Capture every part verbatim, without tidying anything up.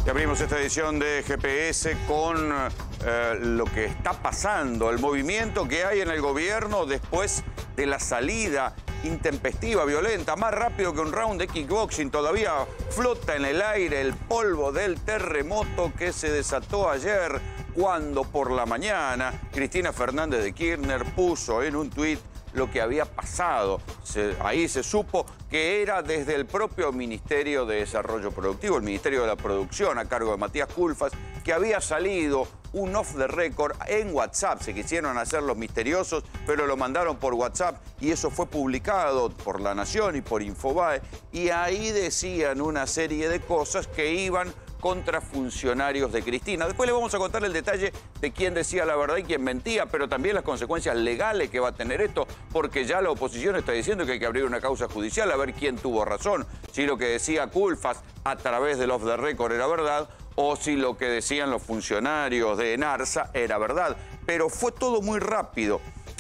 Y abrimos esta edición de G P S con eh, lo que está pasando, el movimiento que hay en el gobierno después de la salida intempestiva, violenta, más rápido que un round de kickboxing. Todavía flota en el aire el polvo del terremoto que se desató ayer cuando por la mañana Cristina Fernández de Kirchner puso en un tuit lo que había pasado. Se, ahí se supo que era desde el propio Ministerio de Desarrollo Productivo, el Ministerio de la Producción, a cargo de Matías Culfas, que había salido un off the record en WhatsApp. Se quisieron hacer los misteriosos, pero lo mandaron por WhatsApp y eso fue publicado por La Nación y por Infobae. Y ahí decían una serie de cosas que iban contra funcionarios de Cristina. Después le vamos a contar el detalle de quién decía la verdad y quién mentía, pero también las consecuencias legales que va a tener esto, porque ya la oposición está diciendo que hay que abrir una causa judicial a ver quién tuvo razón, si lo que decía Culfas a través del off the record era verdad o si lo que decían los funcionarios de ENARSA era verdad. Pero fue todo muy rápido.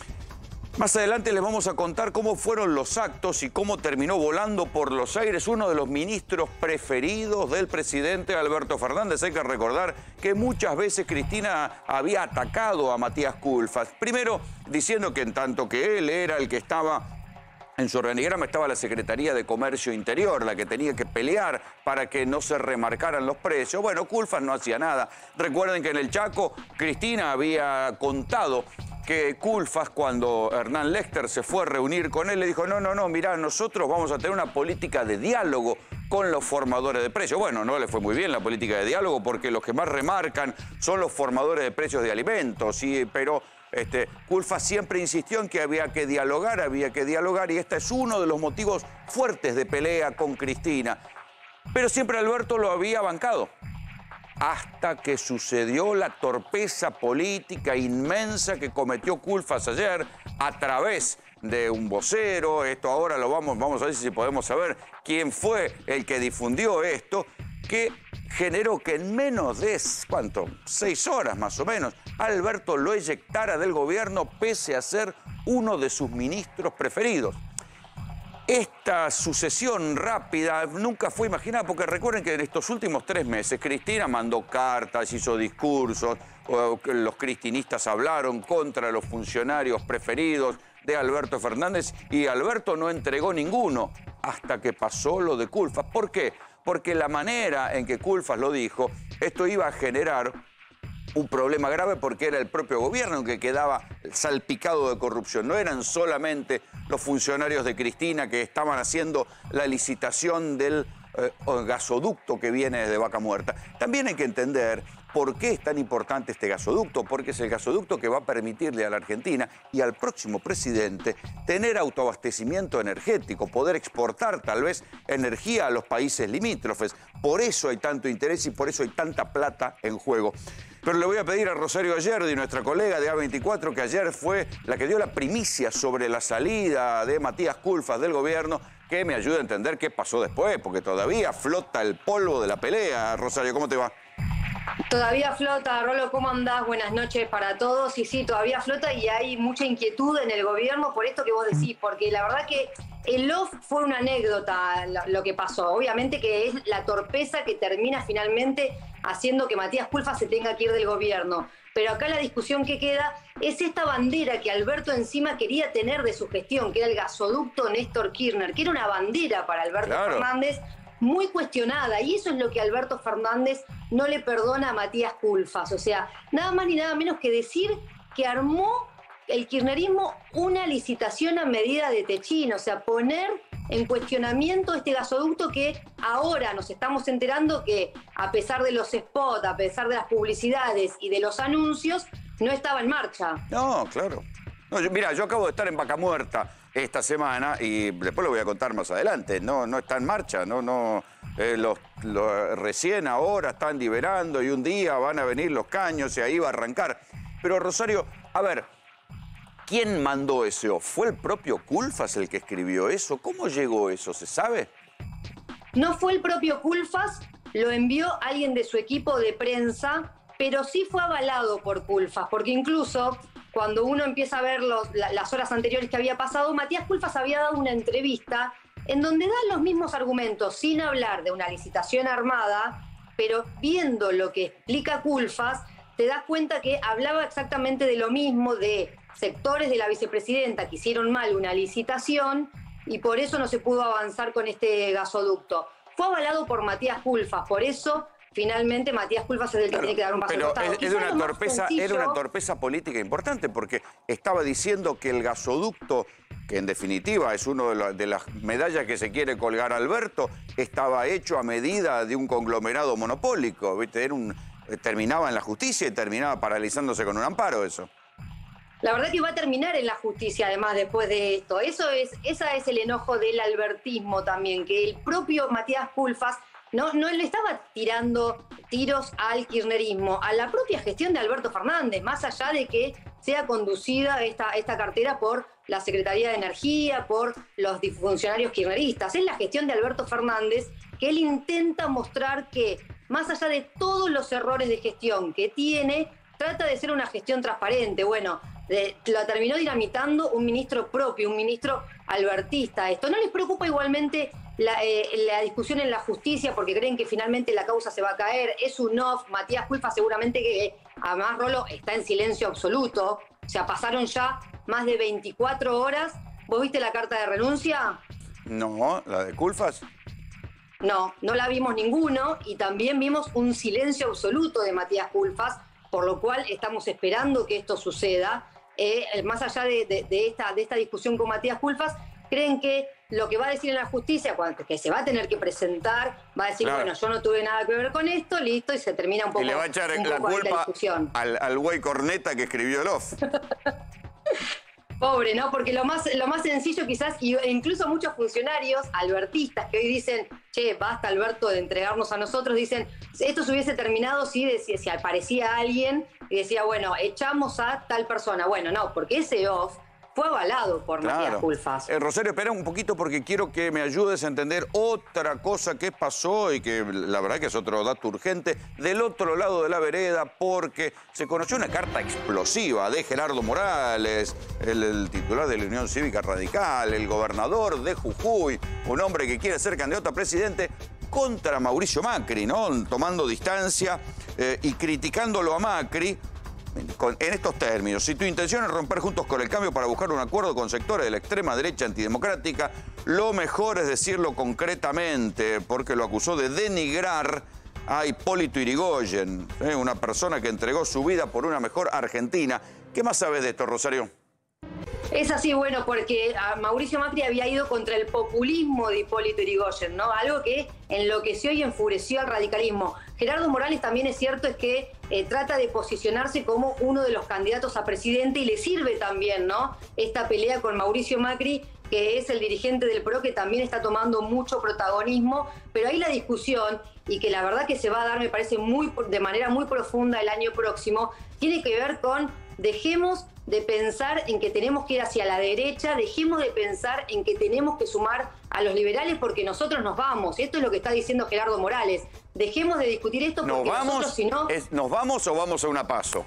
Más adelante les vamos a contar cómo fueron los actos y cómo terminó volando por los aires uno de los ministros preferidos del presidente Alberto Fernández. Hay que recordar que muchas veces Cristina había atacado a Matías Culfas. Primero diciendo que en tanto que él era el que estaba... En su organigrama estaba la Secretaría de Comercio Interior, la que tenía que pelear para que no se remarcaran los precios. Bueno, Culfas no hacía nada. Recuerden que en el Chaco, Cristina había contado que Culfas, cuando Hernán Lester se fue a reunir con él, le dijo, no, no, no, mirá, nosotros vamos a tener una política de diálogo con los formadores de precios. Bueno, no le fue muy bien la política de diálogo porque los que más remarcan son los formadores de precios de alimentos, ¿sí? Pero... Este, Culfas siempre insistió en que había que dialogar, había que dialogar, y este es uno de los motivos fuertes de pelea con Cristina. Pero siempre Alberto lo había bancado, hasta que sucedió la torpeza política inmensa que cometió Culfas ayer a través de un vocero. Esto ahora lo vamos, vamos a ver si podemos saber quién fue el que difundió esto, que generó que en menos de, ¿cuánto? Seis horas más o menos, Alberto lo eyectara del gobierno pese a ser uno de sus ministros preferidos. Esta sucesión rápida nunca fue imaginada, porque recuerden que en estos últimos tres meses Cristina mandó cartas, hizo discursos, los cristinistas hablaron contra los funcionarios preferidos de Alberto Fernández y Alberto no entregó ninguno hasta que pasó lo de Culfas. ¿Por qué? Porque la manera en que Culfas lo dijo, esto iba a generar un problema grave porque era el propio gobierno que quedaba salpicado de corrupción. No eran solamente los funcionarios de Cristina que estaban haciendo la licitación del eh, gasoducto que viene desde Vaca Muerta. También hay que entender por qué es tan importante este gasoducto, porque es el gasoducto que va a permitirle a la Argentina y al próximo presidente tener autoabastecimiento energético, poder exportar tal vez energía a los países limítrofes. Por eso hay tanto interés y por eso hay tanta plata en juego. Pero le voy a pedir a Rosario Ayerdi, nuestra colega de A veinticuatro, que ayer fue la que dio la primicia sobre la salida de Matías Culfas del gobierno, que me ayude a entender qué pasó después, porque todavía flota el polvo de la pelea. Rosario, ¿cómo te va? Todavía flota, Rolo, ¿cómo andás? Buenas noches para todos. Y sí, todavía flota y hay mucha inquietud en el gobierno por esto que vos decís, porque la verdad que el off fue una anécdota lo que pasó. Obviamente que es la torpeza que termina finalmente haciendo que Matías Culfas se tenga que ir del gobierno. Pero acá la discusión que queda es esta bandera que Alberto encima quería tener de su gestión, que era el gasoducto Néstor Kirchner, que era una bandera para Alberto claro. Fernández, muy cuestionada, y eso es lo que Alberto Fernández no le perdona a Matías Culfas. O sea, nada más ni nada menos que decir que armó el kirchnerismo una licitación a medida de Techín, o sea, poner en cuestionamiento este gasoducto que ahora nos estamos enterando que, a pesar de los spots, a pesar de las publicidades y de los anuncios, no estaba en marcha. No, claro. No, yo, mira, yo acabo de estar en Vaca Muerta esta semana y después lo voy a contar más adelante. No, no está en marcha, no, no. Eh, los, los, recién ahora están liberando y un día van a venir los caños y ahí va a arrancar. Pero Rosario, a ver, ¿quién mandó ese off? ¿Fue el propio Culfas el que escribió eso? ¿Cómo llegó eso? ¿Se sabe? No fue el propio Culfas, lo envió alguien de su equipo de prensa, pero sí fue avalado por Culfas, porque incluso cuando uno empieza a ver los, la, las horas anteriores que había pasado, Matías Culfas había dado una entrevista en donde da los mismos argumentos, sin hablar de una licitación armada, pero viendo lo que explica Culfas, te das cuenta que hablaba exactamente de lo mismo, de sectores de la vicepresidenta que hicieron mal una licitación y por eso no se pudo avanzar con este gasoducto. Fue avalado por Matías Culfas, por eso finalmente Matías Culfas es el que Claro, tiene que dar un paso pero al costado. es, es Quizás una lo más torpeza, sencillo- era una torpeza política importante porque estaba diciendo que el gasoducto, que en definitiva es una de, la- de las medallas que se quiere colgar Alberto, estaba hecho a medida de un conglomerado monopólico, ¿viste? Era un, eh, terminaba en la justicia y terminaba paralizándose con un amparo eso. La verdad que va a terminar en la justicia, además, después de esto. Eso es, esa es el enojo del albertismo también, que el propio Matías Culfas no, no le estaba tirando tiros al kirchnerismo, a la propia gestión de Alberto Fernández, más allá de que sea conducida esta, esta cartera por la Secretaría de Energía, por los funcionarios kirchneristas. Es la gestión de Alberto Fernández que él intenta mostrar que, más allá de todos los errores de gestión que tiene, trata de ser una gestión transparente. Bueno, de, lo terminó dinamitando un ministro propio, un ministro albertista. Esto no les preocupa igualmente la, eh, la discusión en la justicia porque creen que finalmente la causa se va a caer. Es un off. Matías Culfas seguramente que, además, Rolo, está en silencio absoluto. O sea, pasaron ya más de veinticuatro horas. ¿Vos viste la carta de renuncia? No, la de Culfas. No, no la vimos ninguno y también vimos un silencio absoluto de Matías Culfas, por lo cual estamos esperando que esto suceda. Eh, más allá de, de, de, esta, de esta discusión con Matías Culfas, creen que lo que va a decir en la justicia, cuando, que se va a tener que presentar, va a decir, Claro. bueno, yo no tuve nada que ver con esto, listo, y se termina un poco, Y le va a echar un la poco ahí la culpa discusión. al, al güey corneta que escribió el off. Pobre, ¿no? Porque lo más, lo más sencillo quizás, y- e incluso muchos funcionarios albertistas que hoy dicen, che, basta Alberto de entregarnos a nosotros, dicen, esto se hubiese terminado si, si, si aparecía alguien y decía, bueno, echamos a tal persona. Bueno, no, porque ese off fue avalado por Matías Culfas. Eh, Rosario, espera un poquito porque quiero que me ayudes a entender otra cosa que pasó y que la verdad que es otro dato urgente del otro lado de la vereda porque se conoció una carta explosiva de Gerardo Morales, el, el titular de la Unión Cívica Radical, el gobernador de Jujuy, un hombre que quiere ser candidato a presidente contra Mauricio Macri, ¿no? Tomando distancia eh, y criticándolo a Macri. Con, en estos términos, si tu intención es romper Juntos con el Cambio para buscar un acuerdo con sectores de la extrema derecha antidemocrática, lo mejor es decirlo concretamente, porque lo acusó de denigrar a Hipólito Yrigoyen, ¿eh? Una persona que entregó su vida por una mejor Argentina. ¿Qué más sabes de esto, Rosario? Es así, bueno, porque a Mauricio Macri había ido contra el populismo de Hipólito Yrigoyen, ¿no? Algo que enloqueció y enfureció al radicalismo. Gerardo Morales también es cierto es que eh, trata de posicionarse como uno de los candidatos a presidente y le sirve también, ¿no? Esta pelea con Mauricio Macri, que es el dirigente del P R O, que también está tomando mucho protagonismo, pero ahí la discusión, y que la verdad que se va a dar, me parece, muy, de manera muy profunda el año próximo, tiene que ver con dejemos de pensar en que tenemos que ir hacia la derecha, dejemos de pensar en que tenemos que sumar a los liberales porque nosotros nos vamos. Esto es lo que está diciendo Gerardo Morales. Dejemos de discutir esto ¿Nos porque vamos, nosotros, si no... es, ¿Nos vamos o vamos a una paso?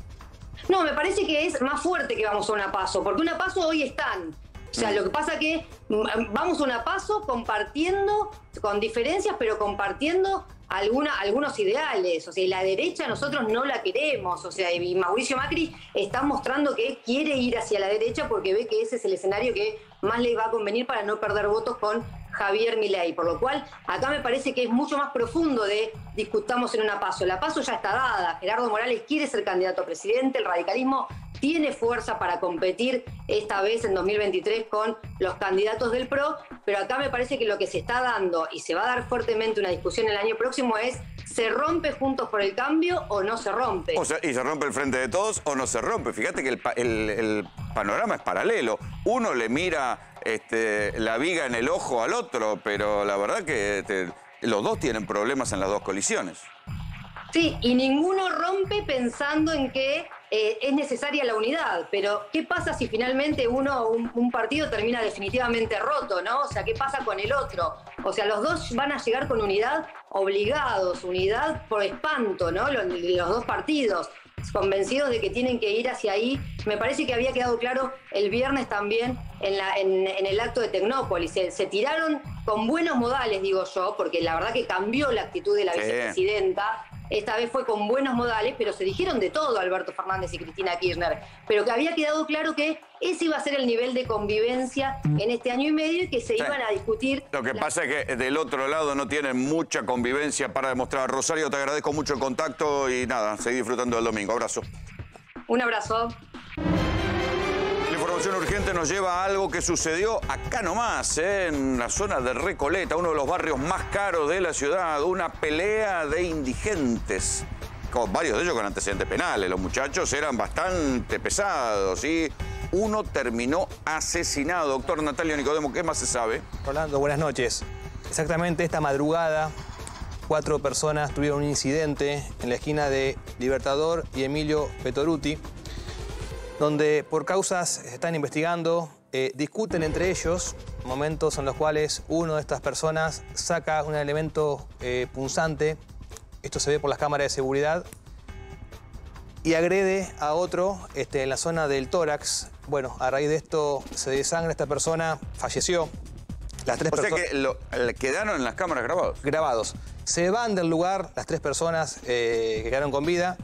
No, me parece que es más fuerte que vamos a una paso, porque una paso hoy están. O sea, Mm. lo que pasa que mm, vamos a una paso compartiendo, con diferencias, pero compartiendo alguna, algunos ideales. O sea, y la derecha nosotros no la queremos. O sea, y Mauricio Macri está mostrando que quiere ir hacia la derecha porque ve que ese es el escenario que más le va a convenir para no perder votos con Javier Milei. Por lo cual, acá me parece que es mucho más profundo de discutamos en una paso. La paso ya está dada. Gerardo Morales quiere ser candidato a presidente. El radicalismo tiene fuerza para competir esta vez en dos mil veintitrés con los candidatos del P R O, pero acá me parece que lo que se está dando y se va a dar fuertemente una discusión el año próximo es ¿se rompe Juntos por el Cambio o no se rompe? O sea, ¿y se rompe el frente de todos o no se rompe? Fíjate que el, pa- el- el panorama es paralelo. Uno le mira este, la viga en el ojo al otro, pero la verdad que este, los dos tienen problemas en las dos colisiones. Sí, y ninguno rompe pensando en que eh, es necesaria la unidad, pero ¿qué pasa si finalmente uno, un, un partido termina definitivamente roto, ¿no? O sea, ¿qué pasa con el otro? O sea, los dos van a llegar con unidad obligados, unidad por espanto, ¿no? Los, los dos partidos, convencidos de que tienen que ir hacia ahí. Me parece que había quedado claro el viernes también en, la, en, en el acto de Tecnópolis. Se, se tiraron con buenos modales, digo yo, porque la verdad que cambió la actitud de la sí. vicepresidenta. Esta vez fue con buenos modales, pero se dijeron de todo Alberto Fernández y Cristina Kirchner. Pero que había quedado claro que ese iba a ser el nivel de convivencia en este año y medio y que se sí. iban a discutir. Lo que la... pasa es que del otro lado no tienen mucha convivencia para demostrar. Rosario, te agradezco mucho el contacto y nada, seguí disfrutando del domingo. Abrazo. Un abrazo. La información urgente nos lleva a algo que sucedió acá nomás, ¿eh? En la zona de Recoleta, uno de los barrios más caros de la ciudad. Una pelea de indigentes, con varios de ellos con antecedentes penales. Los muchachos eran bastante pesados y uno terminó asesinado. Doctor Natalio Nicodemo, ¿qué más se sabe? Rolando, buenas noches. Exactamente esta madrugada, cuatro personas tuvieron un incidente en la esquina de Libertador y Emilio Petoruti, donde por causas se están investigando, eh, discuten entre ellos, momentos en los cuales uno de estas personas saca un elemento eh, punzante, esto se ve por las cámaras de seguridad, y agrede a otro este, en la zona del tórax. Bueno, a raíz de esto se desangra, esta persona falleció. Las tres o sea que lo, quedaron en las cámaras grabados. Grabados. Se van del lugar las tres personas eh, que quedaron con vida.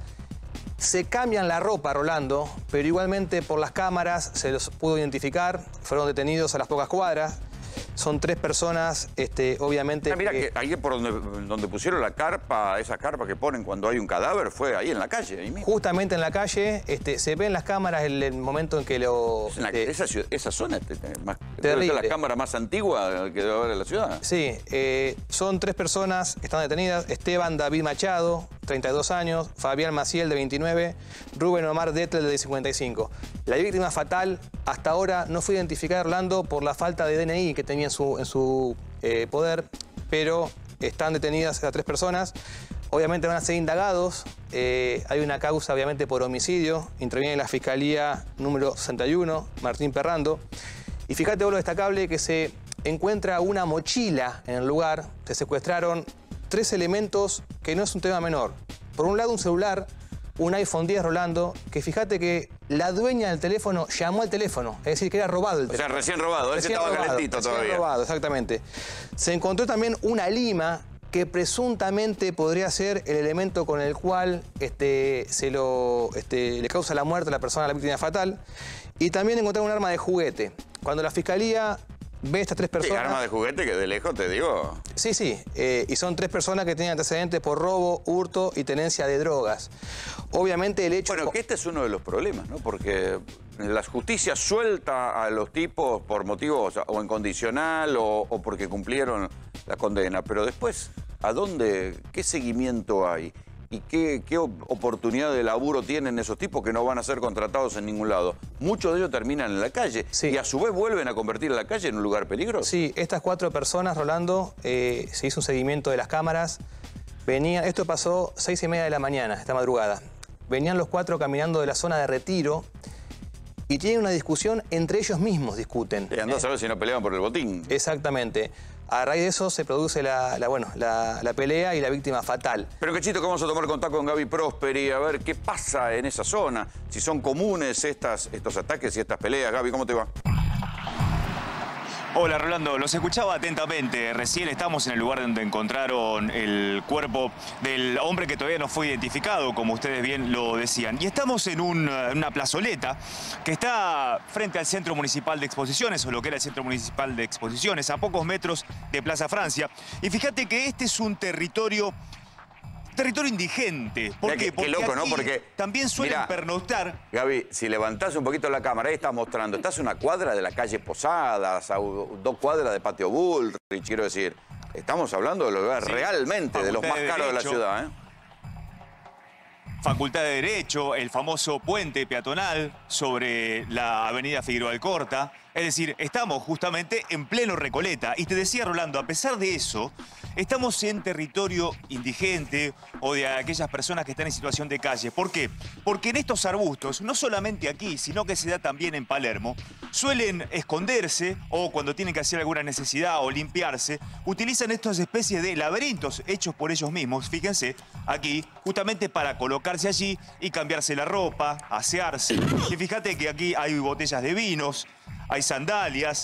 Se cambian la ropa, Rolando, pero igualmente por las cámaras se los pudo identificar. Fueron detenidos a las pocas cuadras. Son tres personas, este, obviamente... Ah, mira, que, que ahí por donde, donde pusieron la carpa, esa carpa que ponen cuando hay un cadáver, fue ahí en la calle. Ahí mismo. Justamente en la calle, este, se ve en las cámaras el, el momento en que lo... La, este, esa, esa zona es más, debe ser la cámara más antigua que debe haber en la ciudad. Sí, eh, son tres personas que están detenidas. Esteban David Machado, treinta y dos años, Fabián Maciel, de veintinueve, Rubén Omar Dettel, de cincuenta y cinco. La víctima fatal hasta ahora no fue identificada, Orlando, por la falta de D N I que tenía en su, en su eh, poder, pero están detenidas a tres personas. Obviamente van a ser indagados. Eh, hay una causa, obviamente, por homicidio. Interviene la Fiscalía número sesenta y uno, Martín Perrando. Y fíjate vos lo destacable que se encuentra una mochila en el lugar. Se secuestraron tres elementos que no es un tema menor. Por un lado, un celular, un iPhone diez, Rolando, que fíjate que la dueña del teléfono llamó al teléfono, es decir, que era robado el teléfono. O sea, recién robado, ese estaba calentito todavía. Recién robado, exactamente. Se encontró también una lima que presuntamente podría ser el elemento con el cual este, se lo, este, le causa la muerte a la persona, a la víctima fatal. Y también encontraron un arma de juguete. Cuando la Fiscalía ve a estas tres personas... ¿Qué arma de juguete que de lejos te digo? Sí, sí. Eh, y son tres personas que tienen antecedentes por robo, hurto y tenencia de drogas. Obviamente el hecho... Bueno, que este es uno de los problemas, ¿no? Porque la justicia suelta a los tipos por motivos o incondicional o, o porque cumplieron la condena. Pero después, ¿a dónde? ¿Qué seguimiento hay? ¿Y qué, qué oportunidad de laburo tienen esos tipos que no van a ser contratados en ningún lado? Muchos de ellos terminan en la calle sí. y a su vez vuelven a convertir a la calle en un lugar peligroso. Sí, estas cuatro personas, Rolando, eh, se hizo un seguimiento de las cámaras. Venían, esto pasó seis y media de la mañana, esta madrugada. Venían los cuatro caminando de la zona de Retiro y tienen una discusión, entre ellos mismos discuten. Y andá a saber si no peleaban por el botín. Exactamente. A raíz de eso se produce la, la, bueno, la, la pelea y la víctima fatal. Pero qué chito que vamos a tomar contacto con Gaby Prosperi a ver qué pasa en esa zona. Si son comunes estas, estos ataques y estas peleas. Gaby, ¿cómo te va? Hola Rolando, los escuchaba atentamente. Recién estamos en el lugar donde encontraron el cuerpo del hombre que todavía no fue identificado, como ustedes bien lo decían. Y estamos en un, una plazoleta que está frente al Centro Municipal de Exposiciones, o lo que era el Centro Municipal de Exposiciones, a pocos metros de Plaza Francia. Y fíjate que este es un territorio... territorio indigente. ¿Por qué? Qué, Porque qué loco, aquí ¿no? Porque también suelen mirá, pernoctar. Gaby, si levantás un poquito la cámara, ahí estás mostrando, estás a una cuadra de la calle Posadas, a dos cuadras de Patio Bullrich, quiero decir, estamos hablando de los lugares sí, realmente, de los más caros de la ciudad, ¿eh? Facultad de Derecho, el famoso puente peatonal sobre la avenida Figueroa Alcorta. Es decir, estamos justamente en pleno Recoleta. Y te decía, Rolando, a pesar de eso, estamos en territorio indigente o de aquellas personas que están en situación de calle. ¿Por qué? Porque en estos arbustos, no solamente aquí, sino que se da también en Palermo, suelen esconderse o cuando tienen que hacer alguna necesidad o limpiarse, utilizan estas especies de laberintos hechos por ellos mismos, fíjense, aquí, justamente para colocarse allí y cambiarse la ropa, asearse. Y fíjate que aquí hay botellas de vinos, hay sandalias,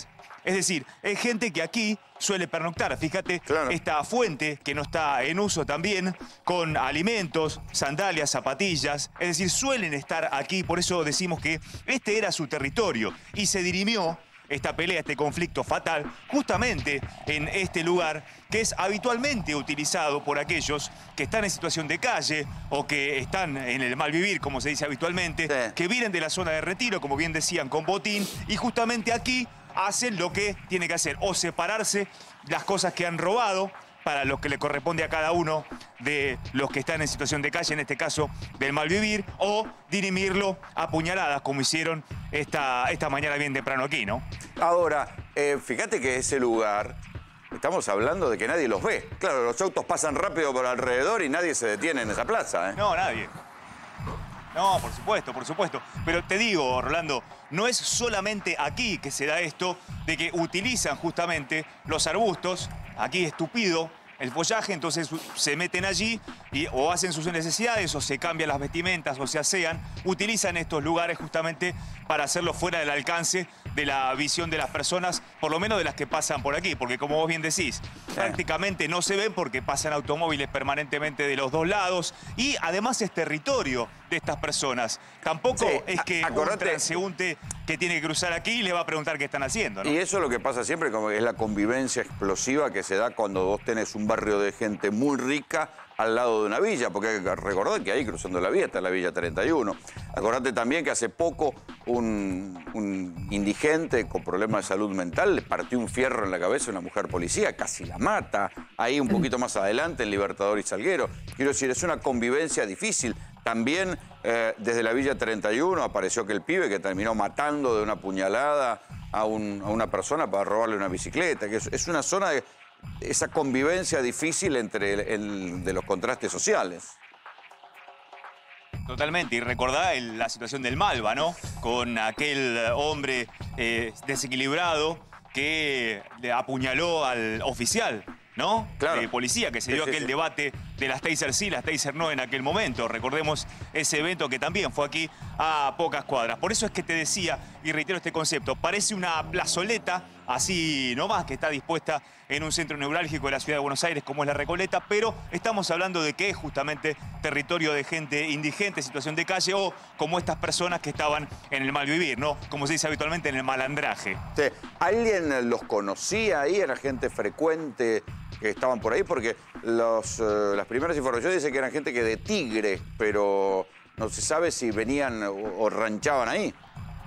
Es decir, es gente que aquí suele pernoctar. Fíjate, claro. esta fuente que no está en uso también, con alimentos, sandalias, zapatillas. Es decir, suelen estar aquí, por eso decimos que este era su territorio y se dirimió esta pelea, este conflicto fatal, justamente en este lugar que es habitualmente utilizado por aquellos que están en situación de calle o que están en el mal vivir, como se dice habitualmente, Sí. que vienen de la zona de retiro, como bien decían, con botín, y justamente aquí hacen lo que tiene que hacer, o separarse las cosas que han robado, para lo que le corresponde a cada uno de los que están en situación de calle, en este caso del malvivir, o dirimirlo a puñaladas, como hicieron esta, esta mañana bien temprano aquí, ¿no? Ahora, eh, fíjate que ese lugar, estamos hablando de que nadie los ve. Claro, los autos pasan rápido por alrededor y nadie se detiene en esa plaza, ¿eh? No, nadie. No, por supuesto, por supuesto. Pero te digo, Rolando, no es solamente aquí que se da esto de que utilizan justamente los arbustos, aquí es tupido el follaje, entonces se meten allí y o hacen sus necesidades o se cambian las vestimentas o se asean, utilizan estos lugares justamente para hacerlo fuera del alcance de la visión de las personas, por lo menos de las que pasan por aquí, porque como vos bien decís, prácticamente no se ven porque pasan automóviles permanentemente de los dos lados y además es territorio de estas personas. Tampoco Sí, es que acordate- un transeúnte que tiene que cruzar aquí le va a preguntar qué están haciendo, ¿no? Y eso es lo que pasa siempre, como que es la convivencia explosiva que se da cuando vos tenés un barrio de gente muy rica al lado de una villa, porque hay que recordar que ahí cruzando la vía está la Villa treinta y uno. Acordate también que hace poco un, un indigente con problemas de salud mental le partió un fierro en la cabeza a una mujer policía, casi la mata, ahí un poquito más adelante en Libertador y Salguero. Quiero decir, es una convivencia difícil. También eh, desde la Villa treinta y uno apareció que el pibe que terminó matando de una puñalada a, un, a una persona para robarle una bicicleta, que es, es una zona de esa convivencia difícil entre el, el, de los contrastes sociales. Totalmente, y recordá el- la situación del Malva, ¿no? Con aquel hombre eh, desequilibrado que le apuñaló al oficial, ¿no? Claro. De policía, que se Sí, dio sí, aquel sí. debate de las Taser sí, las Taser no en aquel momento. Recordemos ese evento que también fue aquí a pocas cuadras. Por eso es que te decía, y reitero este concepto, parece una plazoleta, así nomás, que está dispuesta en un centro neurálgico de la ciudad de Buenos Aires como es la Recoleta, pero estamos hablando de que es justamente territorio de gente indigente, situación de calle, o como estas personas que estaban en el malvivir, ¿no? Como se dice habitualmente, en el malandraje. Sí. ¿Alguien los conocía ahí? ¿Era gente frecuente que estaban por ahí? Porque los, eh, las primeras informaciones dicen que eran gente que de Tigre, pero no se sabe si venían o, o ranchaban ahí.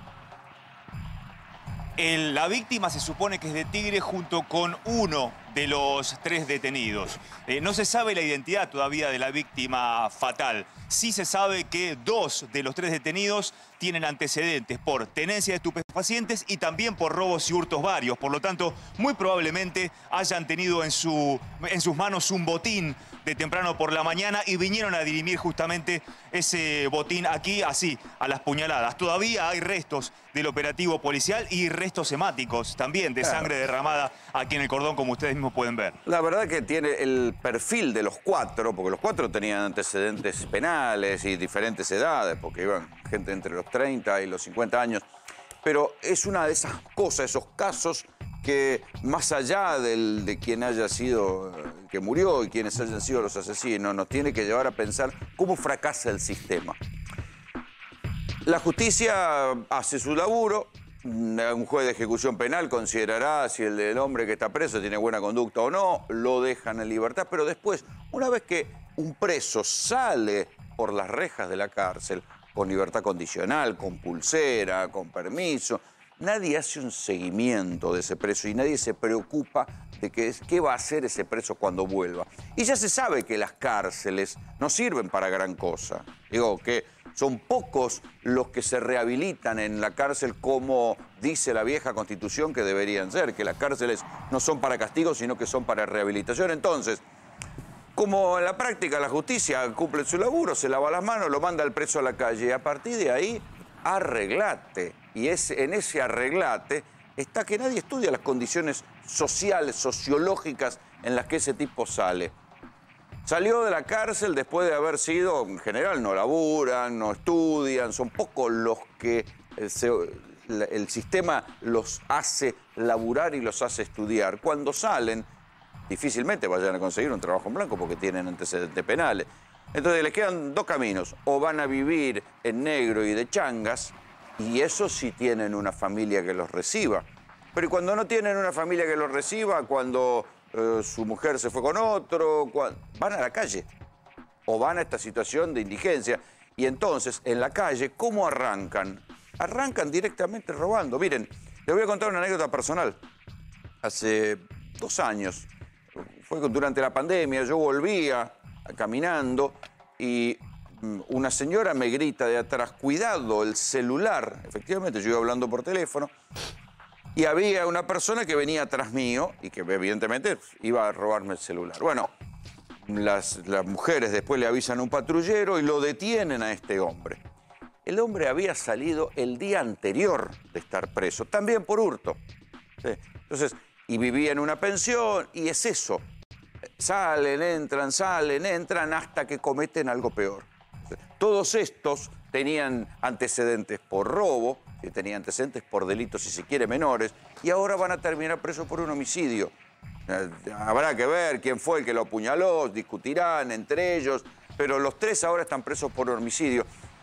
El- la víctima se supone que es de Tigre junto con uno de los tres detenidos. Eh, no se sabe la identidad todavía de la víctima fatal. Sí se sabe que dos de los tres detenidos tienen antecedentes por tenencia de estupefacientes y también por robos y hurtos varios. Por lo tanto, muy probablemente hayan tenido en, su, en sus manos un botín de temprano por la mañana y vinieron a dirimir justamente ese botín aquí, así, a las puñaladas. Todavía hay restos del operativo policial y restos hemáticos también de Claro. sangre derramada aquí en el cordón, como ustedes mismos pueden ver. La verdad que tiene el perfil de los cuatro, porque los cuatro tenían antecedentes penales y diferentes edades, porque iban gente entre los treinta y los cincuenta años. Pero es una de esas cosas, esos casos que más allá del, de quien haya sido, eh, que murió y quienes hayan sido los asesinos, nos tiene que llevar a pensar cómo fracasa el sistema. La justicia hace su laburo, un juez de ejecución penal considerará si el del hombre que está preso tiene buena conducta o no, lo dejan en libertad, pero después, una vez que un preso sale por las rejas de la cárcel, con libertad condicional, con pulsera, con permiso, nadie hace un seguimiento de ese preso y nadie se preocupa de qué, qué va a hacer ese preso cuando vuelva. Y ya se sabe que las cárceles no sirven para gran cosa. Digo, que son pocos los que se rehabilitan en la cárcel como dice la vieja Constitución que deberían ser, que las cárceles no son para castigo, sino que son para rehabilitación. Entonces, como en la práctica la justicia cumple su laburo, se lava las manos, lo manda al preso a la calle y a partir de ahí, arreglate. Y es, en ese arreglate está que nadie estudia las condiciones sociales, sociológicas en las que ese tipo sale. Salió de la cárcel después de haber sido, en general no laburan, no estudian, son pocos los que eh, se, la, el sistema los hace laburar y los hace estudiar. Cuando salen, difícilmente vayan a conseguir un trabajo en blanco porque tienen antecedentes penales. Entonces les quedan dos caminos. O van a vivir en negro y de changas, y eso sí tienen una familia que los reciba. Pero cuando no tienen una familia que los reciba, cuando eh, su mujer se fue con otro, cuando, van a la calle. O van a esta situación de indigencia. Y entonces, en la calle, ¿cómo arrancan? Arrancan directamente robando. Miren, les voy a contar una anécdota personal. Hace dos años, fue durante la pandemia, yo volvía caminando y una señora me grita de atrás, cuidado, el celular. Efectivamente, yo iba hablando por teléfono y había una persona que venía atrás mío y que evidentemente iba a robarme el celular. Bueno, las, las mujeres después le avisan a un patrullero y lo detienen a este hombre. El hombre había salido el día anterior de estar preso, también por hurto. ¿Sí? Entonces, y vivía en una pensión, y es eso. Salen, entran, salen, entran, hasta que cometen algo peor. Todos estos tenían antecedentes por robo, tenían antecedentes por delitos, si se quiere, menores, y ahora van a terminar presos por un homicidio. Habrá que ver quién fue el que lo apuñaló, discutirán entre ellos, pero los tres ahora están presos por homicidio.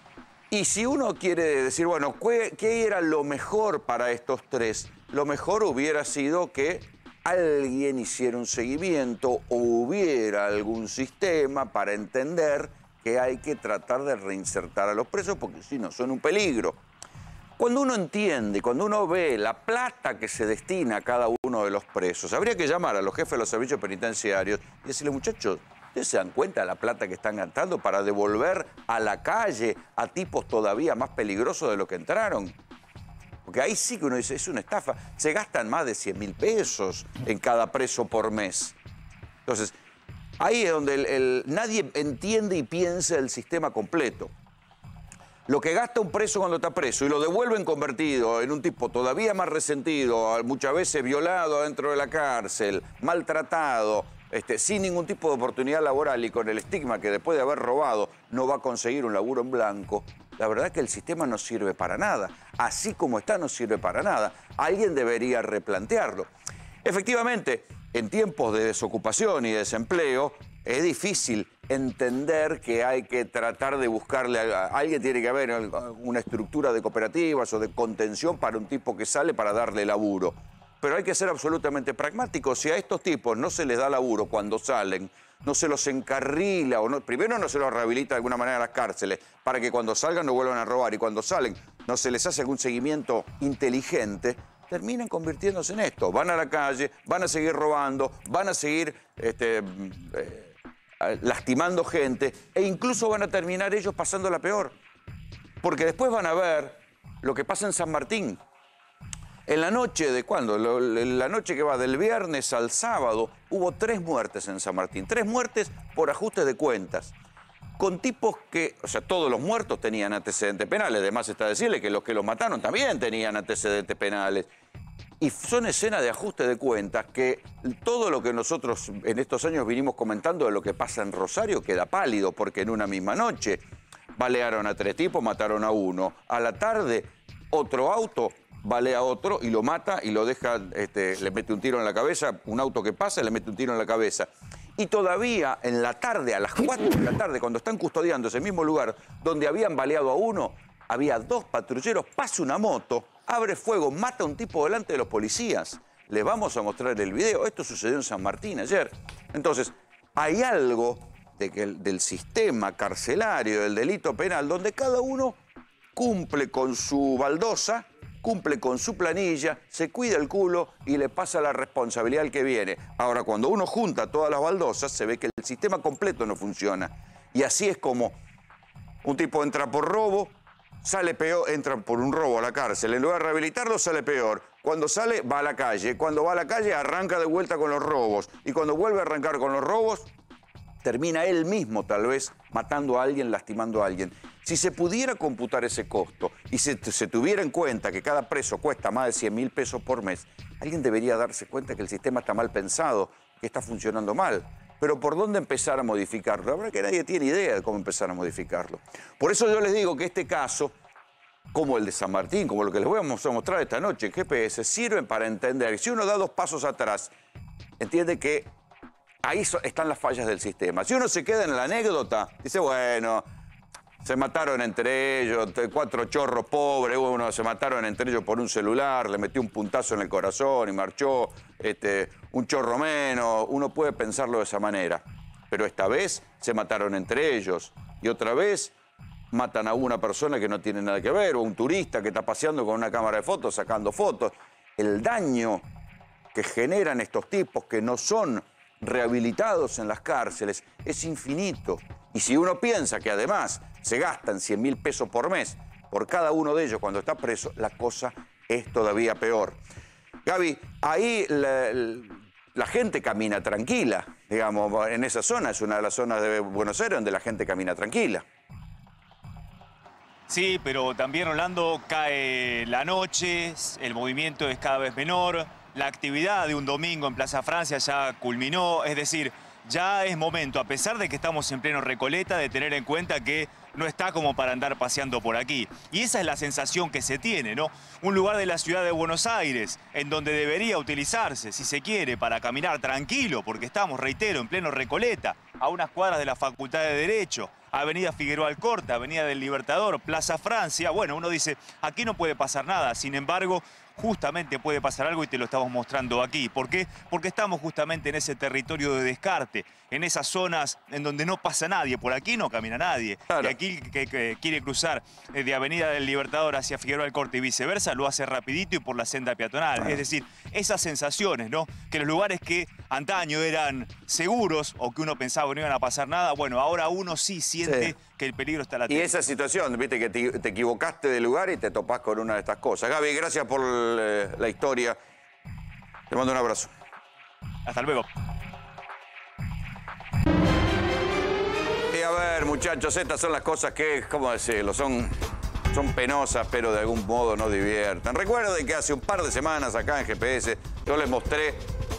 Y si uno quiere decir, bueno, ¿qué era lo mejor para estos tres? Lo mejor hubiera sido que alguien hiciera un seguimiento o hubiera algún sistema para entender que hay que tratar de reinsertar a los presos porque si no son un peligro. Cuando uno entiende, cuando uno ve la plata que se destina a cada uno de los presos, habría que llamar a los jefes de los servicios penitenciarios y decirles, muchachos, ¿ustedes se dan cuenta de la plata que están gastando para devolver a la calle a tipos todavía más peligrosos de lo que entraron? Porque ahí sí que uno dice, es una estafa. Se gastan más de cien mil pesos en cada preso por mes. Entonces, ahí es donde el, el, nadie entiende y piensa el sistema completo. Lo que gasta un preso cuando está preso y lo devuelven convertido en un tipo todavía más resentido, muchas veces violado dentro de la cárcel, maltratado, este, sin ningún tipo de oportunidad laboral y con el estigma que después de haber robado no va a conseguir un laburo en blanco, la verdad es que el sistema no sirve para nada. Así como está, no sirve para nada. Alguien debería replantearlo. Efectivamente, en tiempos de desocupación y desempleo, es difícil entender que hay que tratar de buscarle a alguien, tiene que haber una estructura de cooperativas o de contención para un tipo que sale para darle laburo. Pero hay que ser absolutamente pragmáticos. Si a estos tipos no se les da laburo cuando salen, no se los encarrila, o no, primero no se los rehabilita de alguna manera a las cárceles, para que cuando salgan no vuelvan a robar, y cuando salen no se les hace algún seguimiento inteligente, terminan convirtiéndose en esto. Van a la calle, van a seguir robando, van a seguir este, eh, lastimando gente, e incluso van a terminar ellos pasándola peor. Porque después van a ver lo que pasa en San Martín. En la noche de cuándo, la noche que va del viernes al sábado, hubo tres muertes en San Martín. Tres muertes por ajustes de cuentas. Con tipos que, o sea, todos los muertos tenían antecedentes penales. Además está decirle que los que los mataron también tenían antecedentes penales. Y son escenas de ajuste de cuentas que todo lo que nosotros en estos años vinimos comentando de lo que pasa en Rosario queda pálido, porque en una misma noche balearon a tres tipos, mataron a uno. A la tarde, otro auto balea a otro y lo mata y lo deja, este, le mete un tiro en la cabeza, un auto que pasa le mete un tiro en la cabeza. Y todavía en la tarde, a las cuatro de la tarde, cuando están custodiando ese mismo lugar donde habían baleado a uno, había dos patrulleros, pasa una moto, abre fuego, mata a un tipo delante de los policías. Les vamos a mostrar el video. Esto sucedió en San Martín ayer. Entonces, hay algo de que el, del sistema carcelario, del delito penal, donde cada uno cumple con su baldosa, cumple con su planilla, se cuida el culo y le pasa la responsabilidad al que viene. Ahora, cuando uno junta todas las baldosas, se ve que el sistema completo no funciona. Y así es como un tipo entra por robo, sale peor, entra por un robo a la cárcel. En lugar de rehabilitarlo, sale peor. Cuando sale, va a la calle. Cuando va a la calle, arranca de vuelta con los robos. Y cuando vuelve a arrancar con los robos, termina él mismo, tal vez, matando a alguien, lastimando a alguien. Si se pudiera computar ese costo y se, se tuviera en cuenta que cada preso cuesta más de cien mil pesos por mes, alguien debería darse cuenta que el sistema está mal pensado, que está funcionando mal. Pero ¿por dónde empezar a modificarlo? La verdad que nadie tiene idea de cómo empezar a modificarlo. Por eso yo les digo que este caso como el de San Martín, como lo que les voy a mostrar esta noche en G P S, sirven para entender que si uno da dos pasos atrás, entiende que ahí están las fallas del sistema. Si uno se queda en la anécdota, dice, bueno, se mataron entre ellos, cuatro chorros pobres, uno se mataron entre ellos por un celular, le metió un puntazo en el corazón y marchó este, un chorro menos. Uno puede pensarlo de esa manera. Pero esta vez se mataron entre ellos y otra vez matan a una persona que no tiene nada que ver, o un turista que está paseando con una cámara de fotos, sacando fotos. El daño que generan estos tipos que no son rehabilitados en las cárceles es infinito. Y si uno piensa que además se gastan cien mil pesos por mes por cada uno de ellos cuando está preso, la cosa es todavía peor. Gaby, ahí la, la gente camina tranquila, digamos, en esa zona, es una de las zonas de Buenos Aires donde la gente camina tranquila. Sí, pero también, Rolando, cae la noche, el movimiento es cada vez menor, la actividad de un domingo en Plaza Francia ya culminó, es decir, ya es momento, a pesar de que estamos en pleno Recoleta, de tener en cuenta que no está como para andar paseando por aquí. Y esa es la sensación que se tiene, ¿no? Un lugar de la ciudad de Buenos Aires en donde debería utilizarse, si se quiere, para caminar tranquilo, porque estamos, reitero, en pleno Recoleta, a unas cuadras de la Facultad de Derecho, Avenida Figueroa Alcorta, Avenida del Libertador, Plaza Francia. Bueno, uno dice, aquí no puede pasar nada. Sin embargo, justamente puede pasar algo y te lo estamos mostrando aquí. ¿Por qué? Porque estamos justamente en ese territorio de descarte, en esas zonas en donde no pasa nadie. Por aquí no camina nadie. Claro. Y aquí que, que quiere cruzar de Avenida del Libertador hacia Figueroa Alcorta y viceversa, lo hace rapidito y por la senda peatonal. Claro. Es decir, esas sensaciones, ¿no? Que los lugares que antaño eran seguros o que uno pensaba que no iban a pasar nada, bueno, ahora uno sí siente sí. que el peligro está latente. Y esa situación, viste, que te, te equivocaste de lugar y te topás con una de estas cosas. Gaby, gracias por eh, la historia. Te mando un abrazo. Hasta luego. Y a ver, muchachos, estas son las cosas que, ¿cómo decirlo? Son, son penosas, pero de algún modo nos divierten. Recuerden que hace un par de semanas acá en G P S yo les mostré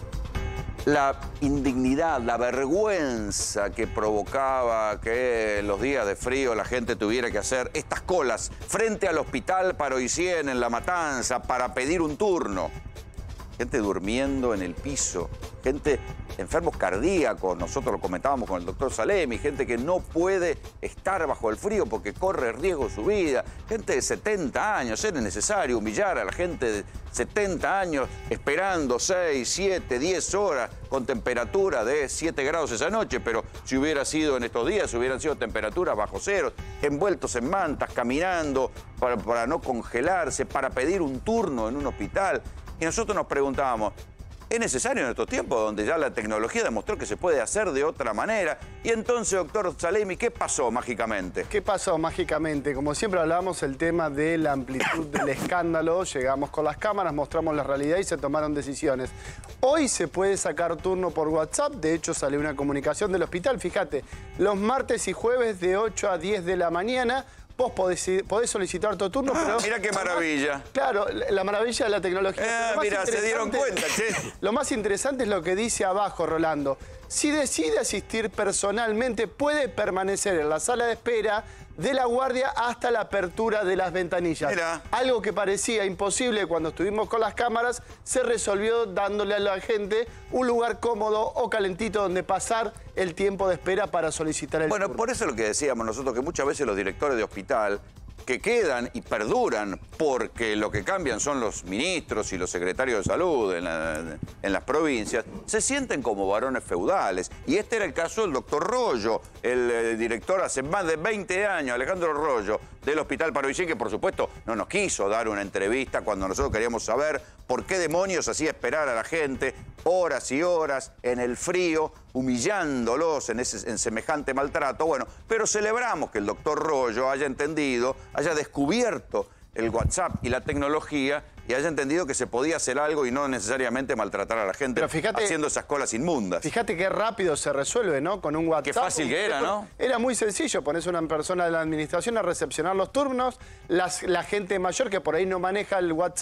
la indignidad, la vergüenza que provocaba que en los días de frío la gente tuviera que hacer estas colas frente al hospital Paroicien en La Matanza para pedir un turno. Gente durmiendo en el piso, gente enfermos cardíacos, nosotros lo comentábamos con el doctor Salemi, gente que no puede estar bajo el frío porque corre riesgo su vida, gente de setenta años, era necesario humillar a la gente de setenta años esperando seis, siete, diez horas con temperatura de siete grados esa noche, pero si hubiera sido en estos días, hubieran sido temperaturas bajo cero, envueltos en mantas, caminando para, para no congelarse, para pedir un turno en un hospital. Y nosotros nos preguntábamos, ¿es necesario en estos tiempos donde ya la tecnología demostró que se puede hacer de otra manera? Y entonces, doctor Salemi, ¿qué pasó mágicamente? ¿Qué pasó mágicamente? Como siempre hablábamos el tema de la amplitud del escándalo, llegamos con las cámaras, mostramos la realidad y se tomaron decisiones. Hoy se puede sacar turno por WhatsApp, de hecho salió una comunicación del hospital, fíjate, los martes y jueves de ocho a diez de la mañana, vos podés, podés solicitar tu turno, Ah, pero... mira qué maravilla. Claro, la maravilla de la tecnología. Eh, mira, se dieron cuenta, che. Lo más interesante es lo que dice abajo, Rolando. Si decide asistir personalmente, puede permanecer en la sala de espera de la guardia hasta la apertura de las ventanillas. Mirá. Algo que parecía imposible cuando estuvimos con las cámaras, se resolvió dándole a la gente un lugar cómodo o calentito donde pasar el tiempo de espera para solicitar el Bueno, turno. por eso es lo que decíamos nosotros, que muchas veces los directores de hospital que quedan y perduran porque lo que cambian son los ministros y los secretarios de salud en, la, en las provincias, se sienten como varones feudales. Y este era el caso del doctor Rollo, el, el director hace más de veinte años, Alejandro Rollo, del Hospital Paroicien, que por supuesto no nos quiso dar una entrevista cuando nosotros queríamos saber por qué demonios hacía esperar a la gente horas y horas en el frío, humillándolos en, ese, en semejante maltrato. Bueno, pero celebramos que el doctor Rollo haya entendido, haya descubierto el WhatsApp y la tecnología y haya entendido que se podía hacer algo y no necesariamente maltratar a la gente Pero fíjate, haciendo esas colas inmundas. Fíjate qué rápido se resuelve, ¿no? Con un WhatsApp. Qué fácil que era, ¿no? Era muy sencillo, pones una persona de la administración a recepcionar los turnos, las, la gente mayor que por ahí no maneja el WhatsApp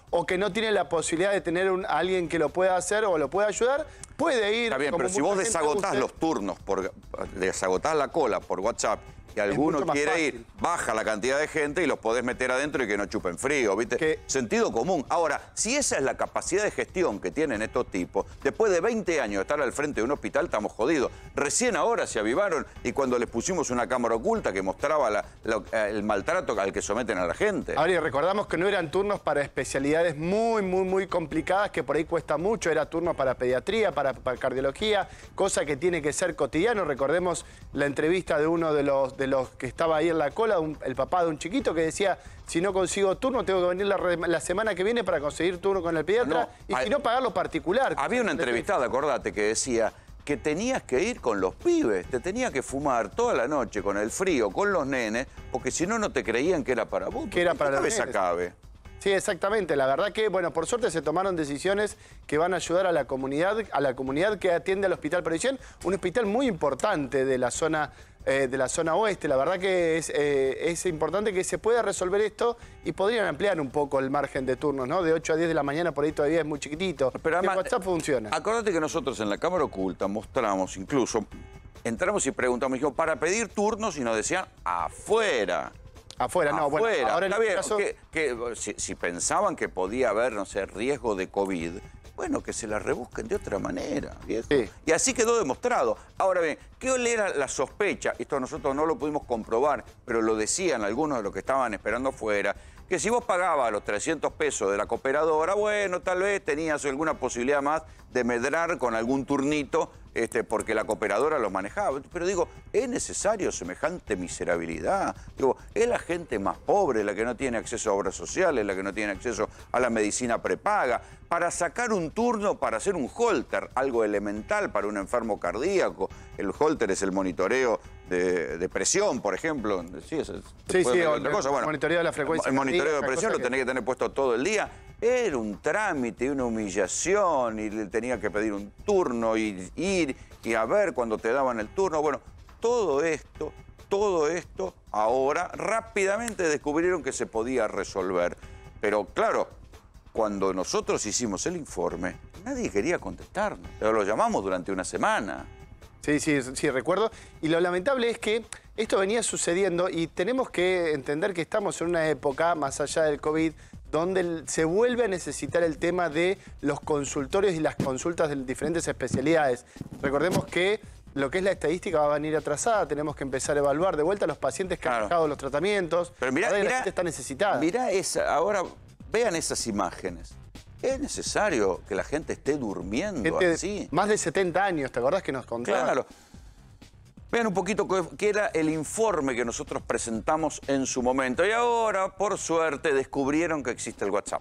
o que no tiene la posibilidad de tener un, a alguien que lo pueda hacer o lo pueda ayudar, puede ir. Está bien, pero si vos desagotás los turnos, por, desagotás la cola por WhatsApp, y alguno quiere fácil. ir, baja la cantidad de gente y los podés meter adentro y que no chupen frío, ¿viste? Que... Sentido común. Ahora, si esa es la capacidad de gestión que tienen estos tipos, después de veinte años de estar al frente de un hospital, estamos jodidos. Recién ahora se avivaron y cuando les pusimos una cámara oculta que mostraba la, la, el maltrato al que someten a la gente. Ahora, y recordamos que no eran turnos para especialidades muy, muy, muy complicadas, que por ahí cuesta mucho. Era turno para pediatría, para, para cardiología, cosa que tiene que ser cotidiano. Recordemos la entrevista de uno de los... De los que estaba ahí en la cola, un, el papá de un chiquito que decía, si no consigo turno, tengo que venir la, la semana que viene para conseguir turno con el pediatra, no, y hay, si no, pagarlo particular. Había una entrevistada, acordate, que decía que tenías que ir con los pibes, te tenías que fumar toda la noche con el frío, con los nenes, porque si no, no te creían que era para vos. Que era para los nenes. Acabe. Sí, exactamente. La verdad que, bueno, por suerte se tomaron decisiones que van a ayudar a la comunidad, a la comunidad que atiende al Hospital Provisión, un hospital muy importante de la zona, eh, de la zona oeste. La verdad que es, eh, es importante que se pueda resolver esto y podrían ampliar un poco el margen de turnos, ¿no? De ocho a diez de la mañana por ahí todavía es muy chiquitito. Pero además, el WhatsApp funciona. Acordate que nosotros en la cámara oculta mostramos incluso, entramos y preguntamos, dijo, para pedir turnos y nos decían afuera. Afuera, no, Afuera. bueno, ahora en Está este bien, caso... que, que, si, si pensaban que podía haber, no sé, riesgo de COVID, bueno, que se la rebusquen de otra manera, viejo. Sí. Y así quedó demostrado. Ahora bien, ¿qué era la sospecha? Esto nosotros no lo pudimos comprobar, pero lo decían algunos de los que estaban esperando afuera, que si vos pagabas los trescientos pesos de la cooperadora, bueno, tal vez tenías alguna posibilidad más de medrar con algún turnito, este, porque la cooperadora los manejaba. Pero digo, ¿es necesario semejante miserabilidad? Digo, es la gente más pobre la que no tiene acceso a obras sociales, la que no tiene acceso a la medicina prepaga. Para sacar un turno, para hacer un holter, algo elemental para un enfermo cardíaco. El holter es el monitoreo de, de presión, por ejemplo. Sí, es, sí, sí, otra cosa. Bueno, monitoreo de la frecuencia. El monitoreo de presión lo que... tenés que tener puesto todo el día. Era un trámite y una humillación y le tenía que pedir un turno y ir y a ver cuando te daban el turno. Bueno, todo esto, todo esto ahora rápidamente descubrieron que se podía resolver. Pero claro, cuando nosotros hicimos el informe, nadie quería contestarnos. Pero lo llamamos durante una semana. Sí, sí, sí, recuerdo. Y lo lamentable es que esto venía sucediendo y tenemos que entender que estamos en una época, más allá del COVID, donde se vuelve a necesitar el tema de los consultorios y las consultas de diferentes especialidades. Recordemos que lo que es la estadística va a venir atrasada, tenemos que empezar a evaluar de vuelta a los pacientes que claro. han dejado los tratamientos. Pero mirá, mirá, la gente está necesitada. Mirá esa, ahora vean esas imágenes. ¿Es necesario que la gente esté durmiendo gente así? Más de setenta años, ¿te acordás que nos contaban? Claro. Vean un poquito qué era el informe que nosotros presentamos en su momento. Y ahora, por suerte, descubrieron que existe el WhatsApp.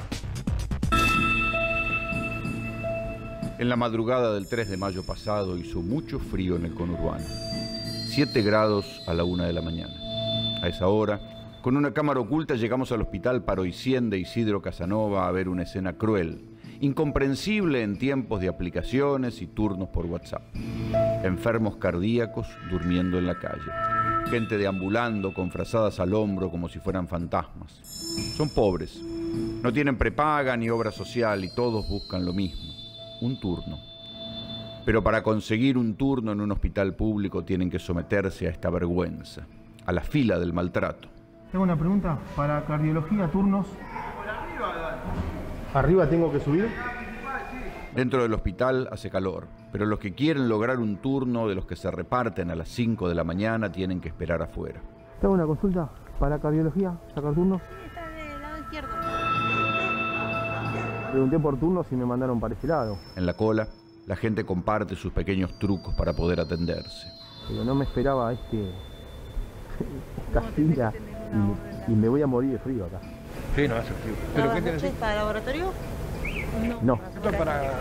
En la madrugada del tres de mayo pasado hizo mucho frío en el conurbano. siete grados a la una de la mañana. A esa hora, con una cámara oculta llegamos al hospital Paroicien de Isidro Casanova a ver una escena cruel, incomprensible en tiempos de aplicaciones y turnos por WhatsApp. Enfermos cardíacos durmiendo en la calle. Gente deambulando con frazadas al hombro como si fueran fantasmas. Son pobres. No tienen prepaga ni obra social y todos buscan lo mismo. Un turno. Pero para conseguir un turno en un hospital público tienen que someterse a esta vergüenza, a la fila del maltrato. Tengo una pregunta. Para cardiología, turnos. ¿Arriba tengo que subir? Dentro del hospital hace calor, pero los que quieren lograr un turno de los que se reparten a las cinco de la mañana tienen que esperar afuera. Tengo una consulta. Para cardiología, sacar turnos. Sí, está del lado izquierdo. Pregunté por turnos y me mandaron para ese lado. En la cola, la gente comparte sus pequeños trucos para poder atenderse. Pero no me esperaba este... esta fila y, y me voy a morir de frío acá. Sí, no hace frío. ¿Pero qué tenés? ¿Para laboratorio? No. no. Esto es para...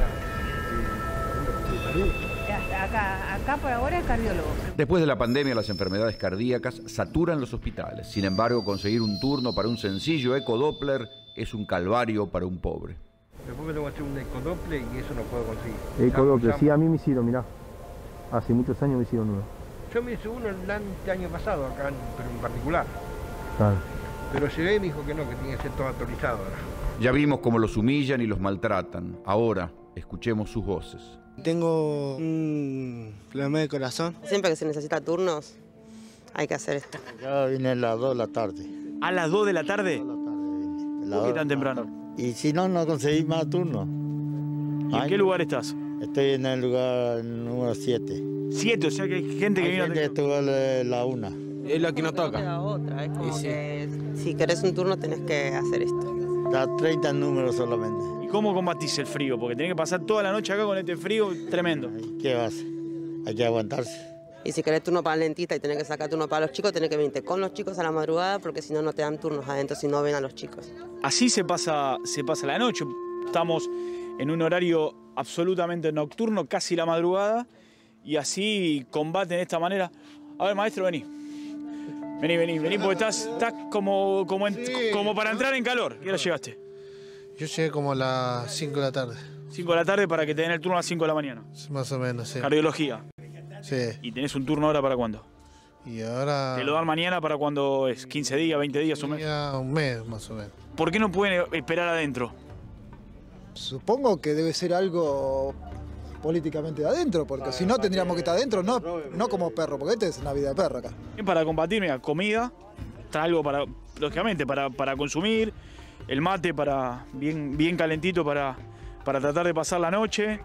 Acá, acá por ahora es cardiólogo. Después de la pandemia, las enfermedades cardíacas saturan los hospitales. Sin embargo, conseguir un turno para un sencillo ecodoppler es un calvario para un pobre. Después me tengo que hacer un ecodoppler y eso no puedo conseguir. Ecodoppler, sí, a mí me hicieron, mirá. Hace muchos años me hicieron uno. Yo me hice uno el año pasado acá, pero en particular. Claro. Pero llegué y me dijo que no, que tenía que ser todo autorizado ahora. Ya vimos cómo los humillan y los maltratan. Ahora, escuchemos sus voces. Tengo un problema de corazón. Siempre que se necesita turnos, hay que hacer esto. Ya vine a las dos de la tarde. ¿A las dos de la tarde? ¿Por qué tan temprano? Y si no, no conseguí más turnos. ¿Y en qué lugar estás? Estoy en el lugar número siete. ¿Siete? O sea que hay gente que hay vino... gente que estuvo a la una. Es la que nos toca. No otra, es como sí. que si querés un turno tenés que hacer esto. Da treinta números solamente. ¿Y cómo combatís el frío? Porque tenés que pasar toda la noche acá con este frío tremendo. ¿Qué vas a hacer? Hay que aguantarse. Y si querés turno para el dentista y tenés que sacar turno para los chicos, tenés que venirte con los chicos a la madrugada porque si no, no te dan turnos adentro si no ven a los chicos. Así se pasa, se pasa la noche. Estamos en un horario absolutamente nocturno, casi la madrugada, y así combaten de esta manera. A ver, maestro, vení. Vení, vení, vení, porque estás, estás como, como, en, sí. como para entrar en calor. ¿Qué hora llegaste? Yo llegué como a las cinco de la tarde. cinco de la tarde para que te den el turno a las cinco de la mañana. Más o menos, sí. Cardiología. Sí. ¿Y tenés un turno ahora para cuándo? Y ahora... ¿Te lo dan mañana para cuándo es? ¿quince días, veinte días o un mes? Un mes, más o menos. ¿Por qué no pueden esperar adentro? Supongo que debe ser algo políticamente de adentro, porque si no tendríamos que estar adentro, no, no como perro, porque este es una vida de perro acá. Para combatir, mira, comida, está algo para, lógicamente, para, para consumir, el mate para bien, bien calentito para, para tratar de pasar la noche.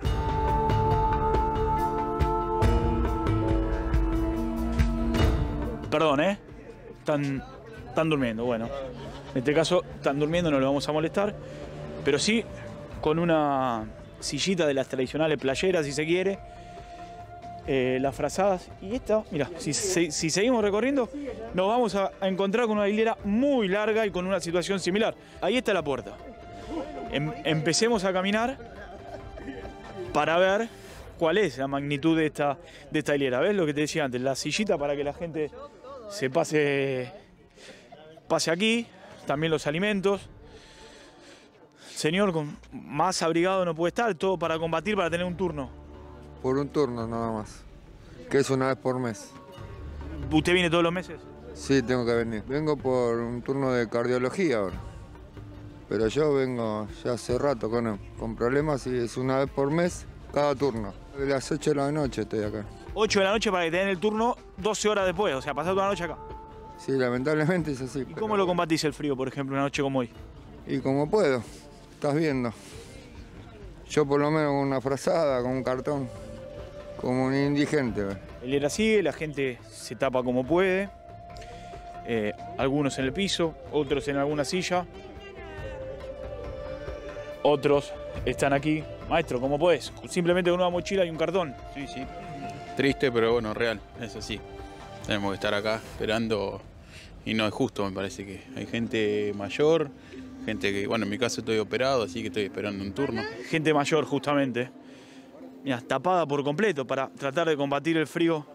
Perdón, ¿eh? Están, están durmiendo, bueno. En este caso, están durmiendo, no los vamos a molestar, pero sí con una sillita de las tradicionales playeras, si se quiere, eh, las frazadas. Y esta, mira, si, si, si seguimos recorriendo, nos vamos a, a encontrar con una hilera muy larga y con una situación similar. Ahí está la puerta. Em, empecemos a caminar para ver cuál es la magnitud de esta, de esta hilera. ¿Ves lo que te decía antes? La sillita para que la gente se pase, pase aquí, también los alimentos. Señor, con más abrigado no puede estar, todo para combatir, para tener un turno. Por un turno nada más, que es una vez por mes. ¿Usted viene todos los meses? Sí, tengo que venir. Vengo por un turno de cardiología ahora. Pero yo vengo ya hace rato con, con problemas y es una vez por mes cada turno. De las ocho de la noche estoy acá. ocho de la noche para que te den el turno doce horas después, o sea, pasar toda la noche acá. Sí, lamentablemente es así. ¿Y pero... cómo lo combatís el frío, por ejemplo, una noche como hoy? Y como puedo. Estás viendo. Yo por lo menos con una frazada, con un cartón, como un indigente. El era sigue, la gente se tapa como puede. Eh, algunos en el piso, otros en alguna silla. Otros están aquí. Maestro, ¿cómo podés? Simplemente con una mochila y un cartón. Sí, sí. Triste, pero bueno, real. Es así. Tenemos que estar acá esperando y no es justo, me parece que hay gente mayor. Gente que, bueno, en mi caso estoy operado, así que estoy esperando un turno. Gente mayor, justamente. Mira, tapada por completo para tratar de combatir el frío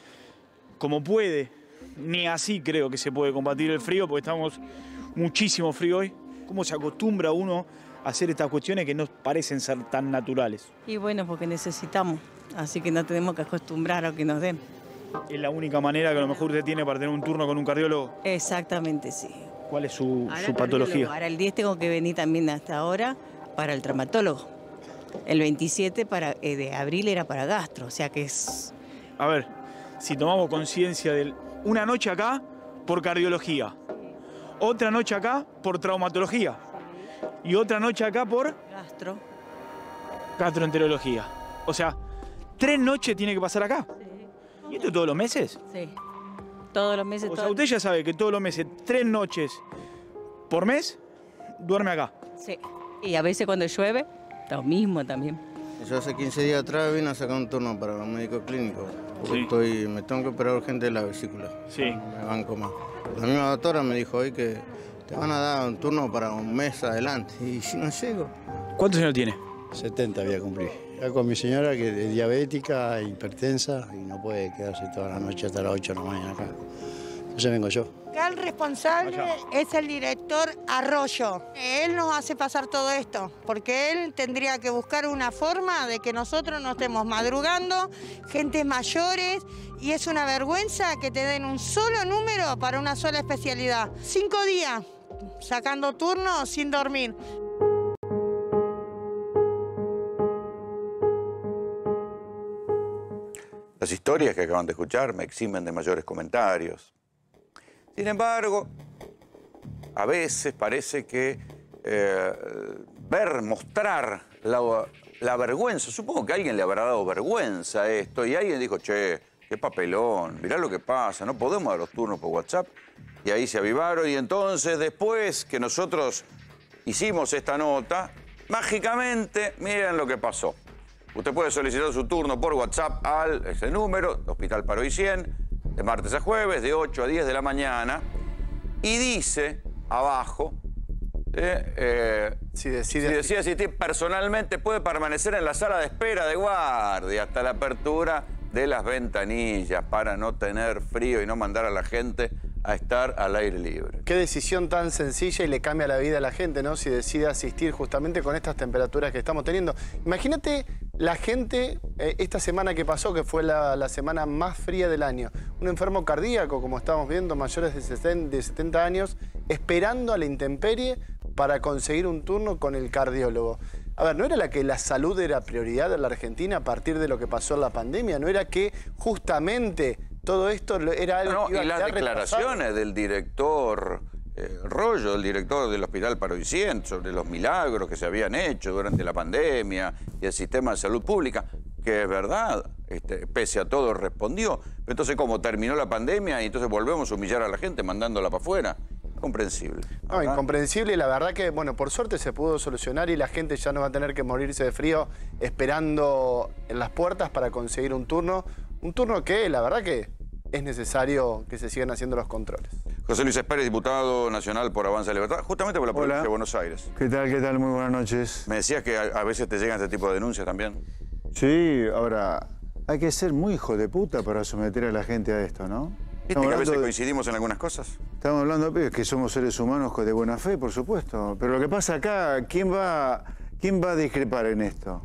como puede. Ni así creo que se puede combatir el frío, porque estamos muchísimo frío hoy. ¿Cómo se acostumbra uno a hacer estas cuestiones que no parecen ser tan naturales? Y bueno, porque necesitamos, así que no tenemos que acostumbrar a que nos den. Es la única manera que a lo mejor usted tiene para tener un turno con un cardiólogo. Exactamente, sí. ¿Cuál es su, su patología? Ahora el diez tengo que venir también hasta ahora para el traumatólogo. El veintisiete para, eh, de abril era para gastro, o sea que es... A ver, si tomamos conciencia de una noche acá por cardiología, otra noche acá por traumatología y otra noche acá por... Gastro. Gastroenterología. O sea, tres noches tiene que pasar acá. Sí. ¿Y esto todos los meses? Sí. Todos los meses. O sea, usted ya sabe que todos los meses, tres noches por mes, duerme acá. Sí. Y a veces cuando llueve, lo mismo también. Yo hace quince días atrás vine a sacar un turno para un médico clínico. Sí. Estoy, me tengo que operar urgente de la vesícula. Sí. Me banco más. La misma doctora me dijo hoy que te van a dar un turno para un mes adelante. Y si no llego. ¿Cuántos años tiene? setenta voy a cumplir. Ya con mi señora que es diabética, hipertensa y no puede quedarse toda la noche hasta las ocho de la mañana acá. Entonces vengo yo. Acá el responsable Allá. es el director Arroyo. Él nos hace pasar todo esto, porque él tendría que buscar una forma de que nosotros no estemos madrugando, gente mayores, y es una vergüenza que te den un solo número para una sola especialidad. Cinco días sacando turnos sin dormir. Las historias que acaban de escuchar me eximen de mayores comentarios. Sin embargo, a veces parece que eh, ver, mostrar la, la vergüenza, supongo que a alguien le habrá dado vergüenza esto, y alguien dijo, che, qué papelón, mirá lo que pasa, no podemos dar los turnos por WhatsApp. Y ahí se avivaron, y entonces después que nosotros hicimos esta nota, mágicamente, miren lo que pasó. Usted puede solicitar su turno por WhatsApp al ese número, Hospital Paroy cien, de martes a jueves, de ocho a diez de la mañana, y dice abajo, eh, eh, si decide, si decide asistir personalmente, puede permanecer en la sala de espera de guardia hasta la apertura de las ventanillas para no tener frío y no mandar a la gente a estar al aire libre. Qué decisión tan sencilla y le cambia la vida a la gente, ¿no? Si decide asistir justamente con estas temperaturas que estamos teniendo. Imagínate la gente, eh, esta semana que pasó, que fue la, la semana más fría del año. Un enfermo cardíaco, como estamos viendo, mayores de setenta años, esperando a la intemperie para conseguir un turno con el cardiólogo. A ver, ¿no era la que la salud era prioridad en la Argentina a partir de lo que pasó en la pandemia? ¿No era que justamente todo esto era algo no, que iba y a las quedar declaraciones retrasado? del director eh, Rollo, el director del Hospital Paroy cien, sobre los milagros que se habían hecho durante la pandemia y el sistema de salud pública, que es verdad, este, pese a todo respondió. Entonces, ¿cómo terminó la pandemia y entonces volvemos a humillar a la gente mandándola para afuera? Incomprensible. No, ¿verdad? incomprensible, y la verdad que, bueno, por suerte se pudo solucionar y la gente ya no va a tener que morirse de frío esperando en las puertas para conseguir un turno. Un turno que, la verdad que es necesario que se sigan haciendo los controles. José Luis Espérez, diputado nacional por Avanza y Libertad, justamente por la provincia Hola. de Buenos Aires. ¿Qué tal, qué tal? Muy buenas noches. Me decías que a, a veces te llegan este tipo de denuncias también. Sí, ahora, hay que ser muy hijo de puta para someter a la gente a esto, ¿no? ¿Viste que a veces coincidimos en algunas cosas? Estamos hablando de que somos seres humanos de buena fe, por supuesto. Pero lo que pasa acá, ¿quién va, quién va a discrepar en esto?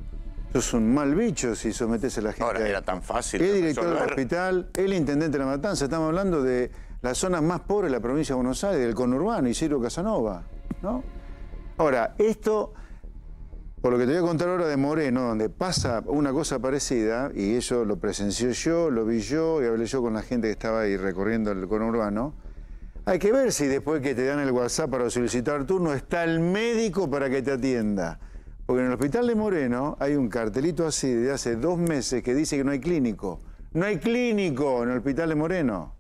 Sos un mal bicho si sometes a la gente. Ahora, a era esto. tan fácil El de director del resolver. hospital, el intendente de La Matanza. Estamos hablando de las zonas más pobres de la provincia de Buenos Aires, del conurbano, Isidro Casanova, ¿no? Ahora, esto, por lo que te voy a contar ahora de Moreno, donde pasa una cosa parecida, y eso lo presenció yo, lo vi yo, y hablé yo con la gente que estaba ahí recorriendo el conurbano, hay que ver si después que te dan el WhatsApp para solicitar turno, está el médico para que te atienda. Porque en el hospital de Moreno hay un cartelito así de hace dos meses que dice que no hay clínico. No hay clínico en el hospital de Moreno.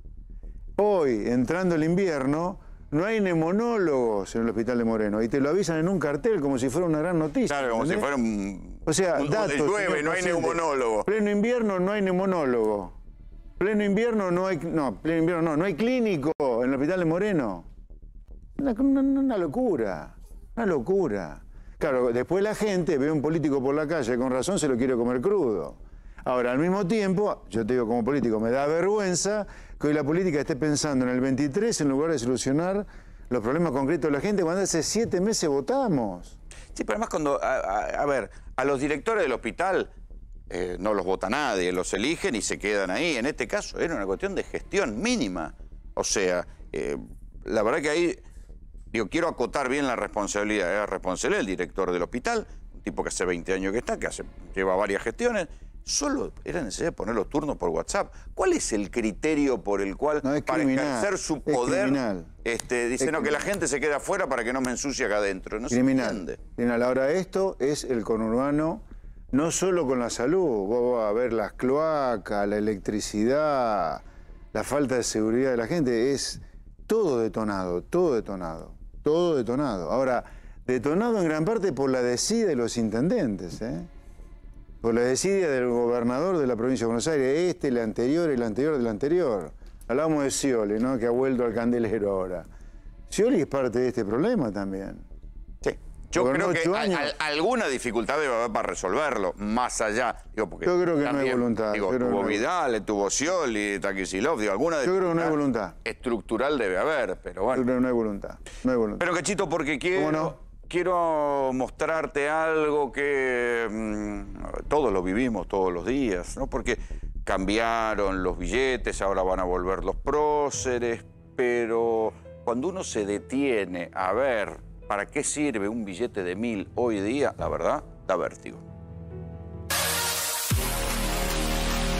Hoy, entrando el invierno, no hay neumonólogos en el hospital de Moreno. Y te lo avisan en un cartel como si fuera una gran noticia. Claro, como ¿entendés? si fuera un... O sea, un- datos, llueve, señor no hay paciente. neumonólogo. Pleno invierno no hay neumonólogo. Pleno invierno no hay... No, pleno invierno no. No hay clínico en el hospital de Moreno. Una, una, una locura. Una locura. Claro, después la gente ve a un político por la calle, con razón se lo quiere comer crudo. Ahora, al mismo tiempo, yo te digo como político, me da vergüenza que hoy la política esté pensando en el veintitrés en lugar de solucionar los problemas concretos de la gente cuando hace siete meses votamos. Sí, pero además cuando, a, a- a ver, a los directores del hospital eh, no los vota nadie, los eligen y se quedan ahí. En este caso era una cuestión de gestión mínima. O sea, eh, la verdad que ahí, digo, quiero acotar bien la responsabilidad. Era responsabilidad del director del hospital, un tipo que hace veinte años que está, que hace, lleva varias gestiones. Solo era necesario poner los turnos por WhatsApp. ¿Cuál es el criterio por el cual, No, es para criminal, ejercer su es poder, criminal. este, dice, Es no, que la criminal. gente se quede afuera para que no me ensucie acá adentro? No se Criminal. entiende. Criminal. Ahora, esto es el conurbano, no solo con la salud, vos vas a ver las cloacas, la electricidad, la falta de seguridad de la gente, es todo detonado, todo detonado, todo detonado. Ahora, detonado en gran parte por la desidia de los intendentes, ¿eh? Por la desidia del gobernador de la provincia de Buenos Aires, este, el anterior, el anterior del anterior. Hablamos de Scioli, ¿no? Que ha vuelto al candelero ahora. Scioli es parte de este problema también. Sí. Yo Gobernó creo que ocho a- años. a- alguna dificultad debe haber para resolverlo, más allá. Digo, porque Yo creo que no hay también, voluntad, Digo, yo creo tuvo que no hay- Vidal, tuvo Scioli, Taquisilov, digo, alguna Yo creo que no hay dificultad voluntad. estructural debe haber, pero Yo bueno. creo que no hay voluntad, no hay voluntad. Pero Cachito, porque quiero, no? quiero mostrarte algo que mm, todos lo vivimos todos los días, ¿no? Porque cambiaron los billetes, ahora van a volver los próceres, pero cuando uno se detiene a ver para qué sirve un billete de mil hoy día, la verdad, da vértigo.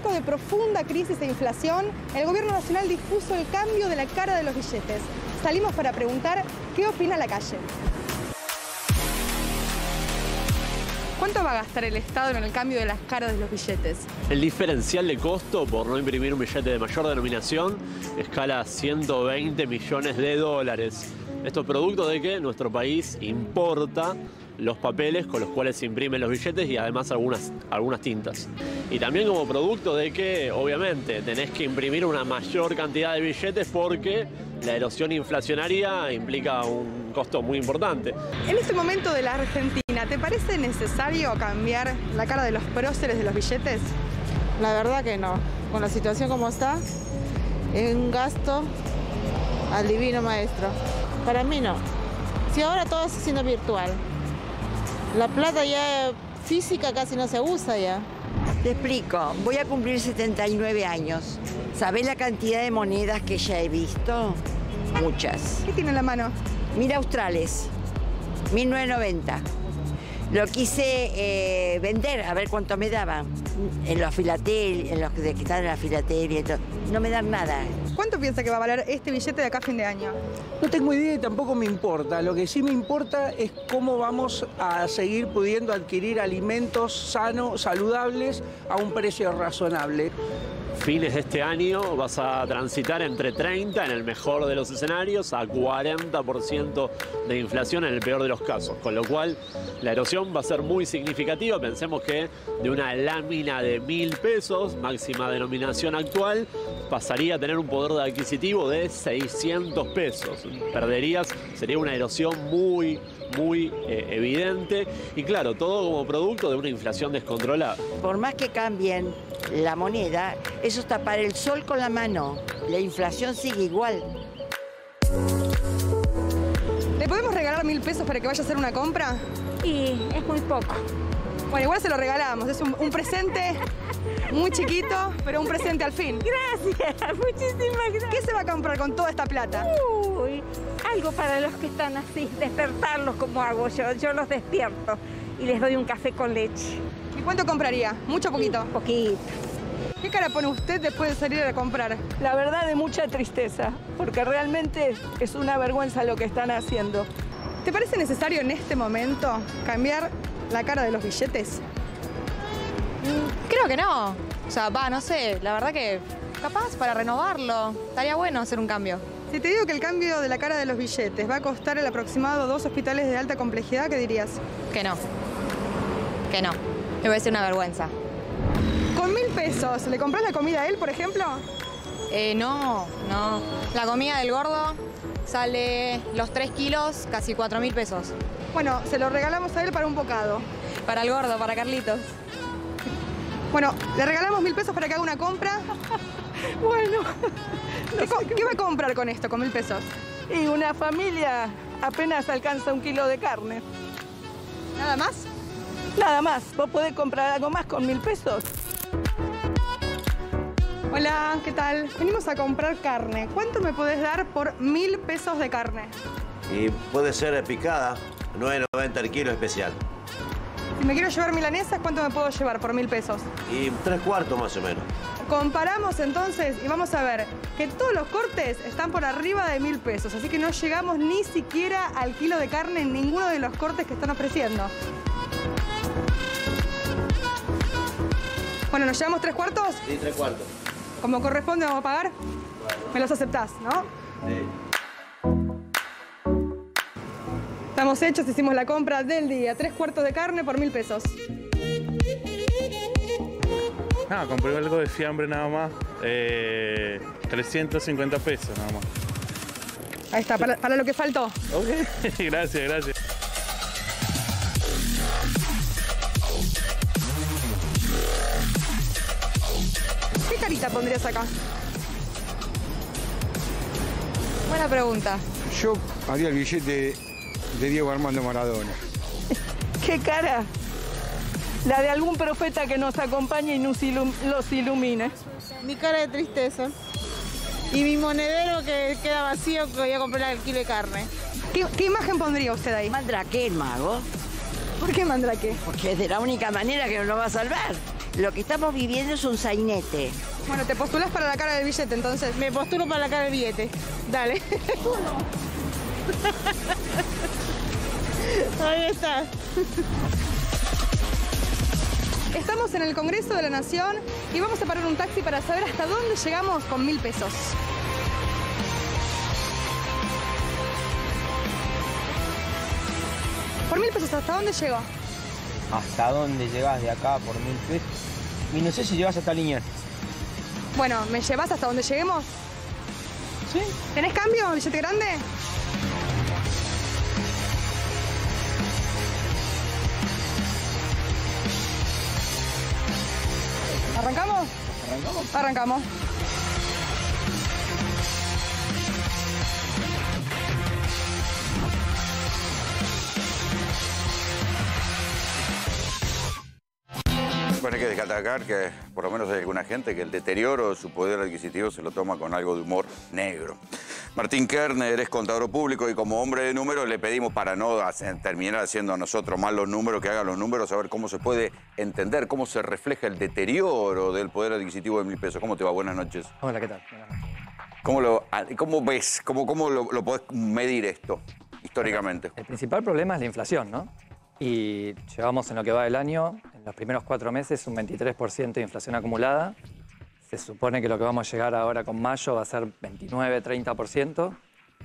marco de profunda crisis e inflación, el Gobierno Nacional dispuso el cambio de la cara de los billetes. Salimos para preguntar qué opina la calle. ¿Cuánto va a gastar el Estado en el cambio de las caras de los billetes? El diferencial de costo por no imprimir un billete de mayor denominación escala a ciento veinte millones de dólares. Esto es producto de que nuestro país importa los papeles con los cuales se imprimen los billetes y además algunas, algunas tintas. Y también como producto de que, obviamente, tenés que imprimir una mayor cantidad de billetes porque la erosión inflacionaria implica un costo muy importante. En este momento de la Argentina, ¿te parece necesario cambiar la cara de los próceres de los billetes? La verdad que no. Con la situación como está, es un gasto al divino maestro. Para mí no. Si ahora todo está siendo virtual. La plata ya física casi no se usa ya. Te explico, voy a cumplir setenta y nueve años. ¿Sabés la cantidad de monedas que ya he visto? Muchas. ¿Qué tiene en la mano? Mil australes, mil novecientos noventa. Lo quise eh, vender, a ver cuánto me daban. En los filatel, en los que están en la filatelia y todo. No me dan nada. ¿Cuánto piensa que va a valer este billete de acá a fin de año? No tengo idea y tampoco me importa. Lo que sí me importa es cómo vamos a seguir pudiendo adquirir alimentos sanos, saludables, a un precio razonable. Fines de este año vas a transitar entre treinta, en el mejor de los escenarios, a cuarenta por ciento de inflación en el peor de los casos. Con lo cual, la erosión va a ser muy significativa. Pensemos que de una lámina de mil pesos, máxima denominación actual, pasaría a tener un poder adquisitivo de seiscientos pesos. Perderías, sería una erosión muy, muy eh, evidente. Y claro, todo como producto de una inflación descontrolada. Por más que cambien la moneda, eso es tapar el sol con la mano. La inflación sigue igual. ¿Le podemos regalar mil pesos para que vaya a hacer una compra? Y es muy poco. Bueno, igual se lo regalamos. Es un, un presente muy chiquito, pero un presente al fin. Gracias, muchísimas gracias. ¿Qué se va a comprar con toda esta plata? Uy, algo para los que están así, despertarlos como hago yo. Yo los despierto y les doy un café con leche. ¿Y cuánto compraría? ¿Mucho o poquito? Un poquito. ¿Qué cara pone usted después de salir a comprar? La verdad, de mucha tristeza, porque realmente es una vergüenza lo que están haciendo. ¿Te parece necesario en este momento cambiar la cara de los billetes? Creo que no. O sea, va, no sé, la verdad que capaz para renovarlo. Estaría bueno hacer un cambio. Si te digo que el cambio de la cara de los billetes va a costar el aproximado dos hospitales de alta complejidad, ¿qué dirías? Que no. Que no. Me parece una vergüenza. ¿Con mil pesos le compras la comida a él, por ejemplo? Eh, no, no. La comida del gordo sale los tres kilos, casi cuatro mil pesos. Bueno, se lo regalamos a él para un bocado. Para el gordo, para Carlitos. Bueno, le regalamos mil pesos para que haga una compra. Bueno. ¿Qué, co ¿Qué va a comprar con esto, con mil pesos? Y una familia apenas alcanza un kilo de carne. ¿Nada más? Nada más. ¿Vos podés comprar algo más con mil pesos? Hola, ¿qué tal? Venimos a comprar carne. ¿Cuánto me podés dar por mil pesos de carne? Y puede ser picada, nueve noventa el kilo especial. Si me quiero llevar milanesas, ¿cuánto me puedo llevar por mil pesos? Y tres cuartos más o menos. Comparamos entonces y vamos a ver que todos los cortes están por arriba de mil pesos, así que no llegamos ni siquiera al kilo de carne en ninguno de los cortes que están ofreciendo. Bueno, ¿nos llevamos tres cuartos? Sí, tres cuartos. Como corresponde, vamos a pagar. Bueno. Me los aceptás, ¿no? Sí. Estamos hechos, hicimos la compra del día. Tres cuartos de carne por mil pesos. Nada, compré algo de fiambre nada más. Eh, trescientos cincuenta pesos nada más. Ahí está, para, para lo que faltó. Ok, gracias, gracias. ¿Qué carita pondrías acá? Buena pregunta. Yo haría el billete de Diego Armando Maradona. ¿Qué cara? La de algún profeta que nos acompañe y nos ilum los ilumine. Mi cara de tristeza. Y mi monedero que queda vacío, que voy a comprar el kilo de carne. ¿Qué, qué imagen pondría usted ahí? Mandrake, el mago. ¿Por qué Mandrake? Porque es de la única manera que nos lo va a salvar. Lo que estamos viviendo es un sainete. Bueno, ¿te postulás para la cara del billete entonces? Me postulo para la cara del billete. Dale. Ahí está. Estamos en el Congreso de la Nación y vamos a parar un taxi para saber hasta dónde llegamos con mil pesos. Por mil pesos, ¿hasta dónde llego? ¿Hasta dónde llegás de acá por mil pesos? Y no sé si llegás hasta Liniers. Bueno, ¿me llevas hasta donde lleguemos? Sí. ¿Tenés cambio, billete grande? ¿Arrancamos? ¿Arrancamos? Arrancamos. Bueno, hay que destacar que por lo menos hay alguna gente que el deterioro de su poder adquisitivo se lo toma con algo de humor negro. Martín Kerner es contador público y como hombre de números le pedimos, para no hacer, terminar haciendo a nosotros mal los números, que haga los números, a ver cómo se puede entender, cómo se refleja el deterioro del poder adquisitivo de mil pesos. ¿Cómo te va? Buenas noches. Hola, ¿qué tal? Buenas noches. ¿Cómo, lo, cómo ves, cómo, cómo lo, lo podés medir esto históricamente? El principal problema es la inflación, ¿no? Y llevamos en lo que va del año, en los primeros cuatro meses, un veintitrés por ciento de inflación acumulada. Se supone que lo que vamos a llegar ahora con mayo va a ser veintinueve, treinta por ciento.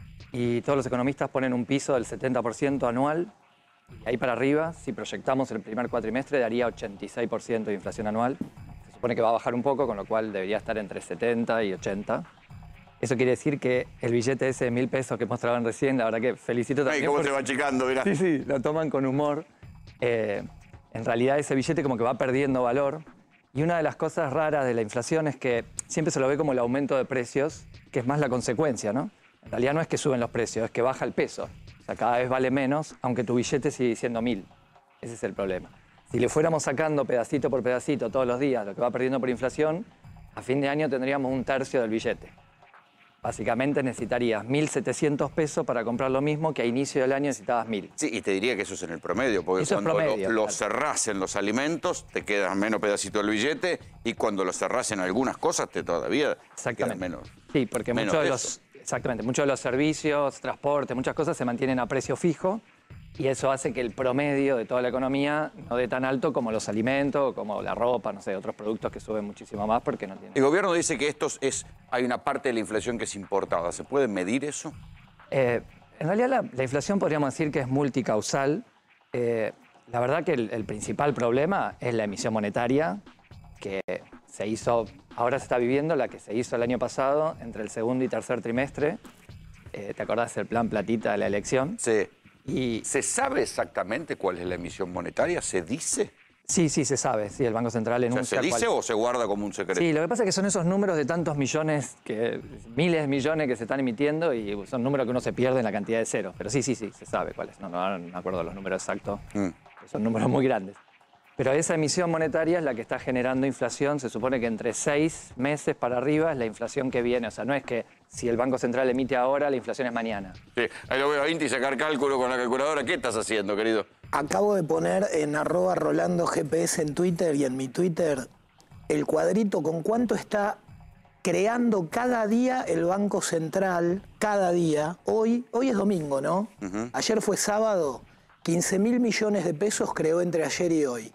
Y todos los economistas ponen un piso del setenta por ciento anual. Y ahí para arriba, si proyectamos el primer cuatrimestre, daría ochenta y seis por ciento de inflación anual. Se supone que va a bajar un poco, con lo cual debería estar entre setenta y ochenta. Eso quiere decir que el billete ese de mil pesos que mostraban recién, la verdad que felicito también. Ay, ¿cómo por... se va achicando? Mirá. Sí, sí, lo toman con humor. Eh, en realidad ese billete como que va perdiendo valor. Y una de las cosas raras de la inflación es que siempre se lo ve como el aumento de precios, que es más la consecuencia, ¿no? En realidad no es que suben los precios, es que baja el peso. O sea, cada vez vale menos, aunque tu billete sigue siendo mil. Ese es el problema. Si le fuéramos sacando pedacito por pedacito todos los días lo que va perdiendo por inflación, a fin de año tendríamos un tercio del billete. Básicamente necesitarías mil setecientos pesos para comprar lo mismo que a inicio del año necesitabas mil. Sí, y te diría que eso es en el promedio, porque eso cuando promedio, lo, lo claro. cerrás en los alimentos, te quedas menos pedacito del billete, y cuando lo cerrás en algunas cosas, te todavía quedas menos. Sí, porque menos muchos de, peso. los, exactamente, muchos de los servicios, transporte, muchas cosas se mantienen a precio fijo, y eso hace que el promedio de toda la economía no dé tan alto como los alimentos, como la ropa, no sé, otros productos que suben muchísimo más porque no tienen... El gobierno dice que esto es, hay una parte de la inflación que es importada. ¿Se puede medir eso? Eh, en realidad la, la inflación podríamos decir que es multicausal. Eh, la verdad que el, el principal problema es la emisión monetaria, que se hizo, ahora se está viviendo la que se hizo el año pasado, entre el segundo y tercer trimestre. Eh, ¿Te acordás del plan platita de la elección? Sí. Y... ¿Se sabe exactamente cuál es la emisión monetaria? ¿Se dice? Sí, sí, se sabe. Sí, el Banco Central enuncia... O sea, ¿se dice cuál... o se guarda como un secreto? Sí, lo que pasa es que son esos números de tantos millones, que miles de millones que se están emitiendo y son números que uno se pierde en la cantidad de ceros. Pero sí, sí, sí, se sabe cuáles. No, no, no me acuerdo los números exactos. Mm. Son números muy grandes. Pero esa emisión monetaria es la que está generando inflación. Se supone que entre seis meses para arriba es la inflación que viene. O sea, no es que si el Banco Central emite ahora, la inflación es mañana. Sí, ahí lo veo a Inti sacar cálculo con la calculadora. ¿Qué estás haciendo, querido? Acabo de poner en arroba Rolando G P S en Twitter y en mi Twitter el cuadrito con cuánto está creando cada día el Banco Central, cada día. Hoy, hoy es domingo, ¿no? Uh-huh. Ayer fue sábado. quince mil millones de pesos creó entre ayer y hoy.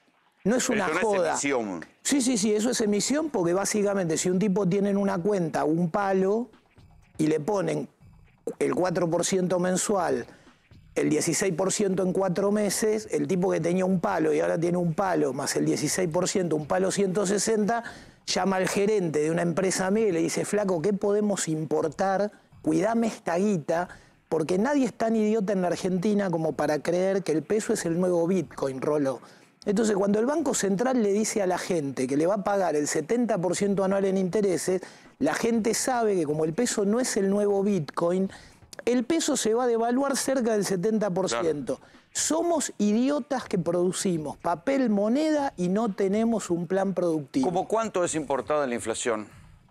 No es una Pero joda. No es emisión. Sí, sí, sí, eso es emisión porque básicamente si un tipo tiene en una cuenta un palo y le ponen el cuatro por ciento mensual, el dieciséis por ciento en cuatro meses, el tipo que tenía un palo y ahora tiene un palo más el dieciséis por ciento, un palo ciento sesenta, llama al gerente de una empresa amiga y le dice, flaco, ¿qué podemos importar? Cuidame esta guita, porque nadie es tan idiota en la Argentina como para creer que el peso es el nuevo Bitcoin, Rolo. Entonces, cuando el Banco Central le dice a la gente que le va a pagar el setenta por ciento anual en intereses, la gente sabe que como el peso no es el nuevo Bitcoin, el peso se va a devaluar cerca del setenta por ciento. Claro. Somos idiotas que producimos papel, moneda y no tenemos un plan productivo. ¿Cómo cuánto es importada la inflación?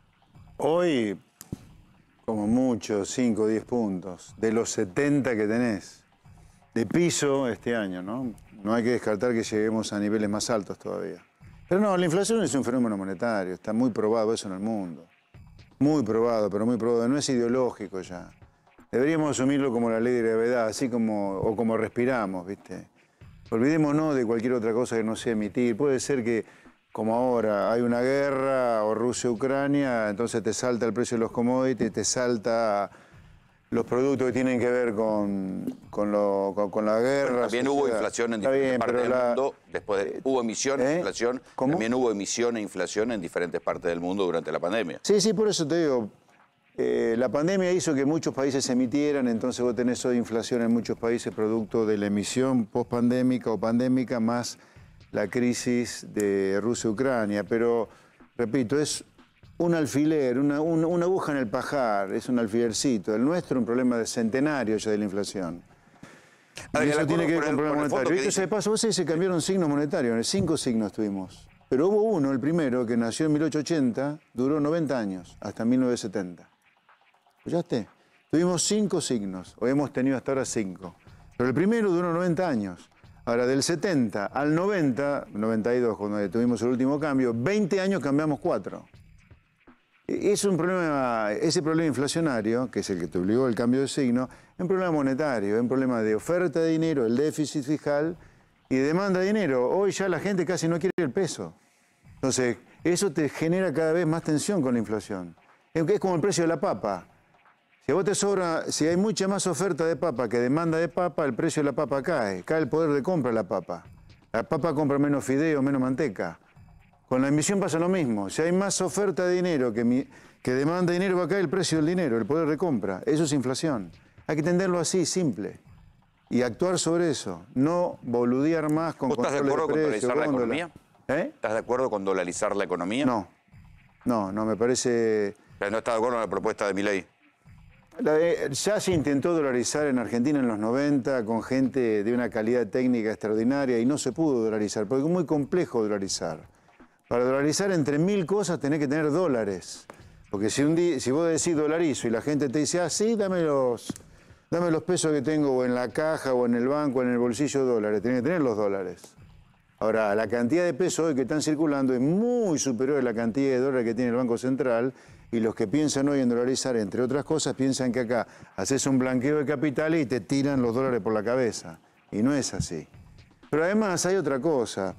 Hoy, como mucho, cinco o diez puntos. De los setenta que tenés de piso este año, ¿no? No hay que descartar que lleguemos a niveles más altos todavía. Pero no, la inflación es un fenómeno monetario, está muy probado eso en el mundo. Muy probado, pero muy probado, no es ideológico ya. Deberíamos asumirlo como la ley de gravedad, así como, o como respiramos, ¿viste? Olvidémonos de cualquier otra cosa que no sea emitir. Puede ser que, como ahora, hay una guerra o Rusia-Ucrania, entonces te salta el precio de los commodities, te salta los productos que tienen que ver con, con, lo, con, con la guerra. Bueno, también hubo inflación en diferentes bien, partes del la, mundo. Después de, hubo emisión e ¿eh? inflación. ¿Cómo? También hubo emisión e inflación en diferentes partes del mundo durante la pandemia. Sí, sí, por eso te digo. Eh, la pandemia hizo que muchos países emitieran, entonces vos tenés hoy inflación en muchos países producto de la emisión post-pandémica o pandémica más la crisis de Rusia-Ucrania. Pero, repito, es un alfiler, una, una, una aguja en el pajar, es un alfilercito. El nuestro es un problema de centenario ya de la inflación. Ver, y eso tiene que ver con el problema monetario. Dice... Esto se pasó, vos sabés, se cambiaron signos monetarios, cinco signos tuvimos. Pero hubo uno, el primero, que nació en mil ochocientos ochenta, duró noventa años, hasta mil novecientos setenta. ¿Escuchaste? Tuvimos cinco signos, o hemos tenido hasta ahora cinco. Pero el primero duró noventa años. Ahora, del setenta al noventa, noventa y dos, cuando tuvimos el último cambio, veinte años cambiamos cuatro. Es un problema, ese problema inflacionario, que es el que te obligó el cambio de signo, es un problema monetario, es un problema de oferta de dinero, el déficit fiscal, y de demanda de dinero. Hoy ya la gente casi no quiere el peso. Entonces, eso te genera cada vez más tensión con la inflación. Es como el precio de la papa. Si a vos te sobra, si hay mucha más oferta de papa que demanda de papa, el precio de la papa cae. Cae el poder de compra de la papa. La papa compra menos fideo, menos manteca. Con la emisión pasa lo mismo. Si hay más oferta de dinero que, mi, que demanda de dinero, va a caer el precio del dinero, el poder de compra. Eso es inflación. Hay que entenderlo así, simple. Y actuar sobre eso. No boludear más con ¿Vos estás de acuerdo con dolarizar la economía? ¿Eh? ¿Estás de acuerdo con dolarizar la economía? No. No, no, me parece... ¿No estás de acuerdo con la propuesta de Milei? La de, ya se intentó dolarizar en Argentina en los noventa con gente de una calidad técnica extraordinaria y no se pudo dolarizar, porque es muy complejo dolarizar. Para dolarizar entre mil cosas tenés que tener dólares. Porque si, un día, si vos decís dolarizo y la gente te dice, ah, sí, dame los, dame los pesos que tengo o en la caja o en el banco o en el bolsillo dólares, tenés que tener los dólares. Ahora, la cantidad de pesos hoy que están circulando es muy superior a la cantidad de dólares que tiene el Banco Central y los que piensan hoy en dolarizar, entre otras cosas, piensan que acá haces un blanqueo de capitales y te tiran los dólares por la cabeza. Y no es así. Pero además hay otra cosa.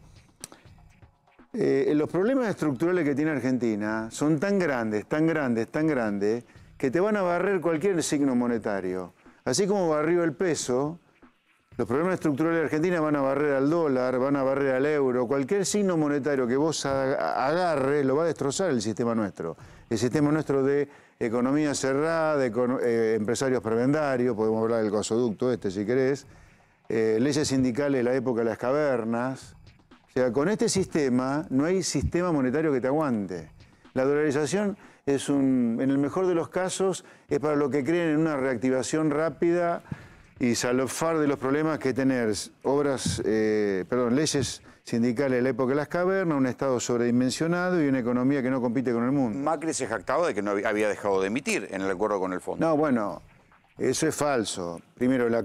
Eh, los problemas estructurales que tiene Argentina son tan grandes, tan grandes, tan grandes, que te van a barrer cualquier signo monetario. Así como barrió el peso, los problemas estructurales de Argentina van a barrer al dólar, van a barrer al euro. Cualquier signo monetario que vos agarre lo va a destrozar el sistema nuestro. El sistema nuestro de economía cerrada, de eh, empresarios prebendarios, podemos hablar del gasoducto este si querés, eh, leyes sindicales de la época de las cavernas. O sea, con este sistema no hay sistema monetario que te aguante. La dolarización es un, en el mejor de los casos, es para los que creen en una reactivación rápida y salvar de los problemas que tener obras, eh, perdón, leyes sindicales de la época de las cavernas, un Estado sobredimensionado y una economía que no compite con el mundo. Macri se jactaba de que no había dejado de emitir en el acuerdo con el fondo. No, bueno, eso es falso. Primero, la,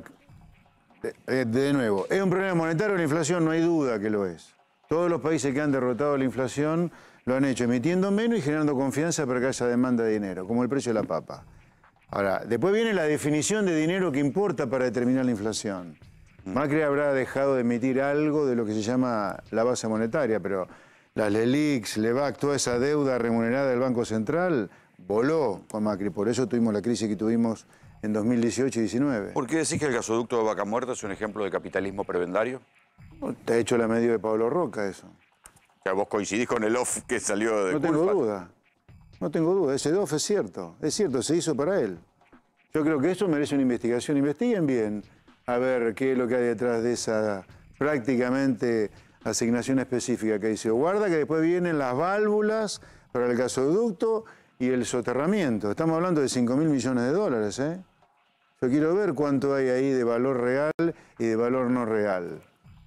de, de nuevo, ¿es un problema monetario la inflación? No hay duda que lo es. Todos los países que han derrotado la inflación lo han hecho emitiendo menos y generando confianza para que haya demanda de dinero, como el precio de la papa. Ahora, después viene la definición de dinero que importa para determinar la inflación. Macri habrá dejado de emitir algo de lo que se llama la base monetaria, pero las LELIQs, LEVAC, toda esa deuda remunerada del Banco Central voló con Macri. Por eso tuvimos la crisis que tuvimos en dos mil dieciocho y diecinueve. ¿Por qué decís que el gasoducto de Vaca Muerta es un ejemplo de capitalismo prebendario? Te ha hecho la medida de Pablo Roca eso. O sea, vos coincidís con el off que salió de No tengo Culfas. duda. No tengo duda. Ese off es cierto. Es cierto, se hizo para él. Yo creo que eso merece una investigación. Investiguen bien a ver qué es lo que hay detrás de esa prácticamente asignación específica que hizo. Guarda que después vienen las válvulas para el gasoducto y el soterramiento. Estamos hablando de cinco mil millones de dólares, ¿eh? Yo quiero ver cuánto hay ahí de valor real y de valor no real.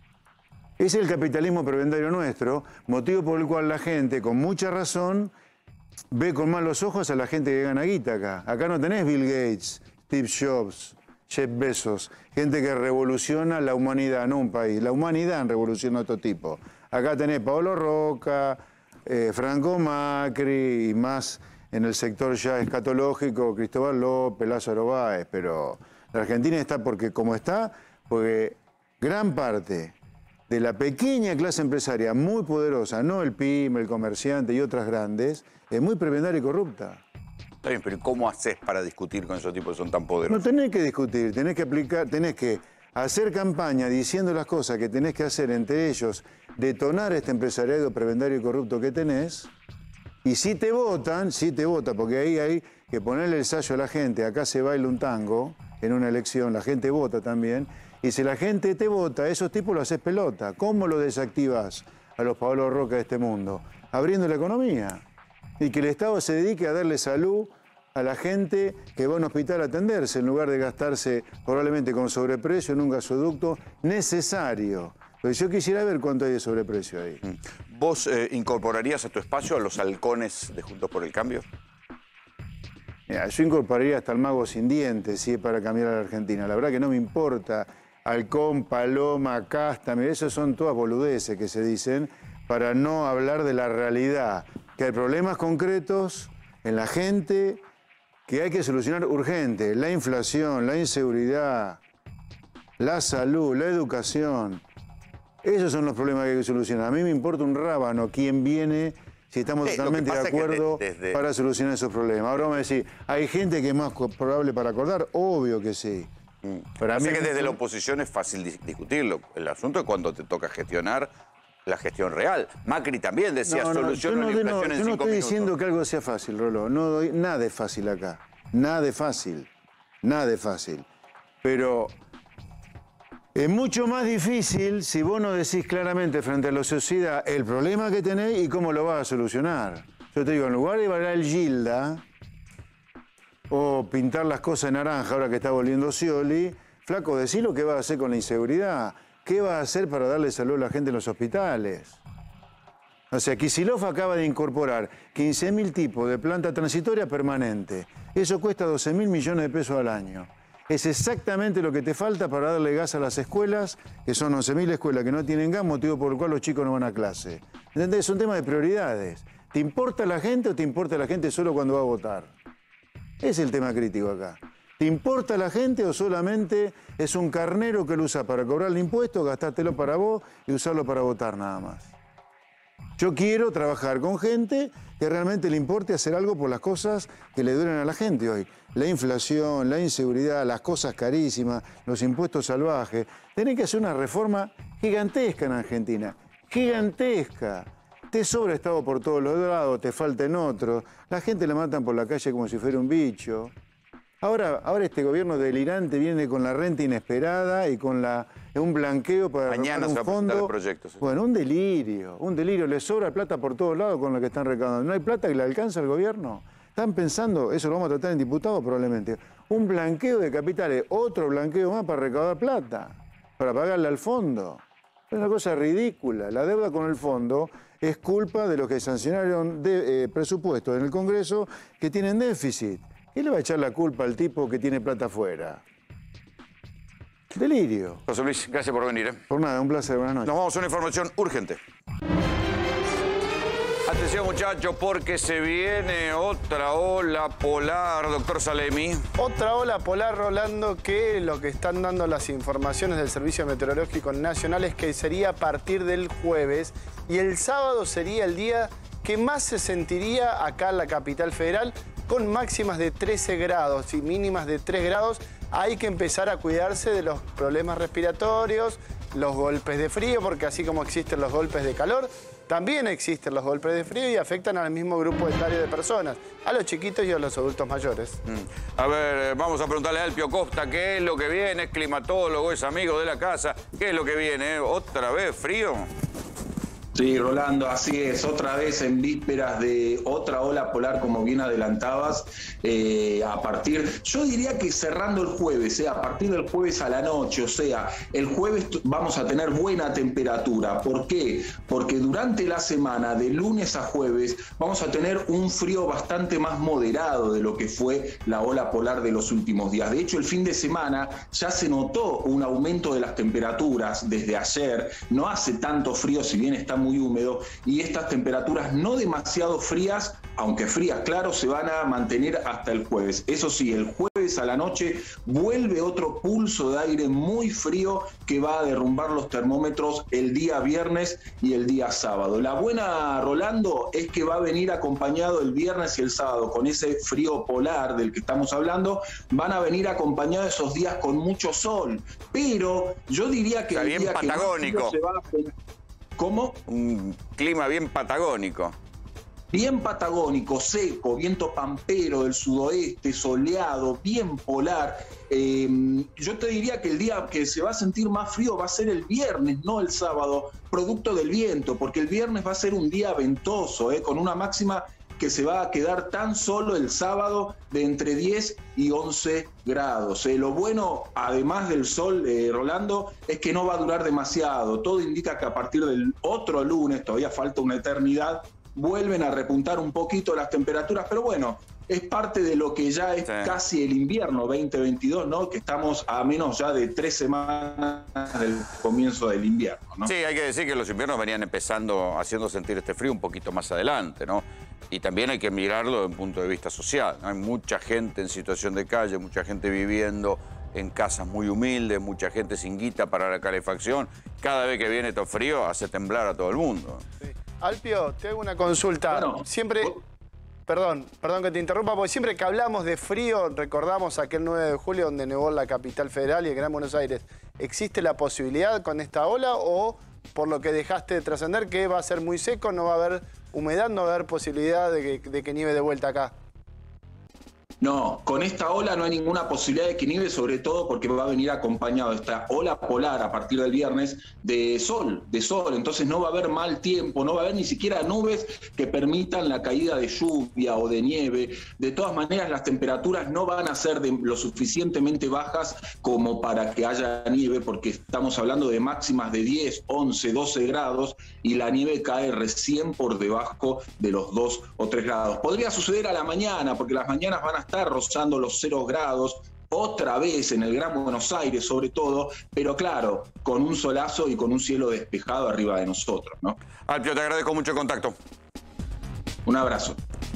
Es el capitalismo prebendario nuestro, motivo por el cual la gente, con mucha razón, ve con malos ojos a la gente que gana guita acá. Acá no tenés Bill Gates, Steve Jobs, Jeff Bezos, gente que revoluciona la humanidad, no un país. La humanidad revoluciona otro tipo. Acá tenés Pablo Roca, eh, Franco Macri y más en el sector ya escatológico, Cristóbal López, Lázaro Báez, pero la Argentina está porque como está, porque gran parte de la pequeña clase empresaria muy poderosa, no el pyme, el comerciante y otras grandes, es muy prebendaria y corrupta. Está bien, pero ¿cómo haces para discutir con esos tipos que son tan poderosos? No tenés que discutir, tenés que aplicar, tenés que hacer campaña diciendo las cosas que tenés que hacer, entre ellos, detonar este empresariado prebendario y corrupto que tenés. Y si te votan, si te votan, porque ahí hay que ponerle el sallo a la gente, acá se baila un tango en una elección, la gente vota también, y si la gente te vota, esos tipos lo haces pelota. ¿Cómo lo desactivás a los Pablo Roca de este mundo? Abriendo la economía. Y que el Estado se dedique a darle salud a la gente que va a un hospital a atenderse, en lugar de gastarse probablemente con sobreprecio en un gasoducto necesario. Pero yo quisiera ver cuánto hay de sobreprecio ahí. ¿Vos eh, incorporarías a tu espacio a los halcones de Juntos por el Cambio? Mira, yo incorporaría hasta el mago sin dientes, si es para cambiar a la Argentina. La verdad que no me importa. Halcón, paloma, casta, mira, esos son todas boludeces que se dicen para no hablar de la realidad. Que hay problemas concretos en la gente que hay que solucionar urgente. La inflación, la inseguridad, la salud, la educación. Esos son los problemas que hay que solucionar. A mí me importa un rábano quién viene, si estamos Sí, totalmente de acuerdo de, desde... para solucionar esos problemas. Ahora vamos a decir, ¿hay gente que es más probable para acordar? Obvio que sí. Para Sé mí que desde la oposición es fácil dis- discutirlo. El asunto es cuando te toca gestionar la gestión real. Macri también decía, No, no, soluciono yo no, la inflación no, en yo no cinco estoy minutos. diciendo que algo sea fácil, Rolo. No doy, nada es fácil acá. Nada es fácil. Nada es fácil. Pero es mucho más difícil si vos no decís claramente frente a la sociedad el problema que tenés y cómo lo vas a solucionar. Yo te digo, en lugar de bailar el Gilda o pintar las cosas en naranja ahora que está volviendo Scioli, flaco, decí lo que vas a hacer con la inseguridad. ¿Qué vas a hacer para darle salud a la gente en los hospitales? O sea, Kicillof acaba de incorporar quince mil tipos de planta transitoria permanente. Eso cuesta doce mil millones de pesos al año. Es exactamente lo que te falta para darle gas a las escuelas, que son once mil escuelas que no tienen gas, motivo por el cual los chicos no van a clase. ¿Entendés? Es un tema de prioridades. ¿Te importa la gente o te importa la gente solo cuando va a votar? Ese es el tema crítico acá. ¿Te importa la gente o solamente es un carnero que lo usa para cobrar el impuesto, gastártelo para vos y usarlo para votar nada más? Yo quiero trabajar con gente que realmente le importe hacer algo por las cosas que le duelen a la gente hoy. La inflación, la inseguridad, las cosas carísimas, los impuestos salvajes. Tenés que hacer una reforma gigantesca en Argentina. Gigantesca. Te sobra Estado por todos los lados, te faltan otros. La gente la matan por la calle como si fuera un bicho. Ahora, ahora este gobierno delirante viene con la renta inesperada y con la, un blanqueo para Mañana un se va a presentar fondo. el proyecto. Sí. Bueno, un delirio, un delirio. Les sobra plata por todos lados con lo que están recaudando. ¿No hay plata que le alcanza al gobierno? Están pensando, eso lo vamos a tratar en diputados probablemente, un blanqueo de capitales, otro blanqueo más para recaudar plata, para pagarle al fondo. Es una cosa ridícula. La deuda con el fondo es culpa de los que sancionaron de, eh, presupuestos en el Congreso que tienen déficit. ¿Quién le va a echar la culpa al tipo que tiene plata afuera? Delirio. José Luis, gracias por venir. ¿eh? Por nada, un placer. Buenas noches. Nos vamos a una información urgente. Atención muchachos, porque se viene otra ola polar, doctor Salemi. Otra ola polar, Rolando, que lo que están dando las informaciones del Servicio Meteorológico Nacional es que sería a partir del jueves y el sábado sería el día que más se sentiría acá en la capital federal, con máximas de trece grados y mínimas de tres grados. Hay que empezar a cuidarse de los problemas respiratorios, los golpes de frío, porque así como existen los golpes de calor, también existen los golpes de frío y afectan al mismo grupo etario de personas, a los chiquitos y a los adultos mayores. Mm. A ver, vamos a preguntarle a Alpio Costa qué es lo que viene, es climatólogo, es amigo de la casa, qué es lo que viene, ¿otra vez frío? Sí, Rolando, así es. Otra vez en vísperas de otra ola polar, como bien adelantabas, eh, a partir, yo diría que cerrando el jueves, eh, a partir del jueves a la noche, o sea, el jueves vamos a tener buena temperatura. ¿Por qué? Porque durante la semana, de lunes a jueves, vamos a tener un frío bastante más moderado de lo que fue la ola polar de los últimos días. De hecho, el fin de semana ya se notó un aumento de las temperaturas desde ayer. No hace tanto frío, si bien está muy muy húmedo, y estas temperaturas no demasiado frías, aunque frías, claro, se van a mantener hasta el jueves. Eso sí, el jueves a la noche vuelve otro pulso de aire muy frío que va a derrumbar los termómetros el día viernes y el día sábado. La buena, Rolando, es que va a venir acompañado el viernes y el sábado con ese frío polar del que estamos hablando, van a venir acompañados esos días con mucho sol, pero yo diría que Está el bien día patagónico. que se va a... ¿Cómo? Un clima bien patagónico. Bien patagónico, seco, viento pampero del sudoeste, soleado, bien polar. Eh, yo te diría que el día que se va a sentir más frío va a ser el viernes, no el sábado, producto del viento, porque el viernes va a ser un día ventoso, eh, con una máxima que se va a quedar tan solo el sábado de entre diez y once grados. Eh, lo bueno, además del sol, eh, Rolando, es que no va a durar demasiado. Todo indica que a partir del otro lunes, todavía falta una eternidad, vuelven a repuntar un poquito las temperaturas, pero bueno, es parte de lo que ya es sí. casi el invierno veinte veintidós, ¿no? Que estamos a menos ya de tres semanas del comienzo del invierno, ¿no? Sí, hay que decir que los inviernos venían empezando, haciendo sentir este frío un poquito más adelante, ¿no? Y también hay que mirarlo desde un punto de vista social, ¿no? Hay mucha gente en situación de calle, mucha gente viviendo en casas muy humildes, mucha gente sin guita para la calefacción. Cada vez que viene todo frío hace temblar a todo el mundo. Sí. Alpio, te hago una consulta. Bueno, siempre... Perdón, perdón que te interrumpa, porque siempre que hablamos de frío, recordamos aquel nueve de julio donde nevó en la capital federal y el Gran Buenos Aires. ¿Existe la posibilidad con esta ola o, por lo que dejaste de trascender, que va a ser muy seco, no va a haber humedad, no va a haber posibilidad de que, de que nieve de vuelta acá? No, con esta ola no hay ninguna posibilidad de que nieve, sobre todo porque va a venir acompañado esta ola polar a partir del viernes de sol, de sol. Entonces no va a haber mal tiempo, no va a haber ni siquiera nubes que permitan la caída de lluvia o de nieve. De todas maneras, las temperaturas no van a ser de lo suficientemente bajas como para que haya nieve, porque estamos hablando de máximas de diez, once, doce grados y la nieve cae recién por debajo de los dos o tres grados. Podría suceder a la mañana, porque las mañanas van a estar rozando los cero grados, otra vez en el Gran Buenos Aires sobre todo, pero claro, con un solazo y con un cielo despejado arriba de nosotros, ¿no? Alpio, te agradezco mucho el contacto. Un abrazo.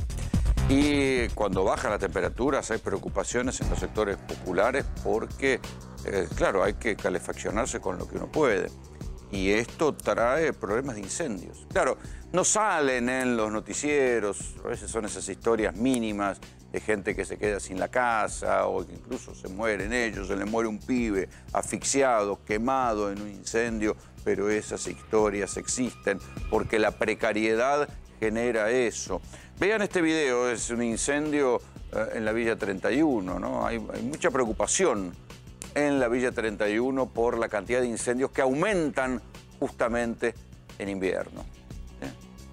Y cuando baja la temperatura hay preocupaciones en los sectores populares porque, eh, claro, hay que calefaccionarse con lo que uno puede. Y esto trae problemas de incendios. Claro, no salen en los noticieros, a veces son esas historias mínimas de gente que se queda sin la casa o que incluso se mueren ellos, se le muere un pibe asfixiado, quemado en un incendio, pero esas historias existen porque la precariedad genera eso. Vean este video, es un incendio eh, en la Villa treinta y uno, ¿no? Hay, hay mucha preocupación en la Villa treinta y uno por la cantidad de incendios que aumentan justamente en invierno. ¿Sí?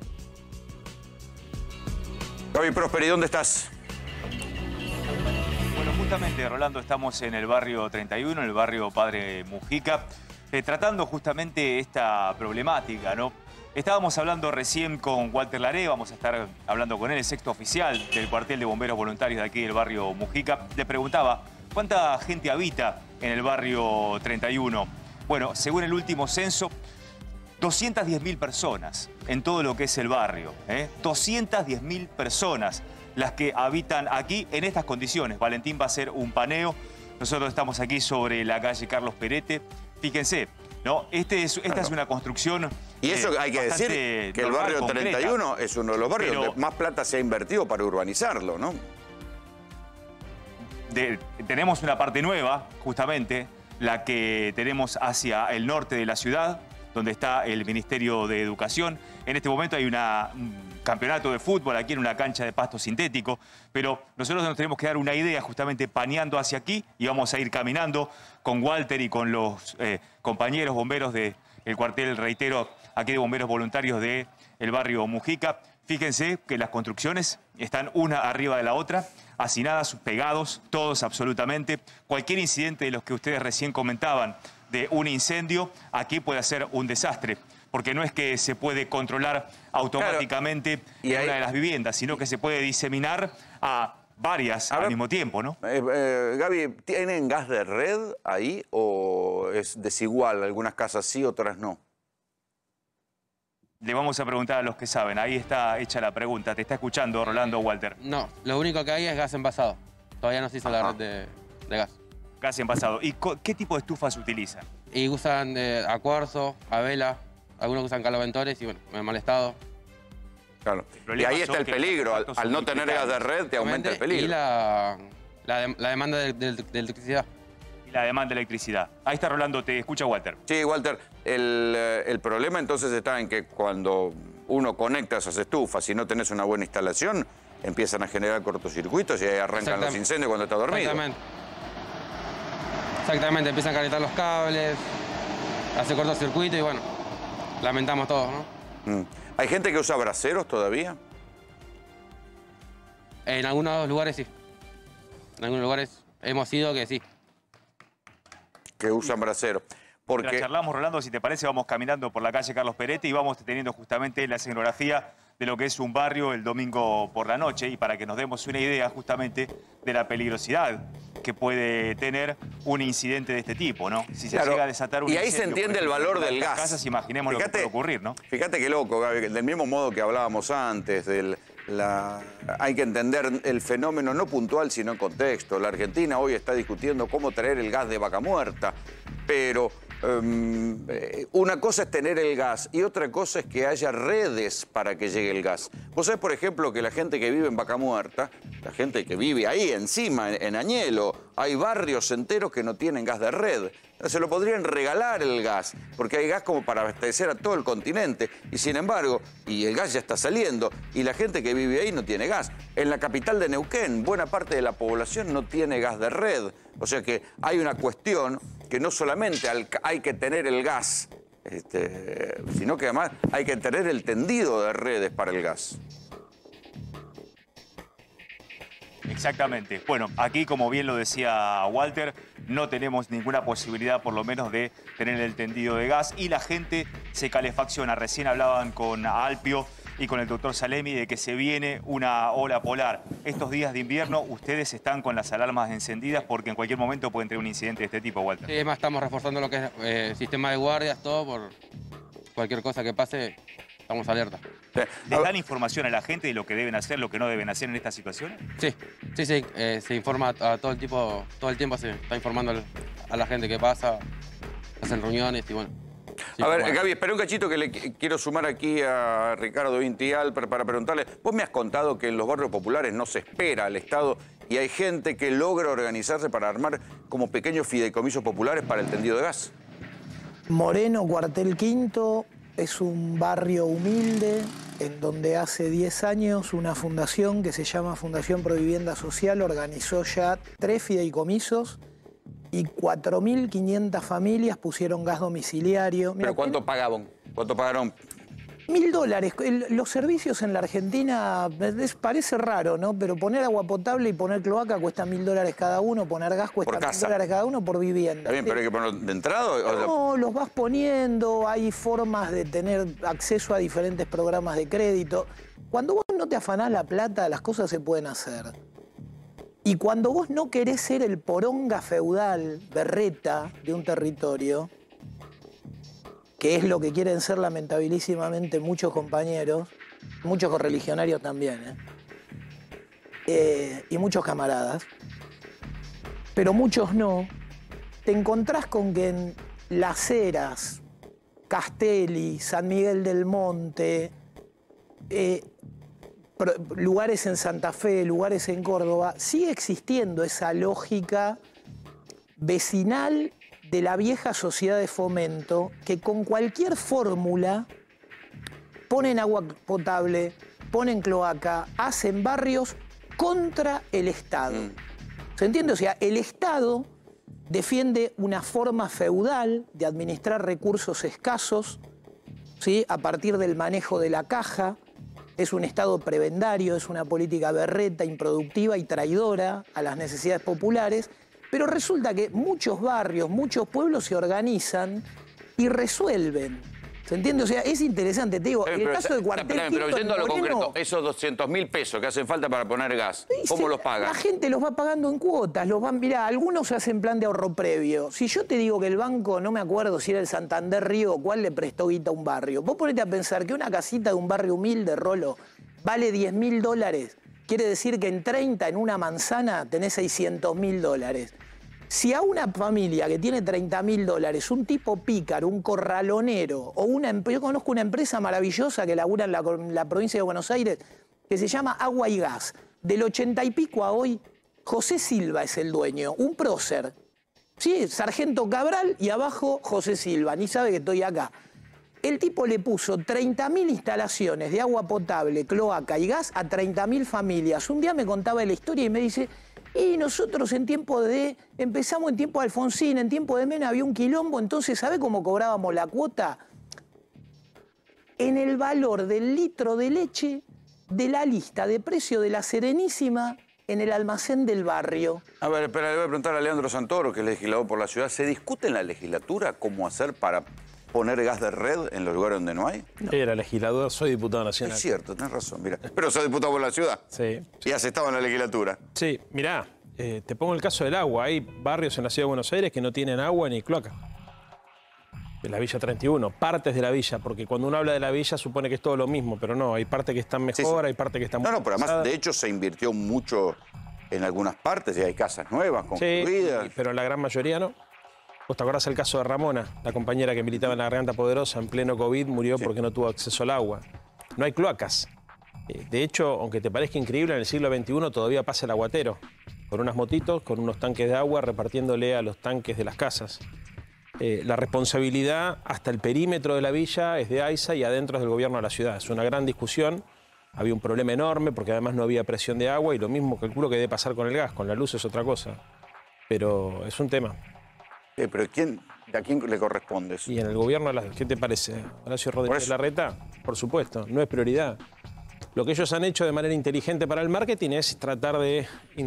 Gaby Prosperi, ¿dónde estás? Bueno, justamente, Rolando, estamos en el barrio treinta y uno, en el barrio Padre Mujica, eh, tratando justamente esta problemática, ¿no? Estábamos hablando recién con Walter Laré, vamos a estar hablando con él, el sexto oficial del cuartel de bomberos voluntarios de aquí del barrio Mujica. Le preguntaba, ¿cuánta gente habita en el barrio treinta y uno? Bueno, según el último censo, doscientas diez mil personas en todo lo que es el barrio. ¿eh? doscientas diez mil personas las que habitan aquí en estas condiciones. Valentín va a hacer un paneo. Nosotros estamos aquí sobre la calle Carlos Perete. Fíjense, ¿no? Este es, esta es una construcción. Y eso eh, hay que decir que el barrio treinta y uno es uno de los barrios pero, donde más plata se ha invertido para urbanizarlo, ¿no? De, tenemos una parte nueva, justamente, la que tenemos hacia el norte de la ciudad, donde está el Ministerio de Educación. En este momento hay una, un campeonato de fútbol aquí en una cancha de pasto sintético, pero nosotros nos tenemos que dar una idea justamente paneando hacia aquí y vamos a ir caminando con Walter y con los eh, compañeros bomberos del cuartel, reitero, aquí de bomberos voluntarios del barrio Mujica. Fíjense que las construcciones están una arriba de la otra, hacinadas, pegados, todos absolutamente. Cualquier incidente de los que ustedes recién comentaban, de un incendio, aquí puede ser un desastre. Porque no es que se puede controlar automáticamente claro. en ahí... una de las viviendas, sino que se puede diseminar a varias a al ver, mismo tiempo, ¿no? Eh, eh, Gaby, ¿tienen gas de red ahí o es desigual? Algunas casas sí, otras no. Le vamos a preguntar a los que saben. Ahí está hecha la pregunta. Te está escuchando Rolando Walter. No, lo único que hay es gas envasado. Todavía no se hizo Ajá. la red de, de gas. Gas envasado. ¿Y qué tipo de estufas utilizan? Y usan eh, a cuarzo, a vela, algunos usan caloventores y bueno, en mal estado. Claro. Y ahí está el peligro. Al, al no tener gas de red te aumenta el peligro. Y la, la, de, la demanda de, de, de electricidad. Y la demanda de electricidad. Ahí está Rolando, te escucha Walter. Sí, Walter, el, el problema entonces está en que cuando uno conecta esas estufas y no tenés una buena instalación, empiezan a generar cortocircuitos y ahí arrancan los incendios cuando está dormido. Exactamente. Exactamente, empiezan a calentar los cables, hace cortocircuito y bueno, lamentamos todos, ¿no? Mm. ¿Hay gente que usa braseros todavía? En algunos lugares sí. En algunos lugares hemos ido que sí. Que usan braseros. Porque... Mientras charlamos, Rolando, si te parece, vamos caminando por la calle Carlos Peretti y vamos teniendo justamente la escenografía de lo que es un barrio el domingo por la noche y para que nos demos una idea justamente de la peligrosidad que puede tener un incidente de este tipo, ¿no? Si se claro. llega a desatar un y ahí incendio, se entiende el valor del gas. Casas, imaginemos fíjate, lo que puede ocurrir, ¿no? Fíjate qué loco, Gaby, del mismo modo que hablábamos antes, del, la, hay que entender el fenómeno no puntual, sino en contexto. La Argentina hoy está discutiendo cómo traer el gas de Vaca Muerta, pero... Um, una cosa es tener el gas y otra cosa es que haya redes para que llegue el gas. Vos sabés, por ejemplo, que la gente que vive en Vaca Muerta, la gente que vive ahí encima, en, en Añelo, hay barrios enteros que no tienen gas de red. Se lo podrían regalar el gas, porque hay gas como para abastecer a todo el continente. Y sin embargo, y el gas ya está saliendo, y la gente que vive ahí no tiene gas. En la capital de Neuquén, buena parte de la población no tiene gas de red. O sea que hay una cuestión que no solamente hay que tener el gas, este, sino que además hay que tener el tendido de redes para el gas. Exactamente. Bueno, aquí, como bien lo decía Walter, no tenemos ninguna posibilidad, por lo menos, de tener el tendido de gas y la gente se calefacciona. Recién hablaban con Alpio y con el doctor Salemi de que se viene una ola polar. Estos días de invierno, ustedes están con las alarmas encendidas porque en cualquier momento puede tener un incidente de este tipo, Walter. Sí, es más, estamos reforzando lo que es eh, sistema de guardias, todo, por cualquier cosa que pase, estamos alerta. ¿Les dan información a la gente de lo que deben hacer, lo que no deben hacer en estas situaciones? Sí, sí, sí, eh, se informa a todo el tipo, todo el tiempo se está informando a la gente qué pasa, hacen reuniones y bueno. Sí, a ver, bueno. Gaby, espera un cachito que le quiero sumar aquí a Ricardo Intial para, para preguntarle. Vos me has contado que en los barrios populares no se espera al Estado y hay gente que logra organizarse para armar como pequeños fideicomisos populares para el tendido de gas. Moreno, Cuartel Quinto, es un barrio humilde en donde hace diez años una fundación que se llama Fundación Provivienda Social organizó ya tres fideicomisos y cuatro mil quinientas familias pusieron gas domiciliario. Mirá, ¿pero cuánto pagaban? ¿Cuánto pagaron? Mil dólares. El, los servicios en la Argentina, es, parece raro, ¿no? Pero poner agua potable y poner cloaca cuesta mil dólares cada uno, poner gas cuesta mil dólares cada uno por vivienda. Está bien, pero hay que ponerlo de entrada. No, los vas poniendo, hay formas de tener acceso a diferentes programas de crédito. Cuando vos no te afanás la plata, las cosas se pueden hacer. Y cuando vos no querés ser el poronga feudal, berreta de un territorio, que es lo que quieren ser lamentabilísimamente muchos compañeros, muchos correligionarios también, ¿eh? Eh, y muchos camaradas, pero muchos no, te encontrás con que en Las Heras, Castelli, San Miguel del Monte, eh, lugares en Santa Fe, lugares en Córdoba, sigue existiendo esa lógica vecinal de la vieja sociedad de fomento que con cualquier fórmula ponen agua potable, ponen cloaca, hacen barrios contra el Estado. ¿Se entiende? O sea, el Estado defiende una forma feudal de administrar recursos escasos ¿sí? A partir del manejo de la caja. Es un Estado prebendario, es una política berreta, improductiva y traidora a las necesidades populares. Pero resulta que muchos barrios, muchos pueblos se organizan y resuelven. ¿Se entiende? O sea, es interesante, te digo, en el caso de Cuartel Pero, pero yendo a lo concreto, esos doscientos mil pesos que hacen falta para poner gas, ¿cómo los pagan? La gente los va pagando en cuotas, los van, mirá, algunos hacen plan de ahorro previo. Si yo te digo que el banco, no me acuerdo si era el Santander Río o cuál, le prestó guita a un barrio. Vos ponete a pensar que una casita de un barrio humilde, Rolo, vale diez mil dólares. Quiere decir que en treinta, en una manzana, tenés seiscientos mil dólares. Si a una familia que tiene treinta mil dólares, un tipo pícaro, un corralonero, o una empresa, yo conozco una empresa maravillosa que labura en la, en la provincia de Buenos Aires, que se llama Agua y Gas. Del ochenta y pico a hoy, José Silva es el dueño, un prócer. Sí, Sargento Cabral y abajo José Silva, ni sabe que estoy acá. El tipo le puso treinta mil instalaciones de agua potable, cloaca y gas a treinta mil familias. Un día me contaba la historia y me dice... Y nosotros en tiempo de... Empezamos en tiempo de Alfonsín, en tiempo de Mena había un quilombo, entonces ¿sabe cómo cobrábamos la cuota? En el valor del litro de leche de la lista de precio de la Serenísima en el almacén del barrio. A ver, espera, le voy a preguntar a Leandro Santoro, que es legislador por la ciudad. ¿Se discute en la legislatura cómo hacer para poner gas de red en los lugares donde no hay? No. Era legislador, soy diputado nacional. Es cierto, tenés razón, mira. Pero soy diputado por la ciudad. Sí. Y has estado en la legislatura. Sí, mirá, eh, te pongo el caso del agua. Hay barrios en la ciudad de Buenos Aires que no tienen agua ni cloaca. En la Villa treinta y uno, partes de la villa, porque cuando uno habla de la villa supone que es todo lo mismo, pero no, hay partes que están mejor, sí, sí. Hay partes que están muy No, no, pero además, de hecho, se invirtió mucho en algunas partes y hay casas nuevas, construidas. Sí, pero en la gran mayoría no. ¿Vos te acordás el caso de Ramona, la compañera que militaba en la Garganta Poderosa en pleno COVID, murió sí. porque no tuvo acceso al agua? No hay cloacas. De hecho, aunque te parezca increíble, en el siglo veintiuno todavía pasa el aguatero, con unas motitos, con unos tanques de agua, repartiéndole a los tanques de las casas. Eh, la responsabilidad hasta el perímetro de la villa es de AISA y adentro es del gobierno de la ciudad. Es una gran discusión. Había un problema enorme porque además no había presión de agua y lo mismo calculo que debe pasar con el gas. Con la luz es otra cosa. Pero es un tema. Eh, ¿Pero quién, a quién le corresponde eso? Y en el gobierno, ¿qué te parece? Horacio Rodríguez Larreta, por supuesto, no es prioridad. Lo que ellos han hecho de manera inteligente para el marketing es tratar de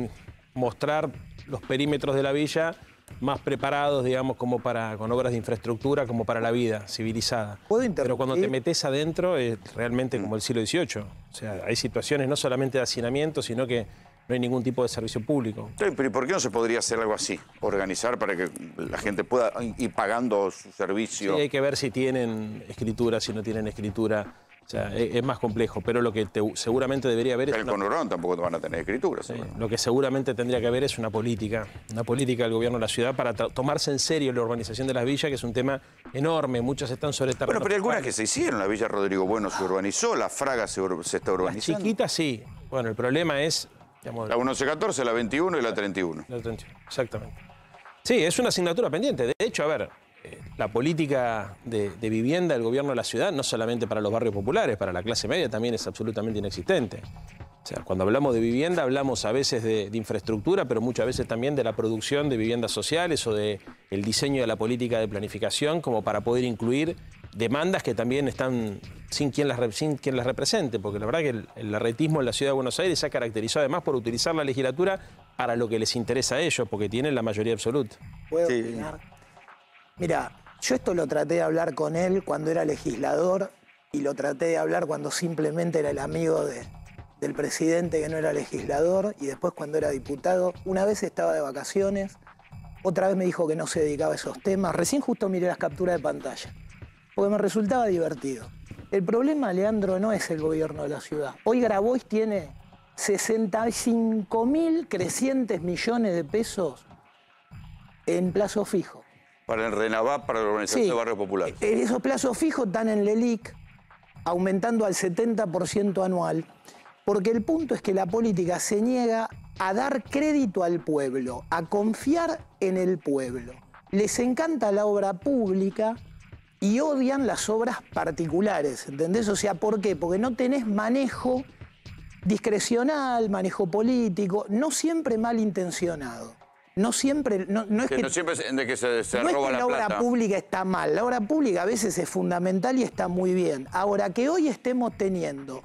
mostrar los perímetros de la villa más preparados, digamos, como para, con obras de infraestructura, como para la vida civilizada. Pero cuando te metes adentro es realmente como el siglo dieciocho. O sea, hay situaciones no solamente de hacinamiento, sino que no hay ningún tipo de servicio público. Sí, pero ¿y por qué no se podría hacer algo así? Organizar para que la gente pueda ir pagando su servicio. Sí, hay que ver si tienen escritura, si no tienen escritura. O sea, es, es más complejo, pero lo que te, seguramente debería haber es... El conurbano tampoco van a tener escritura. Sí, lo que seguramente tendría que haber es una política, una política del gobierno de la ciudad para tomarse en serio la urbanización de las villas, que es un tema enorme, muchas están sobre terreno. Bueno, pero hay algunas que se hicieron, la Villa Rodrigo Bueno se urbanizó, la Fraga se, se está urbanizando. Las chiquitas sí, bueno, el problema es... Digamos, la once catorce, la veintiuno y la treinta y uno. La treinta y uno, exactamente. Sí, es una asignatura pendiente. De hecho, a ver, eh, la política de, de vivienda del gobierno de la ciudad, no solamente para los barrios populares, para la clase media también es absolutamente inexistente. O sea, cuando hablamos de vivienda, hablamos a veces de, de infraestructura, pero muchas veces también de la producción de viviendas sociales o del diseño de la política de planificación, como para poder incluir demandas que también están sin quien las, sin quien las represente, porque la verdad que el, el larretismo en la ciudad de Buenos Aires se ha caracterizado además por utilizar la legislatura para lo que les interesa a ellos, porque tienen la mayoría absoluta. ¿Puedo sí. opinar? Mira, yo esto lo traté de hablar con él cuando era legislador y lo traté de hablar cuando simplemente era el amigo de, del presidente que no era legislador y después cuando era diputado. Una vez estaba de vacaciones, otra vez me dijo que no se dedicaba a esos temas. Recién justo miré las capturas de pantalla, porque me resultaba divertido. El problema, Leandro, no es el gobierno de la ciudad. Hoy Grabois tiene sesenta y cinco mil crecientes millones de pesos en plazo fijo. Para el RENAVAP, para la organización sí. de barrios populares. Esos plazos fijos están en LELIC, aumentando al setenta por ciento anual, porque el punto es que la política se niega a dar crédito al pueblo, a confiar en el pueblo. Les encanta la obra pública y odian las obras particulares, ¿entendés? O sea, ¿por qué? Porque no tenés manejo discrecional, manejo político, no siempre malintencionado. no siempre, no, no es que, que, no siempre es de que se, se no roba es que la la obra plata. pública está mal, la obra pública a veces es fundamental y está muy bien. Ahora, que hoy estemos teniendo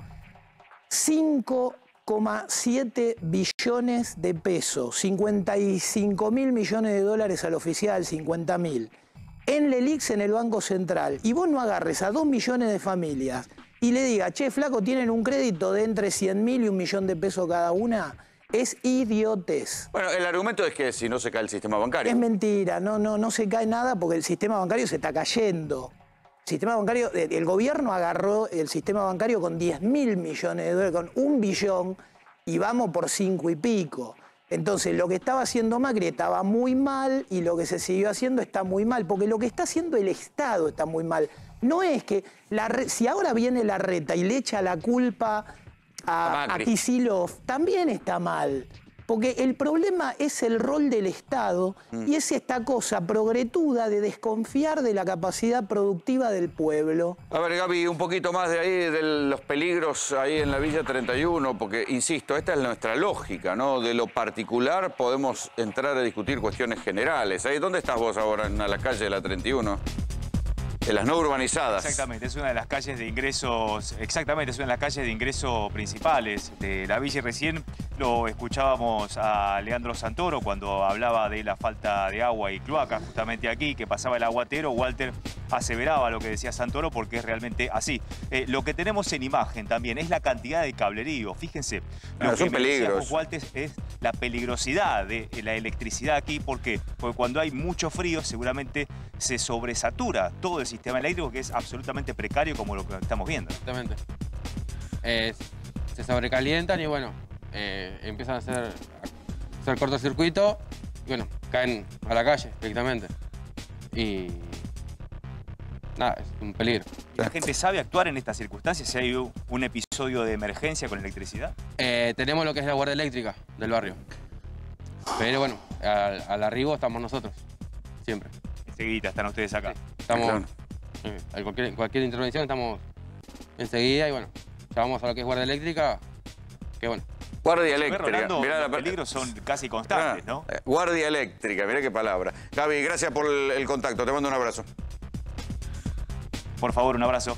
cinco coma siete billones de pesos, cincuenta y cinco mil millones de dólares al oficial, cincuenta mil, en Lelix, en el Banco Central, y vos no agarres a dos millones de familias y le digas, che, flaco, tienen un crédito de entre cien mil y un millón de pesos cada una, es idiotez. Bueno, el argumento es que si no se cae el sistema bancario. Es mentira, no, no, no se cae nada porque el sistema bancario se está cayendo. El sistema bancario, el gobierno agarró el sistema bancario con diez mil millones de dólares, con un billón, y vamos por cinco y pico. Entonces, lo que estaba haciendo Macri estaba muy mal y lo que se siguió haciendo está muy mal, porque lo que está haciendo el Estado está muy mal. No es que, la, si ahora viene Larreta y le echa la culpa a, a Kicillof, también está mal. Porque el problema es el rol del Estado mm. y es esta cosa progretuda de desconfiar de la capacidad productiva del pueblo. A ver, Gaby, un poquito más de ahí, de los peligros ahí en la Villa treinta y uno, porque, insisto, esta es nuestra lógica, ¿no? De lo particular podemos entrar a discutir cuestiones generales. ¿Ahí dónde estás vos ahora, en la calle de la treinta y uno? En las no urbanizadas. Exactamente, es una de las calles de ingresos, exactamente, es una de las calles de ingreso principales de la villa. Recién lo escuchábamos a Leandro Santoro cuando hablaba de la falta de agua y cloaca justamente aquí, que pasaba el aguatero. Walter aseveraba lo que decía Santoro porque es realmente así. Eh, lo que tenemos en imagen también es la cantidad de cablerío. Fíjense, lo no, que son me decía peligros. Walter es la peligrosidad de la electricidad aquí. ¿Por qué? Porque cuando hay mucho frío seguramente se sobresatura todo el sistema eléctrico, que es absolutamente precario como lo que estamos viendo. Exactamente. Eh, se sobrecalientan y bueno, eh, empiezan a hacer, a hacer cortocircuito y bueno, caen a la calle directamente. Y nada, es un peligro. ¿La gente sabe actuar en estas circunstancias si hay un episodio de emergencia con electricidad? Eh, tenemos lo que es la guardia eléctrica del barrio. Pero bueno, al, al arribo estamos nosotros, siempre. Enseguida están ustedes acá. Sí, estamos, claro. En cualquier, cualquier intervención estamos enseguida y bueno, ya vamos a lo que es guardia eléctrica, que bueno. Guardia eléctrica. Rolando, mirá los la... peligros son casi constantes, ¿no? Guardia eléctrica, mirá qué palabra. Gaby, gracias por el, el contacto, te mando un abrazo. Por favor, un abrazo.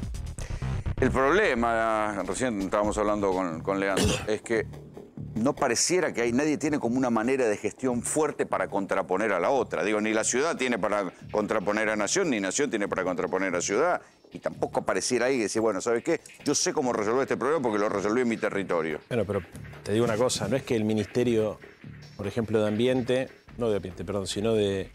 El problema, recién estábamos hablando con, con Leandro, es que no pareciera que hay, nadie tiene como una manera de gestión fuerte para contraponer a la otra. Digo, ni la ciudad tiene para contraponer a Nación, ni Nación tiene para contraponer a ciudad. Y tampoco pareciera ahí que decir, bueno, ¿sabes qué? Yo sé cómo resolver este problema porque lo resolví en mi territorio. Bueno, pero te digo una cosa, no es que el Ministerio, por ejemplo, de Ambiente, no de Ambiente, perdón, sino de,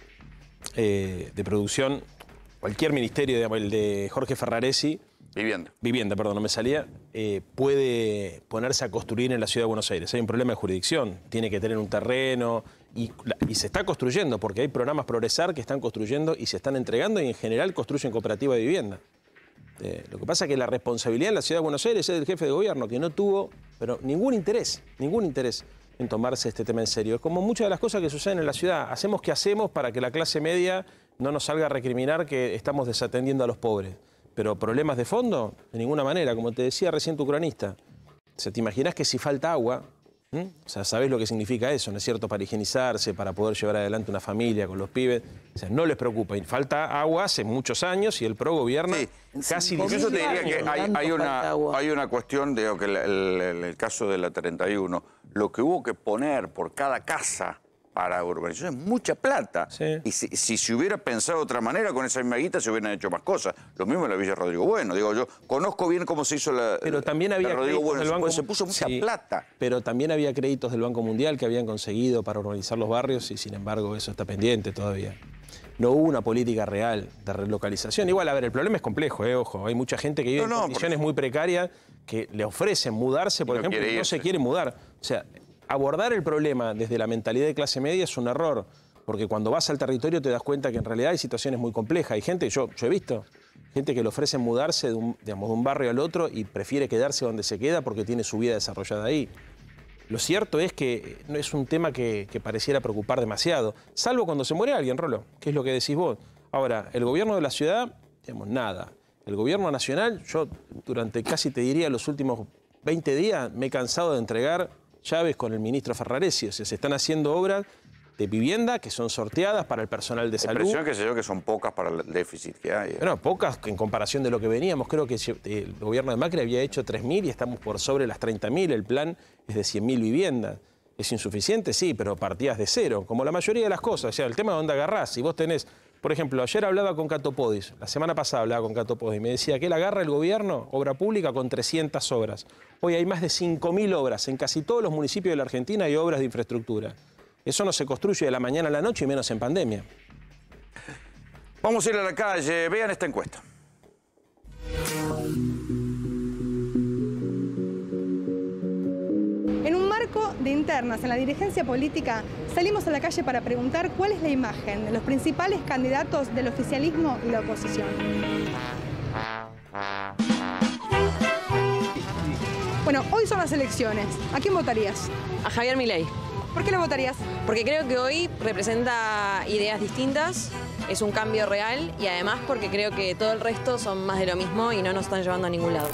eh, de Producción, cualquier ministerio, digamos, el de Jorge Ferraresi, Vivienda. Vivienda, perdón, no me salía. Eh, puede ponerse a construir en la Ciudad de Buenos Aires. Hay un problema de jurisdicción. Tiene que tener un terreno y, y se está construyendo porque hay programas Progresar que están construyendo y se están entregando y en general construyen cooperativa de vivienda. Eh, lo que pasa es que la responsabilidad en la Ciudad de Buenos Aires es del jefe de gobierno que no tuvo pero ningún interés, ningún interés en tomarse este tema en serio. Es como muchas de las cosas que suceden en la ciudad. Hacemos que hacemos para que la clase media no nos salga a recriminar que estamos desatendiendo a los pobres. Pero problemas de fondo, de ninguna manera. Como te decía recién tu cronista, o sea, ¿te imaginas que si falta agua? ¿Mm? O sea, ¿sabés lo que significa eso, no es cierto? Para higienizarse, para poder llevar adelante una familia con los pibes. O sea, no les preocupa. Y falta agua hace muchos años y el PRO gobierna sí, casi diez años. Yo te diría que hay, hay, una, hay una cuestión de que el, el, el caso de la treinta y uno, lo que hubo que poner por cada casa para urbanización es mucha plata. Sí. Y si, si se hubiera pensado de otra manera, con esa misma guita se hubieran hecho más cosas. Lo mismo en la Villa Rodrigo Bueno. Digo, yo conozco bien cómo se hizo la, pero también había la Rodrigo Bueno. Del Banco, se puso mucha sí, plata. Pero también había créditos del Banco Mundial que habían conseguido para urbanizar los barrios y sin embargo eso está pendiente todavía. No hubo una política real de relocalización. Igual, a ver, el problema es complejo, eh, ojo. Hay mucha gente que vive no, no, en condiciones porque... muy precarias que le ofrecen mudarse, por no ejemplo, y no se quiere mudar. O sea, abordar el problema desde la mentalidad de clase media es un error, porque cuando vas al territorio te das cuenta que en realidad hay situaciones muy complejas. Hay gente, yo, yo he visto, gente que le ofrecen mudarse de un, digamos, de un barrio al otro y prefiere quedarse donde se queda porque tiene su vida desarrollada ahí. Lo cierto es que no es un tema que, que pareciera preocupar demasiado, salvo cuando se muere alguien, Rolo, que es lo que decís vos. Ahora, el gobierno de la ciudad, digamos, nada. El gobierno nacional, yo durante casi te diría los últimos veinte días me he cansado de entregar llaves con el ministro Ferraresi. O sea, se están haciendo obras de vivienda que son sorteadas para el personal de salud. Impresión que sé yo que son pocas para el déficit que hay. Bueno, pocas en comparación de lo que veníamos. Creo que el gobierno de Macri había hecho tres mil y estamos por sobre las treinta mil. El plan es de cien mil viviendas. ¿Es insuficiente? Sí, pero partías de cero, como la mayoría de las cosas. O sea, el tema de dónde agarrás. Si vos tenés, por ejemplo, ayer hablaba con Catopodis, la semana pasada hablaba con Catopodis, y me decía que él agarra el gobierno, obra pública, con trescientas obras. Hoy hay más de cinco mil obras. En casi todos los municipios de la Argentina hay obras de infraestructura. Eso no se construye de la mañana a la noche y menos en pandemia. Vamos a ir a la calle. Vean esta encuesta. En un marco de internas en la dirigencia política, salimos a la calle para preguntar cuál es la imagen de los principales candidatos del oficialismo y la oposición. Bueno, hoy son las elecciones. ¿A quién votarías? A Javier Milei. ¿Por qué lo votarías? Porque creo que hoy representa ideas distintas, es un cambio real y además porque creo que todo el resto son más de lo mismo y no nos están llevando a ningún lado.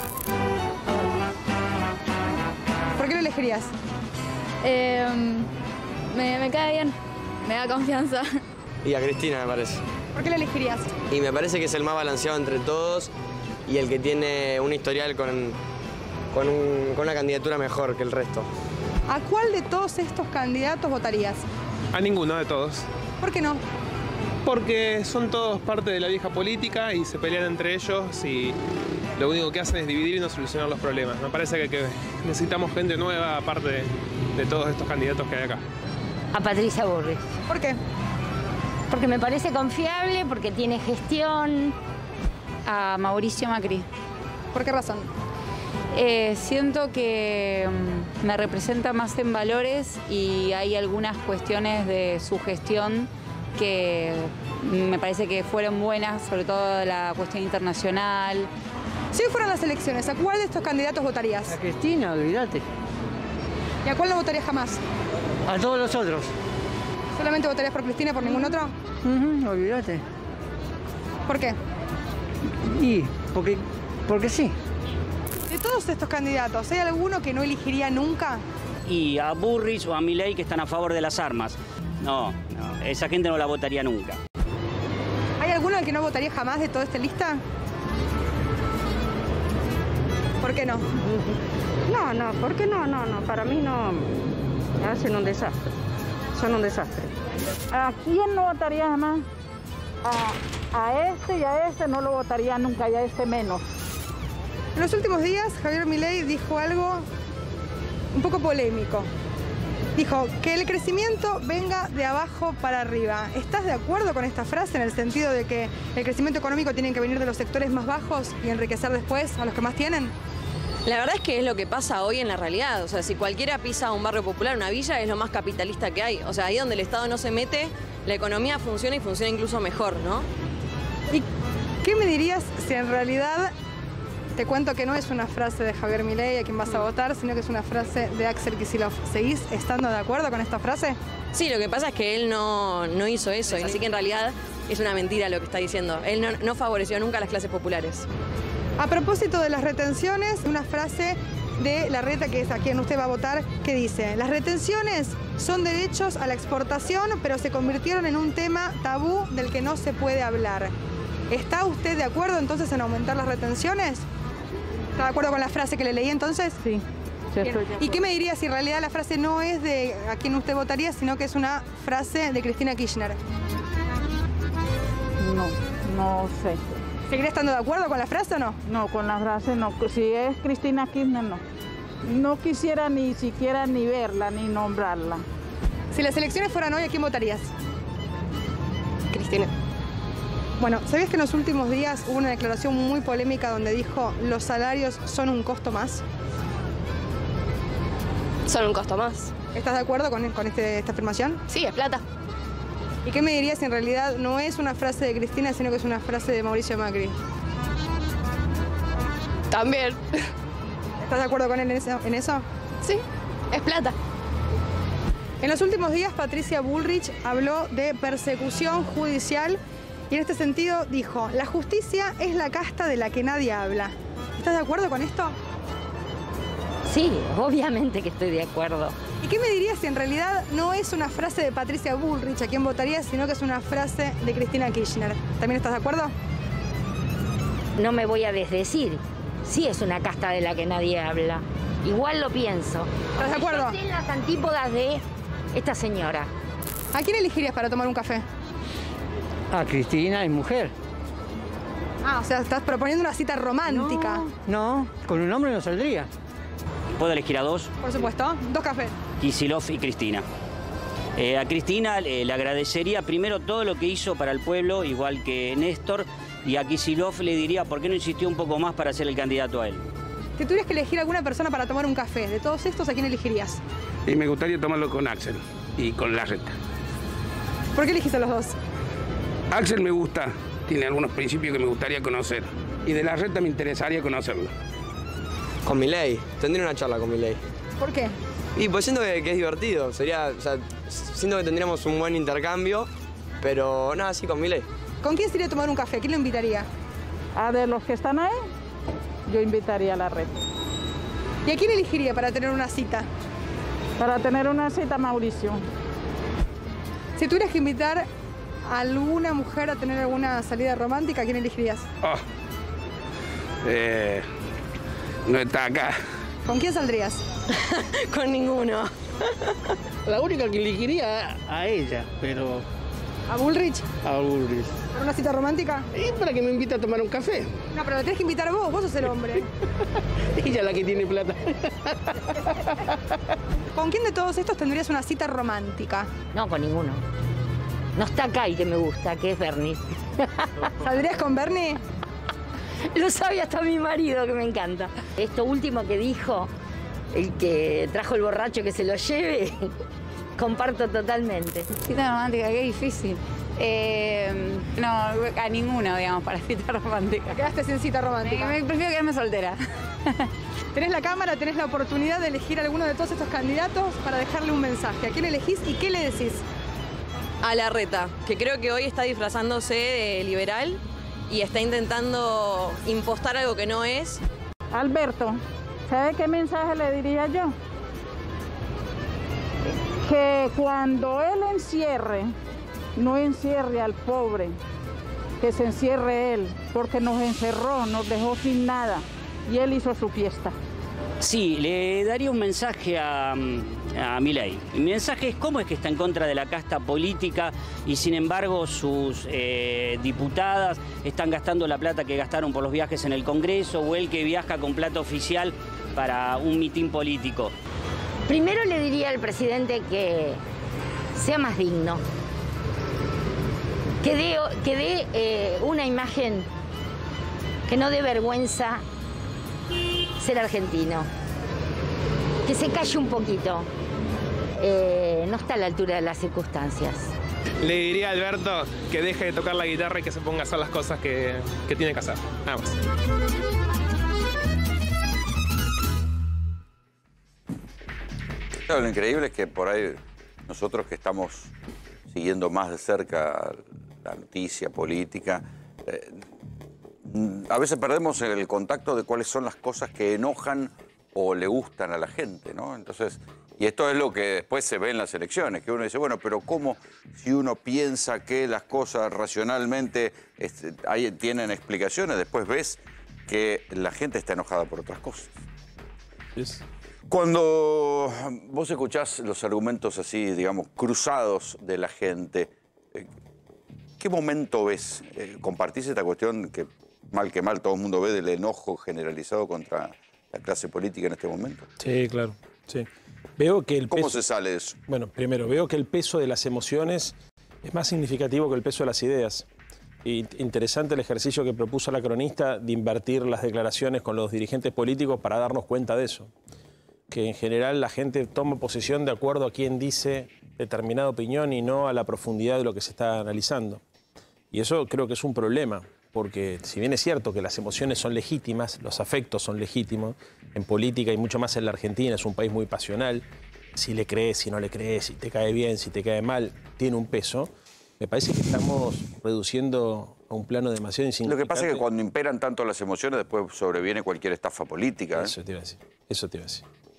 ¿Por qué lo elegirías? Eh, me, me cae bien, me da confianza. Y a Cristina, me parece. ¿Por qué lo elegirías? Y me parece que es el más balanceado entre todos y el que tiene un historial con, con, un, con una candidatura mejor que el resto. ¿A cuál de todos estos candidatos votarías? A ninguno de todos. ¿Por qué no? Porque son todos parte de la vieja política y se pelean entre ellos y lo único que hacen es dividir y no solucionar los problemas. Me parece que, que necesitamos gente nueva aparte de, de todos estos candidatos que hay acá. A Patricia Bullrich. ¿Por qué? Porque me parece confiable, porque tiene gestión. A Mauricio Macri. ¿Por qué razón? Eh, siento que um, me representa más en valores y hay algunas cuestiones de su gestión que me parece que fueron buenas, sobre todo la cuestión internacional. Si hoy fueran las elecciones, ¿a cuál de estos candidatos votarías? A Cristina, olvídate. ¿Y a cuál no votarías jamás? A todos los otros. ¿Solamente votarías por Cristina y por ningún otro? Uh-huh, olvídate. ¿Por qué? Y porque, porque sí. De todos estos candidatos, ¿hay alguno que no elegiría nunca? Y a Bullrich o a Milei que están a favor de las armas. No, no, esa gente no la votaría nunca. ¿Hay alguno al que no votaría jamás de toda esta lista? ¿Por qué no? No, no, ¿por qué no? No, no, para mí no. Hacen un desastre. Son un desastre. ¿A quién no votaría jamás? A, a este y a este no lo votaría nunca y a este menos. En los últimos días, Javier Milei dijo algo un poco polémico. Dijo que el crecimiento venga de abajo para arriba. ¿Estás de acuerdo con esta frase en el sentido de que el crecimiento económico tiene que venir de los sectores más bajos y enriquecer después a los que más tienen? La verdad es que es lo que pasa hoy en la realidad. O sea, si cualquiera pisa un barrio popular, una villa, es lo más capitalista que hay. O sea, ahí donde el Estado no se mete, la economía funciona y funciona incluso mejor, ¿no? ¿Y qué me dirías si en realidad te cuento que no es una frase de Javier Milei a quien vas a votar, sino que es una frase de Axel Kicillof? ¿Seguís estando de acuerdo con esta frase? Sí, lo que pasa es que él no, no hizo eso, así que en realidad es una mentira lo que está diciendo. Él no, no favoreció nunca a las clases populares. A propósito de las retenciones, una frase de Larreta, que es a quien usted va a votar, que dice: las retenciones son derechos a la exportación, pero se convirtieron en un tema tabú del que no se puede hablar. ¿Está usted de acuerdo entonces en aumentar las retenciones? ¿Está de acuerdo con la frase que le leí entonces? Sí, sí estoy de acuerdo. ¿Y qué me diría si en realidad la frase no es de a quien usted votaría, sino que es una frase de Cristina Kirchner? No, no sé. ¿Seguirá estando de acuerdo con la frase o no? No, con la frase no. Si es Cristina Kirchner, no. No quisiera ni siquiera ni verla, ni nombrarla. Si las elecciones fueran hoy, ¿a quién votarías? Cristina. Bueno, ¿sabías que en los últimos días hubo una declaración muy polémica donde dijo los salarios son un costo más? Son un costo más. ¿Estás de acuerdo con, con este, esta afirmación? Sí, es plata. ¿Y qué me dirías si en realidad no es una frase de Cristina, sino que es una frase de Mauricio Macri? También. ¿Estás de acuerdo con él en eso? En eso? Sí, es plata. En los últimos días, Patricia Bullrich habló de persecución judicial y en este sentido dijo: la justicia es la casta de la que nadie habla. ¿Estás de acuerdo con esto? Sí, obviamente que estoy de acuerdo. ¿Y qué me dirías si en realidad no es una frase de Patricia Bullrich a quien votarías, sino que es una frase de Cristina Kirchner? ¿También estás de acuerdo? No me voy a desdecir. Sí es una casta de la que nadie habla. Igual lo pienso. ¿Estás de acuerdo? Yo sé las antípodas de esta señora. ¿A quién elegirías para tomar un café? A Cristina, es mujer. Ah, o sea, estás proponiendo una cita romántica. No, con un hombre no saldría. ¿Puedo elegir a dos? Por supuesto, dos cafés. Kicillof y Cristina. Eh, a Cristina eh, le agradecería primero todo lo que hizo para el pueblo, igual que Néstor, y a Kicillof le diría por qué no insistió un poco más para ser el candidato a él. Si tuvieras que elegir a alguna persona para tomar un café, de todos estos, ¿a quién elegirías? Y me gustaría tomarlo con Axel y con Larreta. ¿Por qué elegiste a los dos? Axel me gusta, tiene algunos principios que me gustaría conocer. Y de Larreta me interesaría conocerlo. Con Milei, tendría una charla con Milei. ¿Por qué? Y pues siento que, que es divertido, sería, o sea, siento que tendríamos un buen intercambio, pero nada, sí, con Milei. ¿Con quién sería tomar un café? ¿Quién lo invitaría? A de los que están ahí, yo invitaría a la red. ¿Y a quién elegiría para tener una cita? Para tener una cita, Mauricio. Si tuvieras que invitar a alguna mujer a tener alguna salida romántica, ¿a quién elegirías? Oh. Eh, no está acá. ¿Con quién saldrías? Con ninguno. La única que elegiría a ella, pero... ¿A Bullrich? A Bullrich. ¿Para una cita romántica? Y para que me invite a tomar un café. No, pero la tenés que invitar vos, vos sos el hombre. Ella es la que tiene plata. ¿Con quién de todos estos tendrías una cita romántica? No, con ninguno. No está acá y que me gusta, que es Bernie. ¿Saldrías con Bernie? Lo sabe hasta mi marido, que me encanta. Esto último que dijo, el que trajo el borracho que se lo lleve, comparto totalmente. Cita romántica, qué difícil. Eh, no, a ninguno, digamos, para cita romántica. Quedaste sin cita romántica. Me, me prefiero quedarme soltera. Tenés la cámara, tenés la oportunidad de elegir a alguno de todos estos candidatos para dejarle un mensaje. ¿A quién elegís y qué le decís? A Larreta, que creo que hoy está disfrazándose de liberal y está intentando impostar algo que no es. Alberto, ¿sabe qué mensaje le diría yo? Que cuando él encierre, no encierre al pobre, que se encierre él, porque nos encerró, nos dejó sin nada y él hizo su fiesta. Sí, le daría un mensaje a, a Milei. Mi mensaje es cómo es que está en contra de la casta política y sin embargo sus eh, diputadas están gastando la plata que gastaron por los viajes en el Congreso o él que viaja con plata oficial para un mitin político. Primero le diría al presidente que sea más digno, que dé, que dé eh, una imagen que no dé vergüenza ser argentino, que se calle un poquito, eh, no está a la altura de las circunstancias. Le diría a Alberto que deje de tocar la guitarra y que se ponga a hacer las cosas que, que tiene que hacer. Nada más. Claro, lo increíble es que por ahí nosotros que estamos siguiendo más de cerca la noticia política, eh, a veces perdemos el contacto de cuáles son las cosas que enojan o le gustan a la gente, ¿no? Entonces, y esto es lo que después se ve en las elecciones, que uno dice, bueno, pero ¿cómo si uno piensa que las cosas racionalmente este, hay, tienen explicaciones, después ves que la gente está enojada por otras cosas? Es... Cuando vos escuchás los argumentos así, digamos, cruzados de la gente, ¿qué momento ves? ¿Compartís esta cuestión que mal que mal todo el mundo ve del enojo generalizado contra la clase política en este momento? Sí, claro, sí. Veo que el ¿Cómo peso... se sale de eso? Bueno, primero, veo que el peso de las emociones es más significativo que el peso de las ideas. Y interesante el ejercicio que propuso la cronista de invertir las declaraciones con los dirigentes políticos para darnos cuenta de eso. Que en general la gente toma posición de acuerdo a quien dice determinada opinión y no a la profundidad de lo que se está analizando. Y eso creo que es un problema, porque si bien es cierto que las emociones son legítimas, los afectos son legítimos, en política y mucho más en la Argentina, es un país muy pasional, si le crees, si no le crees, si te cae bien, si te cae mal, tiene un peso. Me parece que estamos reduciendo a un plano demasiado insignificante. Lo que pasa es que cuando imperan tanto las emociones, después sobreviene cualquier estafa política. ¿eh? Eso te iba a decir, eso te iba a decir.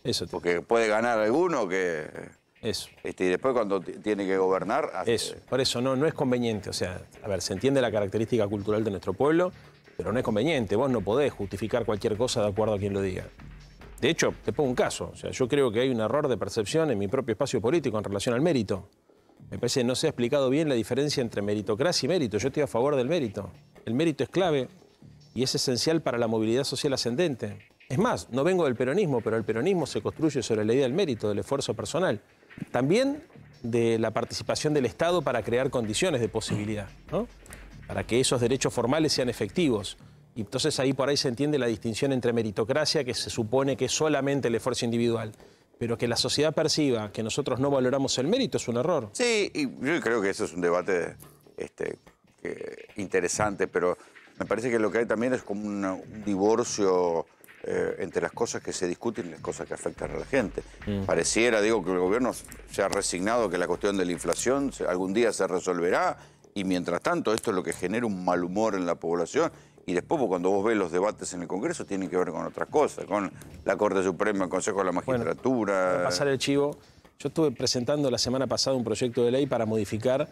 Eso. Porque puede ganar alguno que... Eso. Este, y después cuando tiene que gobernar... Hace... Eso. Por eso no, no es conveniente. O sea, a ver, se entiende la característica cultural de nuestro pueblo, pero no es conveniente. Vos no podés justificar cualquier cosa de acuerdo a quien lo diga. De hecho, te pongo un caso. O sea, yo creo que hay un error de percepción en mi propio espacio político en relación al mérito. Me parece que no se ha explicado bien la diferencia entre meritocracia y mérito. Yo estoy a favor del mérito. El mérito es clave y es esencial para la movilidad social ascendente. Es más, no vengo del peronismo, pero el peronismo se construye sobre la idea del mérito, del esfuerzo personal. También de la participación del Estado para crear condiciones de posibilidad, ¿no? Para que esos derechos formales sean efectivos. Y entonces ahí por ahí se entiende la distinción entre meritocracia, que se supone que es solamente el esfuerzo individual, pero que la sociedad perciba que nosotros no valoramos el mérito es un error. Sí, y yo creo que eso es un debate este, que, interesante, pero me parece que lo que hay también es como una, un divorcio eh, entre las cosas que se discuten y las cosas que afectan a la gente. Mm. Pareciera, digo, que el gobierno se ha resignado que la cuestión de la inflación se, algún día se resolverá, y mientras tanto esto es lo que genera un mal humor en la población. Y después, cuando vos ves los debates en el Congreso, tienen que ver con otras cosas, con la Corte Suprema, el Consejo de la Magistratura. Bueno, para pasar el chivo, yo estuve presentando la semana pasada un proyecto de ley para modificar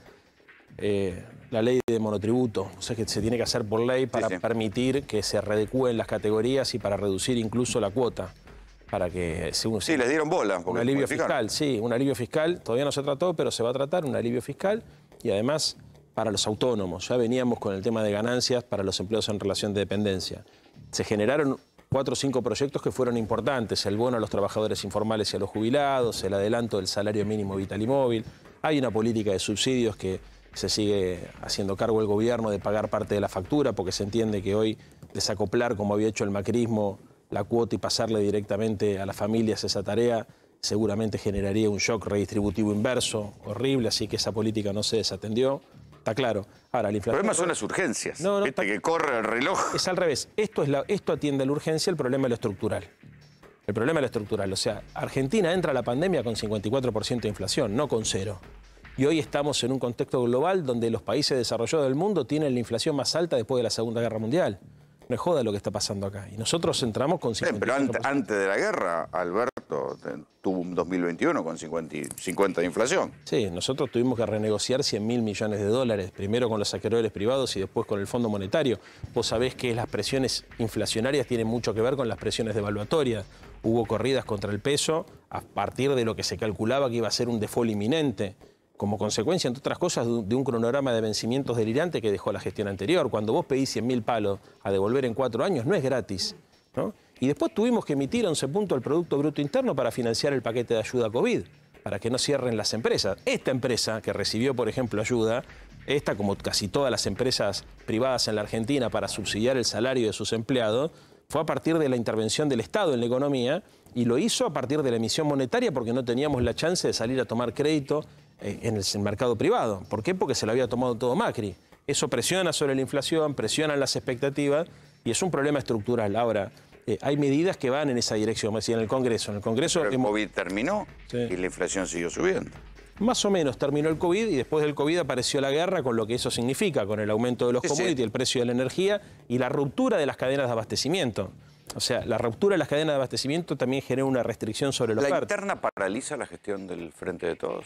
eh, la ley de monotributo. O sea, que se tiene que hacer por ley para sí, sí. permitir que se readecúen las categorías y para reducir incluso la cuota. Para que se Sí, les dieron bola. Un alivio fiscal, sí, un alivio fiscal. Todavía no se trató, pero se va a tratar un alivio fiscal. Y además, para los autónomos. Ya veníamos con el tema de ganancias para los empleados en relación de dependencia. Se generaron cuatro o cinco proyectos que fueron importantes. El bono a los trabajadores informales y a los jubilados, el adelanto del salario mínimo vital y móvil. Hay una política de subsidios que se sigue haciendo cargo el gobierno de pagar parte de la factura, porque se entiende que hoy desacoplar, como había hecho el macrismo, la cuota y pasarle directamente a las familias esa tarea, seguramente generaría un shock redistributivo inverso, horrible, así que esa política no se desatendió. Está claro. Ahora, la inflación... El problema son las urgencias. No, no, Viste está... que corre el reloj. Es al revés. Esto, es la... Esto atiende a la urgencia, el problema es lo estructural. El problema es lo estructural. O sea, Argentina entra a la pandemia con cincuenta y cuatro por ciento de inflación, no con cero. Y hoy estamos en un contexto global donde los países desarrollados del mundo tienen la inflación más alta después de la Segunda Guerra Mundial. No es joda lo que está pasando acá. Y nosotros entramos con cincuenta y cuatro por ciento. Pero antes de la guerra, Alberto tuvo un dos mil veintiuno con cincuenta de inflación. Sí, nosotros tuvimos que renegociar cien mil millones de dólares, primero con los acreedores privados y después con el Fondo Monetario. Vos sabés que las presiones inflacionarias tienen mucho que ver con las presiones devaluatorias. Hubo corridas contra el peso a partir de lo que se calculaba que iba a ser un default inminente, como consecuencia, entre otras cosas, de un cronograma de vencimientos delirante que dejó la gestión anterior. Cuando vos pedís cien mil palos a devolver en cuatro años, no es gratis, ¿no? Y después tuvimos que emitir once puntos el Producto Bruto Interno para financiar el paquete de ayuda COVID, para que no cierren las empresas. Esta empresa que recibió, por ejemplo, ayuda, esta, como casi todas las empresas privadas en la Argentina para subsidiar el salario de sus empleados, fue a partir de la intervención del Estado en la economía y lo hizo a partir de la emisión monetaria porque no teníamos la chance de salir a tomar crédito en el mercado privado. ¿Por qué? Porque se lo había tomado todo Macri. Eso presiona sobre la inflación, presiona las expectativas y es un problema estructural. Ahora, eh, hay medidas que van en esa dirección, como decía en el Congreso. En el Congreso Pero el hemos... COVID terminó sí. y la inflación siguió subiendo. Más o menos terminó el COVID y después del COVID apareció la guerra con lo que eso significa, con el aumento de los sí, commodities, sí. el precio de la energía y la ruptura de las cadenas de abastecimiento. O sea, la ruptura de las cadenas de abastecimiento también genera una restricción sobre la oferta. ¿La interna paraliza la gestión del Frente de Todos?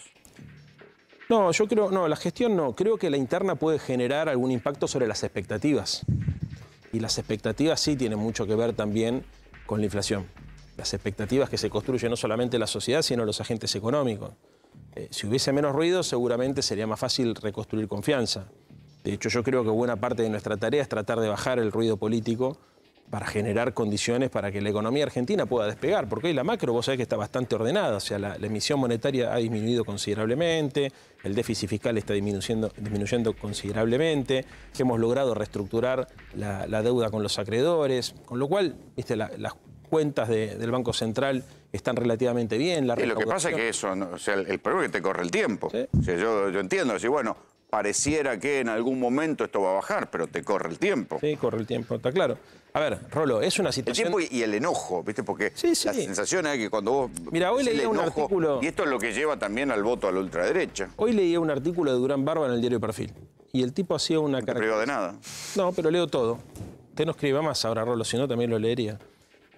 No, yo creo, no, la gestión no. Creo que la interna puede generar algún impacto sobre las expectativas. Y las expectativas sí tienen mucho que ver también con la inflación. Las expectativas que se construyen no solamente la sociedad, sino los agentes económicos. Eh, si hubiese menos ruido, seguramente sería más fácil reconstruir confianza. De hecho, yo creo que buena parte de nuestra tarea es tratar de bajar el ruido político para generar condiciones para que la economía argentina pueda despegar, porque hoy la macro, vos sabés que está bastante ordenada, o sea, la, la emisión monetaria ha disminuido considerablemente, el déficit fiscal está disminuyendo, disminuyendo considerablemente, hemos logrado reestructurar la, la deuda con los acreedores, con lo cual, viste, la, las cuentas de, del Banco Central están relativamente bien. La y lo que pasa es que eso, ¿no? O sea, el, el problema es que te corre el tiempo. ¿Sí? O sea, yo, yo entiendo, decir, bueno, pareciera que en algún momento esto va a bajar, pero te corre el tiempo. Sí, corre el tiempo, está claro. A ver, Rolo, es una situación... El tiempo y el enojo, ¿viste? Porque sí, sí. la sensación es que cuando vos... Mira, hoy leía un artículo... Y esto es lo que lleva también al voto a la ultraderecha. Hoy leía un artículo de Durán Barba en el diario Perfil. Y el tipo hacía una... No te privó de nada. No, pero leo todo. Usted no escriba más ahora, Rolo, si no también lo leería.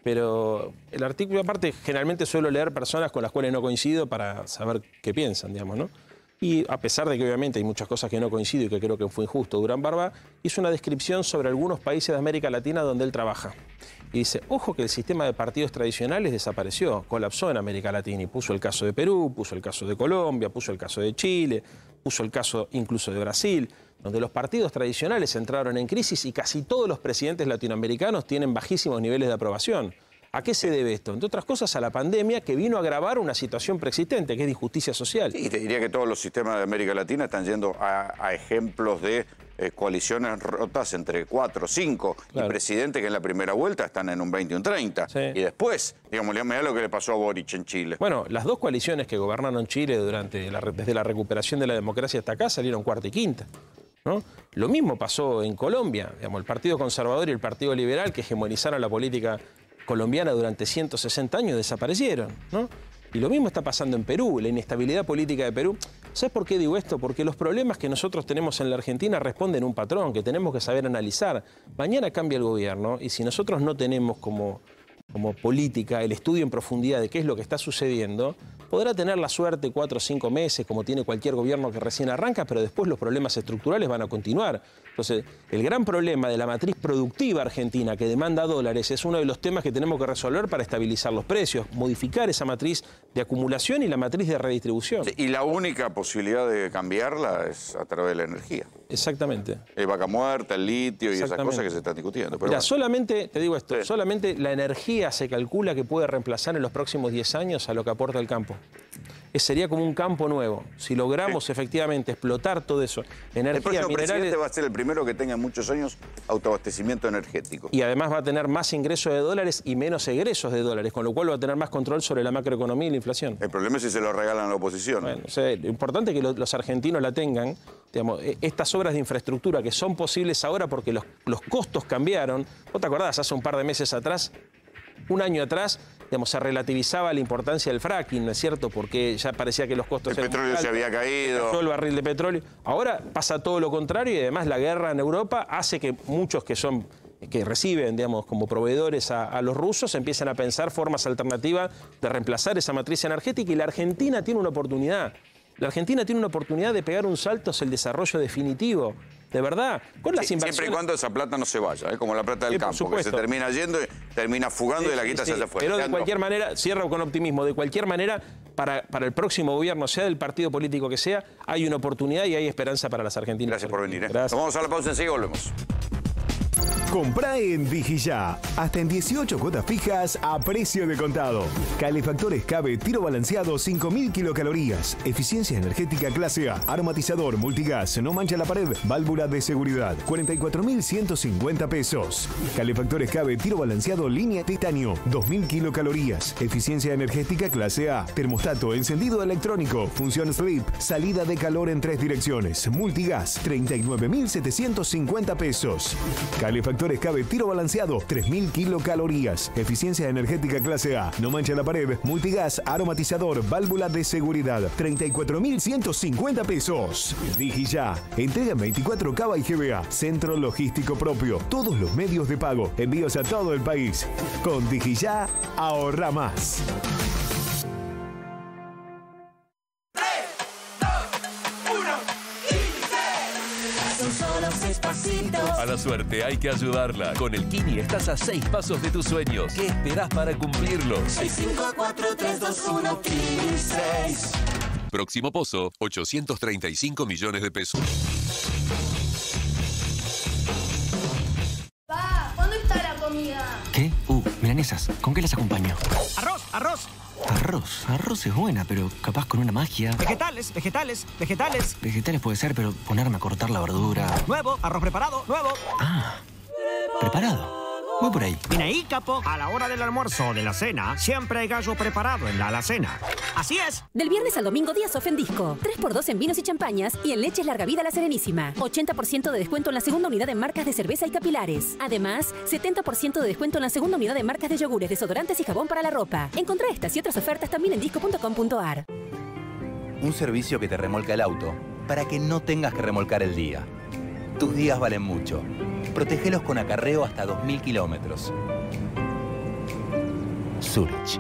Pero el artículo, aparte, generalmente suelo leer personas con las cuales no coincido para saber qué piensan, digamos, ¿no? Y a pesar de que obviamente hay muchas cosas que no coincido y que creo que fue injusto, Durán Barba hizo una descripción sobre algunos países de América Latina donde él trabaja. Y dice, ojo que el sistema de partidos tradicionales desapareció, colapsó en América Latina. Y puso el caso de Perú, puso el caso de Colombia, puso el caso de Chile, puso el caso incluso de Brasil, donde los partidos tradicionales entraron en crisis y casi todos los presidentes latinoamericanos tienen bajísimos niveles de aprobación. ¿A qué se debe esto? Entre otras cosas, a la pandemia que vino a agravar una situación preexistente, que es de injusticia social. Y te diría que todos los sistemas de América Latina están yendo a, a ejemplos de eh, coaliciones rotas entre cuatro, cinco, claro. Y presidentes que en la primera vuelta están en un veinte y un treinta. Sí. Y después, digamos, mirá lo que le pasó a Boric en Chile. Bueno, las dos coaliciones que gobernaron Chile durante la, desde la recuperación de la democracia hasta acá salieron cuarta y quinta, ¿no? Lo mismo pasó en Colombia, digamos, el Partido Conservador y el Partido Liberal, que hegemonizaron la política colombiana durante ciento sesenta años, desaparecieron, ¿no? Y lo mismo está pasando en Perú, la inestabilidad política de Perú. ¿Sabes por qué digo esto? Porque los problemas que nosotros tenemos en la Argentina responden a un patrón que tenemos que saber analizar. Mañana cambia el gobierno y si nosotros no tenemos como, como política el estudio en profundidad de qué es lo que está sucediendo, podrá tener la suerte cuatro o cinco meses, como tiene cualquier gobierno que recién arranca, pero después los problemas estructurales van a continuar. Entonces, el gran problema de la matriz productiva argentina que demanda dólares es uno de los temas que tenemos que resolver para estabilizar los precios, modificar esa matriz de acumulación y la matriz de redistribución. Sí, y la única posibilidad de cambiarla es a través de la energía. Exactamente. El vaca muerta, el litio y esas cosas que se están discutiendo. Pero Mira, bueno. solamente, te digo esto, Sí. solamente la energía se calcula que puede reemplazar en los próximos diez años a lo que aporta el campo. Es, sería como un campo nuevo. Si logramos sí. efectivamente explotar todo eso, energía, el próximo minerales... presidente va a ser el primero que tenga en muchos años autoabastecimiento energético. Y además va a tener más ingresos de dólares y menos egresos de dólares, con lo cual va a tener más control sobre la macroeconomía y la inflación. El problema es si se lo regalan a la oposición. Bueno, o sea, lo importante es que los, los argentinos la tengan. Digamos, estas obras de infraestructura que son posibles ahora porque los, los costos cambiaron. ¿Vos te acordás? Hace un par de meses atrás, un año atrás, digamos, se relativizaba la importancia del fracking, ¿no es cierto? Porque ya parecía que los costos... El petróleo se había caído. Todo el barril de petróleo. Ahora pasa todo lo contrario y además la guerra en Europa hace que muchos que son... que reciben, digamos, como proveedores a, a los rusos, empiezan a pensar formas alternativas de reemplazar esa matriz energética y la Argentina tiene una oportunidad. La Argentina tiene una oportunidad de pegar un salto hacia el desarrollo definitivo. De verdad, con las sí, inversiones... Siempre y cuando esa plata no se vaya, ¿eh? Como la plata del sí, campo, que se termina yendo, y termina fugando sí, y la quita sí, hacia afuera. Pero de cualquier manera, cierro con optimismo, de cualquier manera, para, para el próximo gobierno, sea del partido político que sea, hay una oportunidad y hay esperanza para las argentinas. Gracias por venir. ¿eh? Gracias. Vamos a la pausa, enseguida volvemos. Comprá en Digiyá, hasta en dieciocho cuotas fijas a precio de contado. Calefactores Cabe tiro balanceado cinco mil kilocalorías. Eficiencia energética clase A. Aromatizador multigas, no mancha la pared. Válvula de seguridad, cuarenta y cuatro mil ciento cincuenta pesos. Calefactores Cabe tiro balanceado línea titanio, dos mil kilocalorías. Eficiencia energética clase A. Termostato encendido electrónico. Función sleep. Salida de calor en tres direcciones. Multigas, treinta y nueve mil setecientos cincuenta pesos. Calefactores Cabe tiro balanceado, tres mil kilocalorías. Eficiencia energética clase A. No mancha la pared. Multigas, aromatizador, válvula de seguridad, treinta y cuatro mil ciento cincuenta pesos. Digiyá. Entrega en veinticuatro Cava y G B A. Centro logístico propio. Todos los medios de pago. Envíos a todo el país. Con Digiyá, ahorra más. A la suerte hay que ayudarla. Con el Kini estás a seis pasos de tus sueños. ¿Qué esperás para cumplirlos? seis cinco cuatro tres dos uno Kini seis. Próximo pozo, ochocientos treinta y cinco millones de pesos. Pa, ¿cuándo está la comida? ¿Qué? Uh, milanesas. ¿Con qué las acompaño? Arroz, arroz. Arroz. Arroz es buena, pero capaz con una magia. Vegetales, vegetales, vegetales. Vegetales puede ser, pero ponerme a cortar la verdura. Nuevo, arroz preparado, nuevo. Ah, preparado. Voy por ahí. Vine ahí, capo. A la hora del almuerzo o de la cena, siempre hay gallo preparado en la alacena. ¡Así es! Del viernes al domingo, días off en disco. tres por dos en vinos y champañas y en leches larga vida La Serenísima. ochenta por ciento de descuento en la segunda unidad de marcas de cerveza y capilares. Además, setenta por ciento de descuento en la segunda unidad de marcas de yogures, desodorantes y jabón para la ropa. Encontrá estas y otras ofertas también en disco punto com punto ar. Un servicio que te remolca el auto para que no tengas que remolcar el día. Tus días valen mucho. Protégelos con acarreo hasta dos mil kilómetros. Zurich.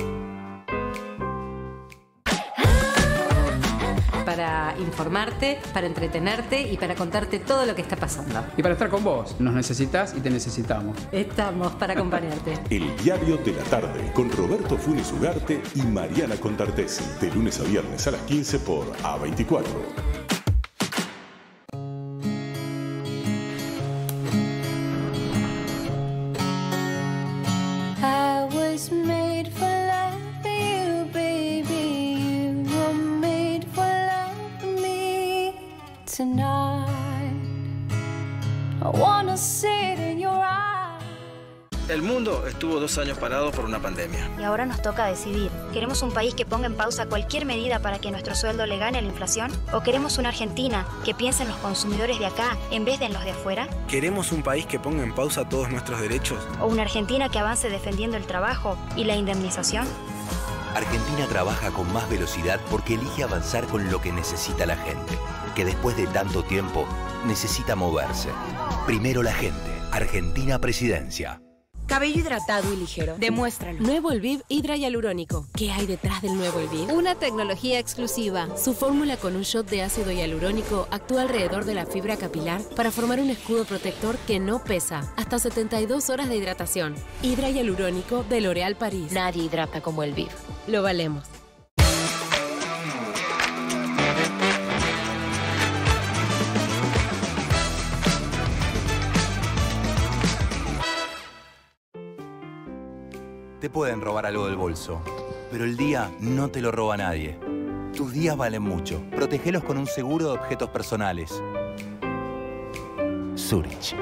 Para informarte, para entretenerte y para contarte todo lo que está pasando. Y para estar con vos. Nos necesitas y te necesitamos. Estamos para acompañarte. El Diario de la Tarde con Roberto Funes Ugarte y Mariana Contartesi. De lunes a viernes a las quince por A veinticuatro. El mundo estuvo dos años parado por una pandemia. Y ahora nos toca decidir. ¿Queremos un país que ponga en pausa cualquier medida para que nuestro sueldo le gane a la inflación? ¿O queremos una Argentina que piense en los consumidores de acá en vez de en los de afuera? ¿Queremos un país que ponga en pausa todos nuestros derechos? ¿O una Argentina que avance defendiendo el trabajo y la indemnización? Argentina trabaja con más velocidad porque elige avanzar con lo que necesita la gente, que después de tanto tiempo necesita moverse. Primero la gente. Argentina Presidencia. Cabello hidratado y ligero. Demuéstralo. Nuevo Elviv Hidra Hialurónico. ¿Qué hay detrás del nuevo Elviv? Una tecnología exclusiva. Su fórmula con un shot de ácido hialurónico actúa alrededor de la fibra capilar para formar un escudo protector que no pesa. Hasta setenta y dos horas de hidratación. Hidra Hialurónico de L'Oréal París. Nadie hidrata como Elviv. Lo valemos. Te pueden robar algo del bolso, pero el día no te lo roba nadie. Tus días valen mucho. Protégelos con un seguro de objetos personales. Zurich.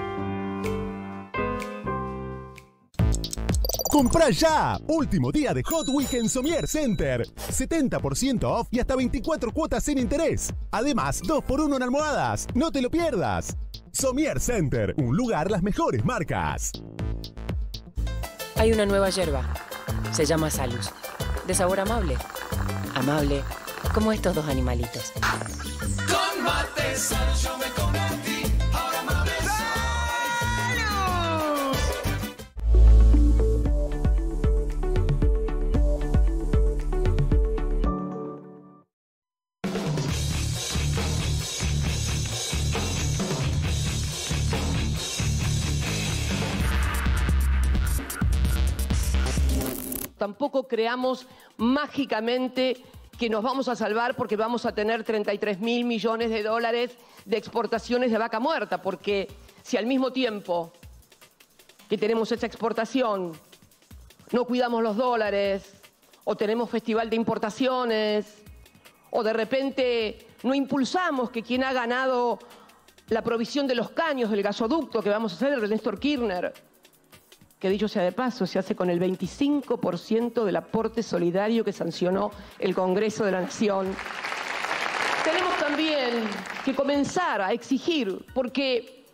¡Comprá ya! Último día de Hot Week en Somier Center. setenta por ciento off y hasta veinticuatro cuotas sin interés. Además, dos por uno en almohadas. ¡No te lo pierdas! Somier Center, un lugar las mejores marcas. Hay una nueva yerba. Se llama Salus. De sabor amable. Amable, como estos dos animalitos. Con Mate Salus yo me convertí. Ahora amable Tampoco creamos mágicamente que nos vamos a salvar porque vamos a tener treinta y tres mil millones de dólares de exportaciones de vaca muerta, porque si al mismo tiempo que tenemos esa exportación no cuidamos los dólares, o tenemos festival de importaciones, o de repente no impulsamos que quien ha ganado la provisión de los caños del gasoducto que vamos a hacer, el Néstor Kirchner, que dicho sea de paso, se hace con el veinticinco por ciento del aporte solidario que sancionó el Congreso de la Nación. Tenemos también que comenzar a exigir, porque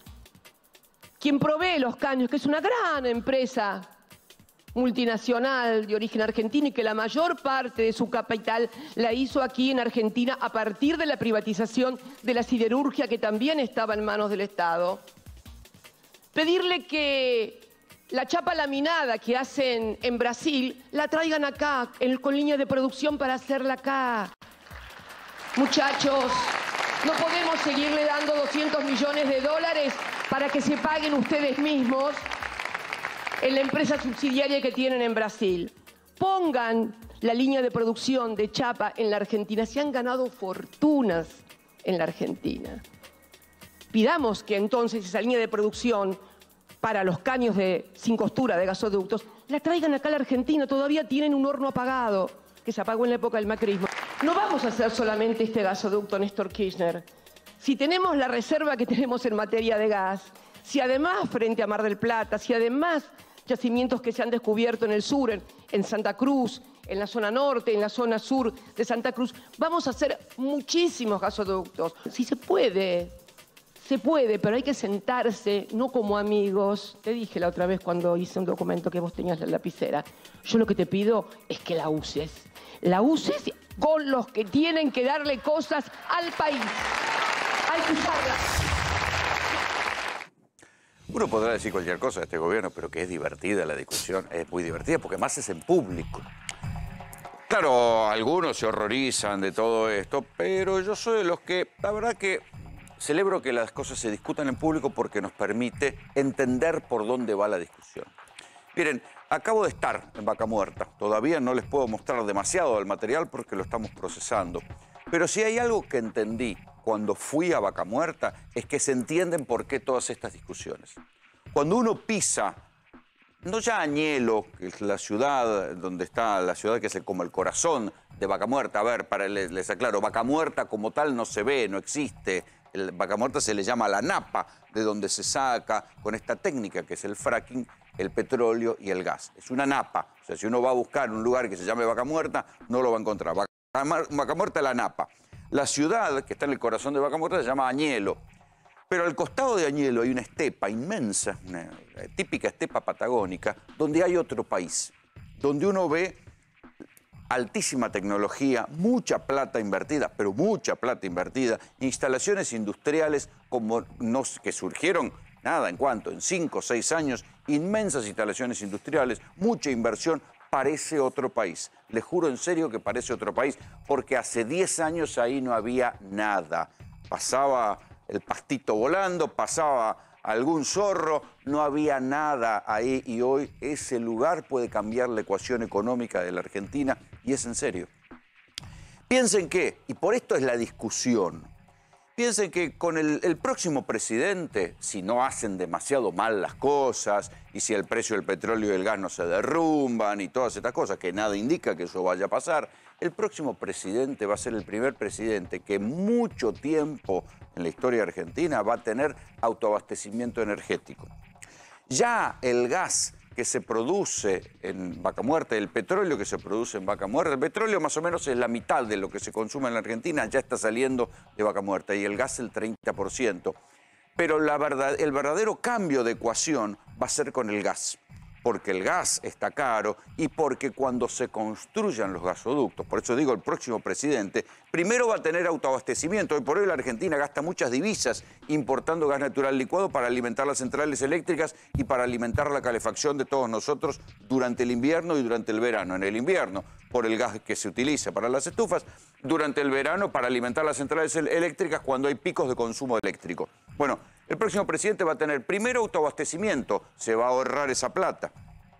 quien provee los caños, que es una gran empresa multinacional de origen argentino y que la mayor parte de su capital la hizo aquí en Argentina a partir de la privatización de la siderurgia que también estaba en manos del Estado, pedirle que la chapa laminada que hacen en Brasil, la traigan acá, en, con línea de producción para hacerla acá. Muchachos, no podemos seguirle dando doscientos millones de dólares para que se paguen ustedes mismos en la empresa subsidiaria que tienen en Brasil. Pongan la línea de producción de chapa en la Argentina. Se han ganado fortunas en la Argentina. Pidamos que entonces esa línea de producción para los caños de, sin costura de gasoductos, la traigan acá a la Argentina. Todavía tienen un horno apagado, que se apagó en la época del macrismo. No vamos a hacer solamente este gasoducto, Néstor Kirchner. Si tenemos la reserva que tenemos en materia de gas, si además frente a Mar del Plata, si además yacimientos que se han descubierto en el sur, en, en Santa Cruz, en la zona norte, en la zona sur de Santa Cruz, vamos a hacer muchísimos gasoductos. Si se puede... Se puede, pero hay que sentarse, no como amigos. Te dije la otra vez cuando hice un documento que vos tenías la lapicera. Yo lo que te pido es que la uses. La uses con los que tienen que darle cosas al país. Hay que usarla. Uno podrá decir cualquier cosa de este gobierno, pero que es divertida la discusión, es muy divertida, porque más es en público. Claro, algunos se horrorizan de todo esto, pero yo soy de los que, la verdad que celebro que las cosas se discutan en público porque nos permite entender por dónde va la discusión. Miren, acabo de estar en Vaca Muerta. Todavía no les puedo mostrar demasiado del material porque lo estamos procesando. Pero si hay algo que entendí cuando fui a Vaca Muerta es que se entienden por qué todas estas discusiones. Cuando uno pisa, no ya Añelo, que es la ciudad donde está, la ciudad que es como el corazón de Vaca Muerta. A ver, para les, les aclaro, Vaca Muerta como tal no se ve, no existe. El Vaca Muerta se le llama la napa, de donde se saca con esta técnica que es el fracking, el petróleo y el gas. Es una napa. O sea, si uno va a buscar un lugar que se llame Vaca Muerta, no lo va a encontrar. Vaca, Vaca Muerta es la napa. La ciudad que está en el corazón de Vaca Muerta se llama Añelo. Pero al costado de Añelo hay una estepa inmensa, una típica estepa patagónica, donde hay otro país, donde uno ve altísima tecnología, mucha plata invertida, pero mucha plata invertida, instalaciones industriales como no, que surgieron, nada, en cuanto, en cinco o seis años, inmensas instalaciones industriales, mucha inversión, parece otro país. Les juro en serio que parece otro país, porque hace diez años ahí no había nada. Pasaba el pastito volando, pasaba algún zorro, no había nada ahí y hoy ese lugar puede cambiar la ecuación económica de la Argentina y es en serio. Piensen que, y por esto es la discusión, piensen que con el, el próximo presidente, si no hacen demasiado mal las cosas y si el precio del petróleo y el gas no se derrumban y todas estas cosas, que nada indica que eso vaya a pasar, el próximo presidente va a ser el primer presidente que mucho tiempo en la historia argentina va a tener autoabastecimiento energético. Ya el gas que se produce en Vaca Muerta, el petróleo que se produce en Vaca Muerta, el petróleo más o menos es la mitad de lo que se consume en la Argentina, ya está saliendo de Vaca Muerta y el gas el treinta por ciento. Pero la verdad, el verdadero cambio de ecuación va a ser con el gas. Porque el gas está caro y porque cuando se construyan los gasoductos, por eso digo el próximo presidente, primero va a tener autoabastecimiento. Hoy por hoy la Argentina gasta muchas divisas importando gas natural licuado para alimentar las centrales eléctricas y para alimentar la calefacción de todos nosotros durante el invierno y durante el verano. En el invierno, por el gas que se utiliza para las estufas, durante el verano para alimentar las centrales eléctricas cuando hay picos de consumo eléctrico. Bueno, el próximo presidente va a tener primero autoabastecimiento, se va a ahorrar esa plata,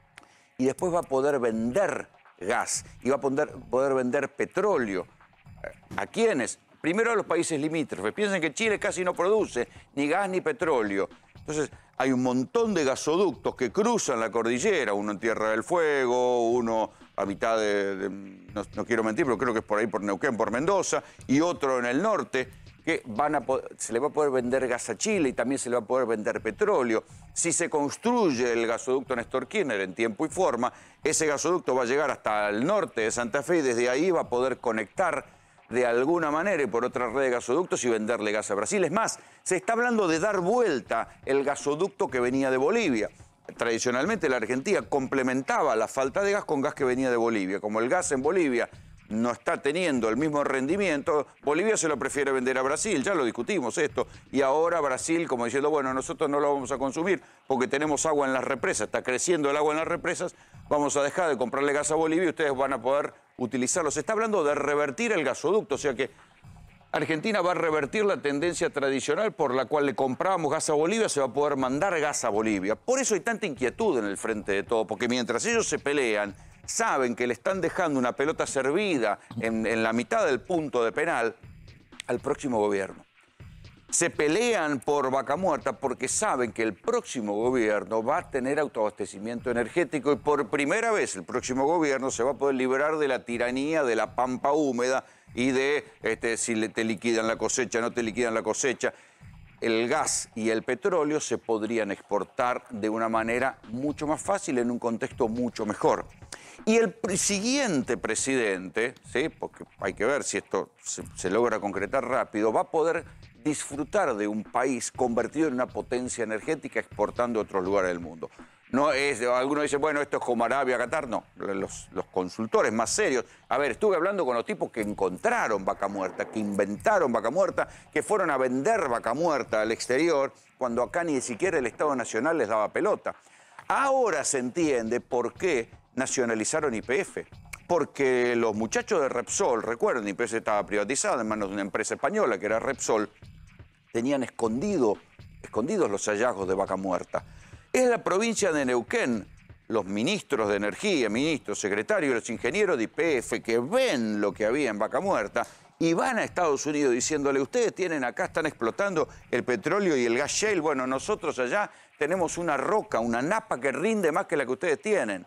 y después va a poder vender gas y va a poder, poder vender petróleo. ¿A quiénes? Primero a los países limítrofes. Piensen que Chile casi no produce ni gas ni petróleo. Entonces hay un montón de gasoductos que cruzan la cordillera, uno en Tierra del Fuego, uno a mitad de, de no, no quiero mentir, pero creo que es por ahí, por Neuquén, por Mendoza, y otro en el norte, que van a poder, se le va a poder vender gas a Chile y también se le va a poder vender petróleo. Si se construye el gasoducto Néstor Kirchner en tiempo y forma, ese gasoducto va a llegar hasta el norte de Santa Fe y desde ahí va a poder conectar de alguna manera y por otra red de gasoductos y venderle gas a Brasil. Es más, se está hablando de dar vuelta el gasoducto que venía de Bolivia. Tradicionalmente la Argentina complementaba la falta de gas con gas que venía de Bolivia. Como el gas en Bolivia no está teniendo el mismo rendimiento, Bolivia se lo prefiere vender a Brasil, ya lo discutimos esto, y ahora Brasil como diciendo, bueno, nosotros no lo vamos a consumir porque tenemos agua en las represas, está creciendo el agua en las represas, vamos a dejar de comprarle gas a Bolivia y ustedes van a poder utilizarlo. Se está hablando de revertir el gasoducto, o sea que Argentina va a revertir la tendencia tradicional por la cual le comprábamos gas a Bolivia, se va a poder mandar gas a Bolivia. Por eso hay tanta inquietud en el frente de todo, porque mientras ellos se pelean, saben que le están dejando una pelota servida en, en la mitad del punto de penal al próximo gobierno. Se pelean por Vaca Muerta porque saben que el próximo gobierno va a tener autoabastecimiento energético y por primera vez el próximo gobierno se va a poder liberar de la tiranía de la pampa húmeda y de este, si te liquidan la cosecha, no te liquidan la cosecha. El gas y el petróleo se podrían exportar de una manera mucho más fácil en un contexto mucho mejor. Y el siguiente presidente, ¿sí? Porque hay que ver si esto se, se logra concretar rápido, va a poder disfrutar de un país convertido en una potencia energética exportando a otros lugares del mundo. No es, algunos dicen, bueno, esto es como Arabia, Qatar. No, los, los consultores más serios. A ver, estuve hablando con los tipos que encontraron vaca muerta, que inventaron vaca muerta, que fueron a vender vaca muerta al exterior, cuando acá ni siquiera el Estado Nacional les daba pelota. Ahora se entiende por qué nacionalizaron Y P F. Porque los muchachos de Repsol, recuerden, Y P F estaba privatizada en manos de una empresa española que era Repsol, tenían escondido, escondidos los hallazgos de vaca muerta. Es la provincia de Neuquén, los ministros de energía, ministros, secretarios, los ingenieros de Y P F que ven lo que había en vaca muerta y van a Estados Unidos diciéndole, ustedes tienen acá, están explotando el petróleo y el gas shale, bueno, nosotros allá tenemos una roca, una napa que rinde más que la que ustedes tienen.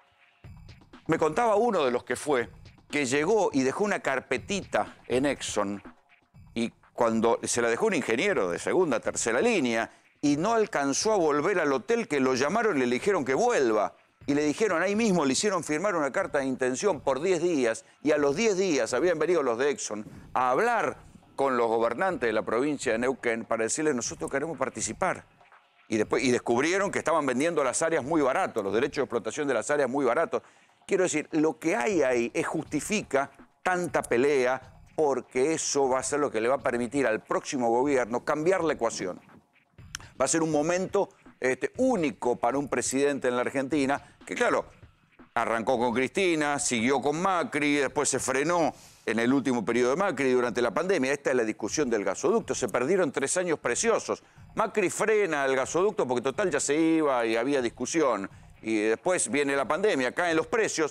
Me contaba uno de los que fue, que llegó y dejó una carpetita en Exxon y cuando se la dejó un ingeniero de segunda, tercera línea, y no alcanzó a volver al hotel, que lo llamaron y le dijeron que vuelva. Y le dijeron, ahí mismo le hicieron firmar una carta de intención por diez días, y a los diez días habían venido los de Exxon a hablar con los gobernantes de la provincia de Neuquén para decirles, nosotros queremos participar. Y, después, y descubrieron que estaban vendiendo las áreas muy baratos, los derechos de explotación de las áreas muy baratos. Quiero decir, lo que hay ahí es, justifica tanta pelea, porque eso va a ser lo que le va a permitir al próximo gobierno cambiar la ecuación. Va a ser un momento este, único para un presidente en la Argentina, que claro, arrancó con Cristina, siguió con Macri, después se frenó en el último periodo de Macri durante la pandemia. Esta es la discusión del gasoducto. Se perdieron tres años preciosos. Macri frena el gasoducto porque total ya se iba y había discusión. Y después viene la pandemia, caen los precios.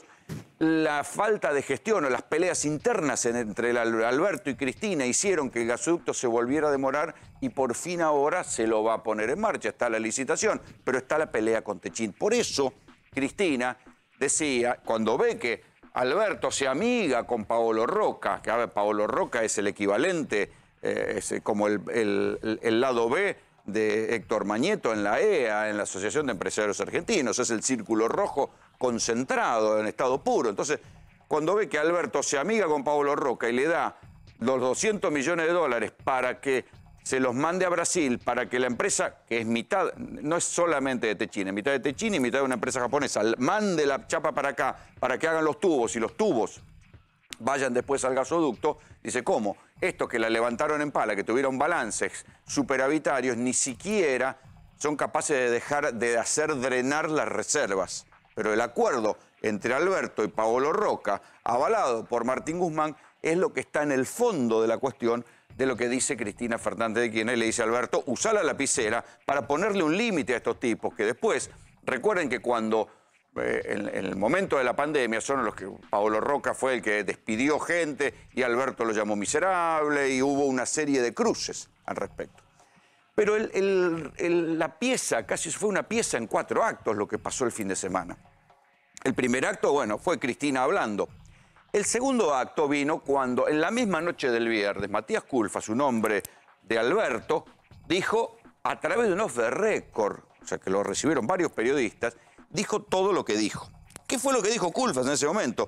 La falta de gestión o las peleas internas entre el Alberto y Cristina hicieron que el gasoducto se volviera a demorar y por fin ahora se lo va a poner en marcha. Está la licitación, pero está la pelea con Techint. Por eso Cristina decía, cuando ve que Alberto se amiga con Paolo Roca, que a ver, Paolo Roca es el equivalente, eh, es como el, el, el lado B de Héctor Mañeto en la E A, en la Asociación de Empresarios Argentinos, es el círculo rojo concentrado en estado puro. Entonces, cuando ve que Alberto se amiga con Paolo Roca y le da los doscientos millones de dólares para que se los mande a Brasil, para que la empresa, que es mitad, no es solamente de Techint, es mitad de Techint y mitad de una empresa japonesa, mande la chapa para acá, para que hagan los tubos y los tubos vayan después al gasoducto, dice, ¿cómo? Estos que la levantaron en pala, que tuvieron balances superavitarios, ni siquiera son capaces de dejar de hacer drenar las reservas. Pero el acuerdo entre Alberto y Paolo Roca, avalado por Martín Guzmán, es lo que está en el fondo de la cuestión de lo que dice Cristina Fernández de Kirchner. Le dice a Alberto, usá la lapicera para ponerle un límite a estos tipos, que después, recuerden que cuando eh, en, en el momento de la pandemia son los que Paolo Roca fue el que despidió gente y Alberto lo llamó miserable y hubo una serie de cruces al respecto. Pero el, el, el, la pieza, casi fue una pieza en cuatro actos lo que pasó el fin de semana. El primer acto, bueno, fue Cristina hablando. El segundo acto vino cuando, en la misma noche del viernes, Matías Culfas, un hombre de Alberto, dijo, a través de un off the record, o sea, que lo recibieron varios periodistas, dijo todo lo que dijo. ¿Qué fue lo que dijo Culfas en ese momento?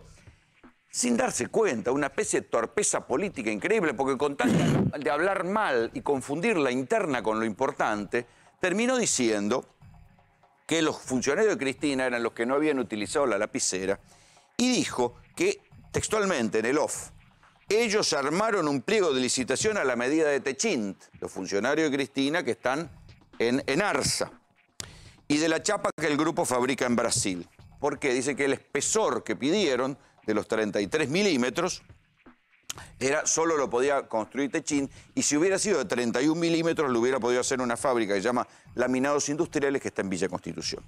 Sin darse cuenta, una especie de torpeza política increíble, porque con tal de hablar mal y confundir la interna con lo importante, terminó diciendo que los funcionarios de Cristina eran los que no habían utilizado la lapicera y dijo que, textualmente en el off, ellos armaron un pliego de licitación a la medida de Techint, los funcionarios de Cristina que están en, en Arsa, y de la chapa que el grupo fabrica en Brasil. Porque dice que el espesor que pidieron de los treinta y tres milímetros, era, solo lo podía construir Techint, y si hubiera sido de treinta y un milímetros, lo hubiera podido hacer una fábrica que se llama Laminados Industriales, que está en Villa Constitución.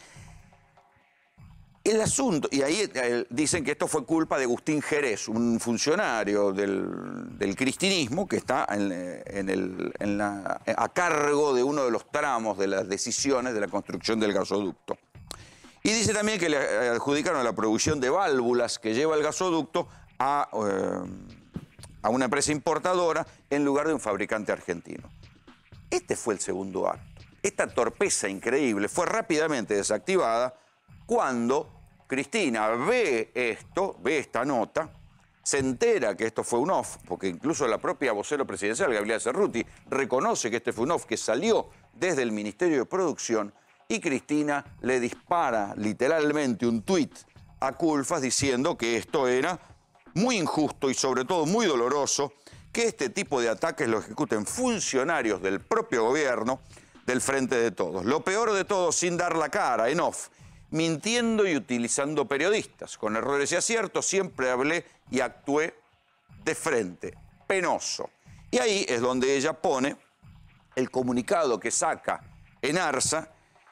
El asunto, y ahí eh, dicen que esto fue culpa de Agustín Jerez, un funcionario del, del cristinismo que está en, en el, en la, a cargo de uno de los tramos de las decisiones de la construcción del gasoducto. Y dice también que le adjudicaron la producción de válvulas que lleva el gasoducto a, eh, a una empresa importadora en lugar de un fabricante argentino. Este fue el segundo acto. Esta torpeza increíble fue rápidamente desactivada cuando Cristina ve esto, ve esta nota, se entera que esto fue un off, porque incluso la propia vocero presidencial, Gabriela Cerruti, reconoce que este fue un off que salió desde el Ministerio de Producción y Cristina le dispara literalmente un tuit a Culfas diciendo que esto era muy injusto y sobre todo muy doloroso, que este tipo de ataques lo ejecuten funcionarios del propio gobierno del Frente de Todos. Lo peor de todo, sin dar la cara, en off, mintiendo y utilizando periodistas. Con errores y aciertos siempre hablé y actué de frente. Penoso. Y ahí es donde ella pone el comunicado que saca Enarsa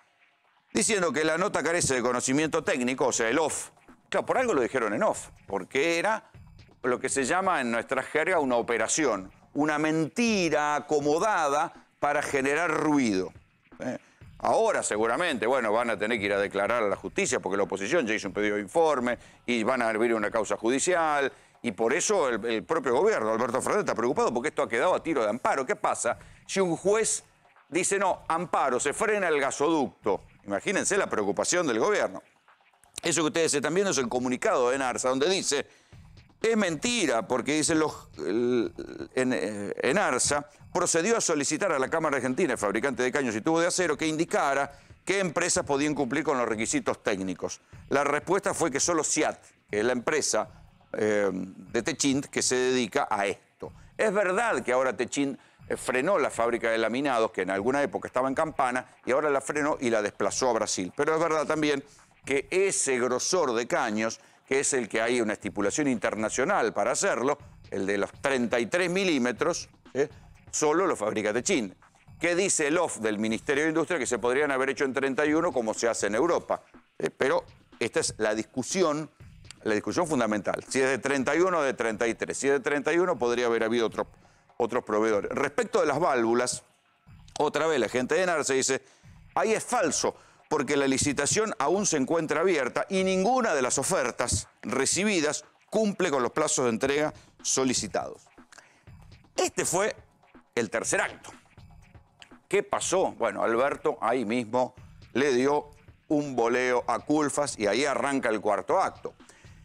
diciendo que la nota carece de conocimiento técnico, o sea, el off. Claro, por algo lo dijeron en off, porque era lo que se llama en nuestra jerga una operación, una mentira acomodada para generar ruido. ¿Eh? Ahora seguramente, bueno, van a tener que ir a declarar a la justicia porque la oposición ya hizo un pedido de informe y van a abrir una causa judicial y por eso el, el propio gobierno, Alberto Fernández, está preocupado porque esto ha quedado a tiro de amparo. ¿Qué pasa si un juez dice no, amparo, se frena el gasoducto? Imagínense la preocupación del gobierno. Eso que ustedes están viendo es el comunicado de Enarsa, donde dice, es mentira, porque dice los, el, en, Enarsa procedió a solicitar a la Cámara Argentina, el fabricante de caños y tubos de acero, que indicara qué empresas podían cumplir con los requisitos técnicos. La respuesta fue que solo SIAT, que es la empresa eh, de Techint que se dedica a esto. Es verdad que ahora Techint eh, frenó la fábrica de laminados, que en alguna época estaba en Campana, y ahora la frenó y la desplazó a Brasil. Pero es verdad también que ese grosor de caños, que es el que hay una estipulación internacional para hacerlo, el de los treinta y tres milímetros, ¿eh? solo lo fabrica Techint. ¿Qué dice el off del Ministerio de Industria? Que se podrían haber hecho en treinta y uno como se hace en Europa. ¿eh? Pero esta es la discusión, la discusión fundamental. Si es de treinta y uno o de treinta y tres. Si es de treinta y uno podría haber habido otro, otros proveedores. Respecto de las válvulas, otra vez la gente de Enarsa dice, ahí es falso, porque la licitación aún se encuentra abierta y ninguna de las ofertas recibidas cumple con los plazos de entrega solicitados. Este fue el tercer acto. ¿Qué pasó? Bueno, Alberto ahí mismo le dio un voleo a Culfas y ahí arranca el cuarto acto.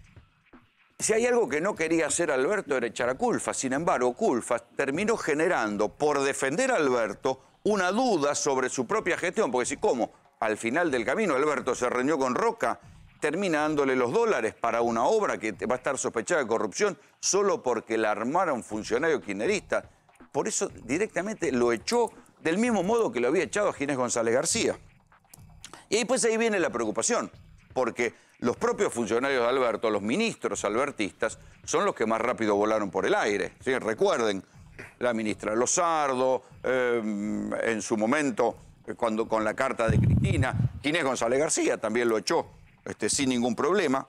Si hay algo que no quería hacer Alberto era echar a Culfas. Sin embargo, Culfas terminó generando, por defender a Alberto, una duda sobre su propia gestión. Porque si, ¿cómo? Al final del camino Alberto se reunió con Roca, termina dándole los dólares para una obra que va a estar sospechada de corrupción solo porque la armara un funcionario kirchnerista. Por eso directamente lo echó del mismo modo que lo había echado a Ginés González García. Y después ahí viene la preocupación, porque los propios funcionarios de Alberto, los ministros albertistas, son los que más rápido volaron por el aire. ¿Sí? Recuerden, la ministra Lozardo, eh, en su momento, cuando con la carta de Cristina, Ginés González García también lo echó este, sin ningún problema.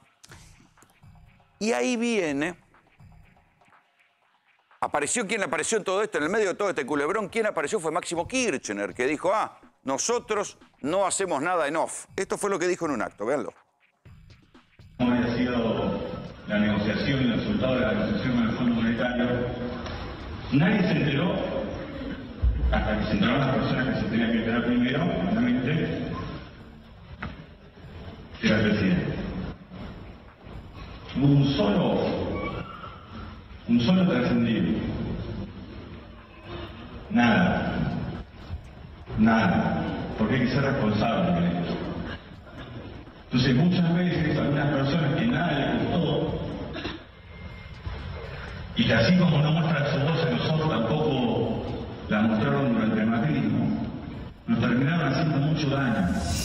Y ahí viene, apareció quien apareció en todo esto, en el medio de todo este culebrón, quien apareció fue Máximo Kirchner, que dijo, ah, nosotros no hacemos nada en off. Esto fue lo que dijo en un acto, véanlo. ¿Cómo había sido la negociación y el resultado de la negociación con el Fondo Monetario? Nadie se enteró, hasta que se enteraron las personas que se tenían que enterar primero, obviamente, que era el presidente. Hubo un solo, un solo trascendido. Nada. Nada. Porque hay que ser responsable de esto. Entonces muchas veces algunas personas que nada les gustó y que así como no muestran su voz en nosotros tampoco la mostraron durante el macrismo, nos terminaron haciendo mucho daño.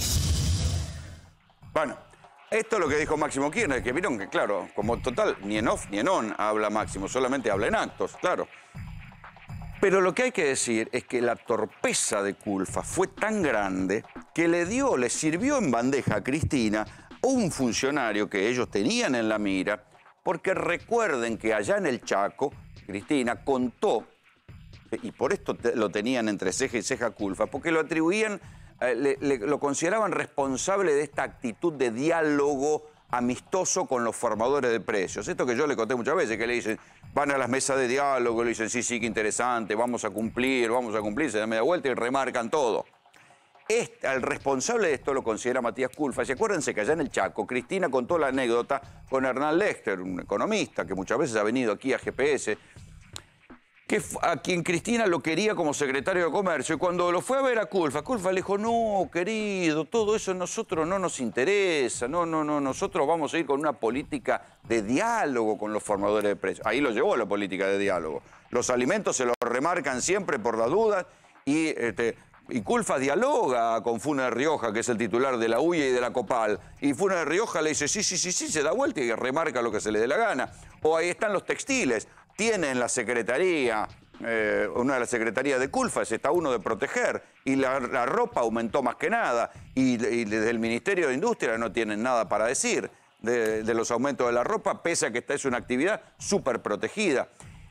Bueno, esto es lo que dijo Máximo Kirchner, que vieron que, claro, como total, ni en off ni en on habla Máximo, solamente habla en actos, claro. Pero lo que hay que decir es que la torpeza de Culfas fue tan grande que le dio, le sirvió en bandeja a Cristina un funcionario que ellos tenían en la mira, porque recuerden que allá en el Chaco, Cristina contó, y por esto te, lo tenían entre ceja y ceja Culfas, porque lo atribuían, eh, le, le, lo consideraban responsable de esta actitud de diálogo amistoso con los formadores de precios. Esto que yo le conté muchas veces, que le dicen, van a las mesas de diálogo, le dicen, sí, sí, qué interesante, vamos a cumplir, vamos a cumplir, se dan media vuelta y remarcan todo. Este, al responsable de esto lo considera Matías Culfas. Y acuérdense que allá en el Chaco, Cristina contó la anécdota con Hernán Lester, un economista que muchas veces ha venido aquí a G P S, que a quien Cristina lo quería como secretario de Comercio, y cuando lo fue a ver a Culfas, Culfas le dijo, no, querido, todo eso a nosotros no nos interesa, no, no, no, nosotros vamos a ir con una política de diálogo con los formadores de precios. Ahí lo llevó la política de diálogo. Los alimentos se los remarcan siempre por las dudas, y, este, y Culfas dialoga con Funes de Rioja, que es el titular de la U I A y de la COPAL, y Funes de Rioja le dice, sí, sí, sí, sí, se da vuelta y remarca lo que se le dé la gana. O ahí están los textiles. Tiene en la secretaría, eh, una de las secretarías de Culfas, está uno de proteger, y la, la ropa aumentó más que nada, y, y desde el Ministerio de Industria no tienen nada para decir de, de los aumentos de la ropa, pese a que esta es una actividad súper protegida.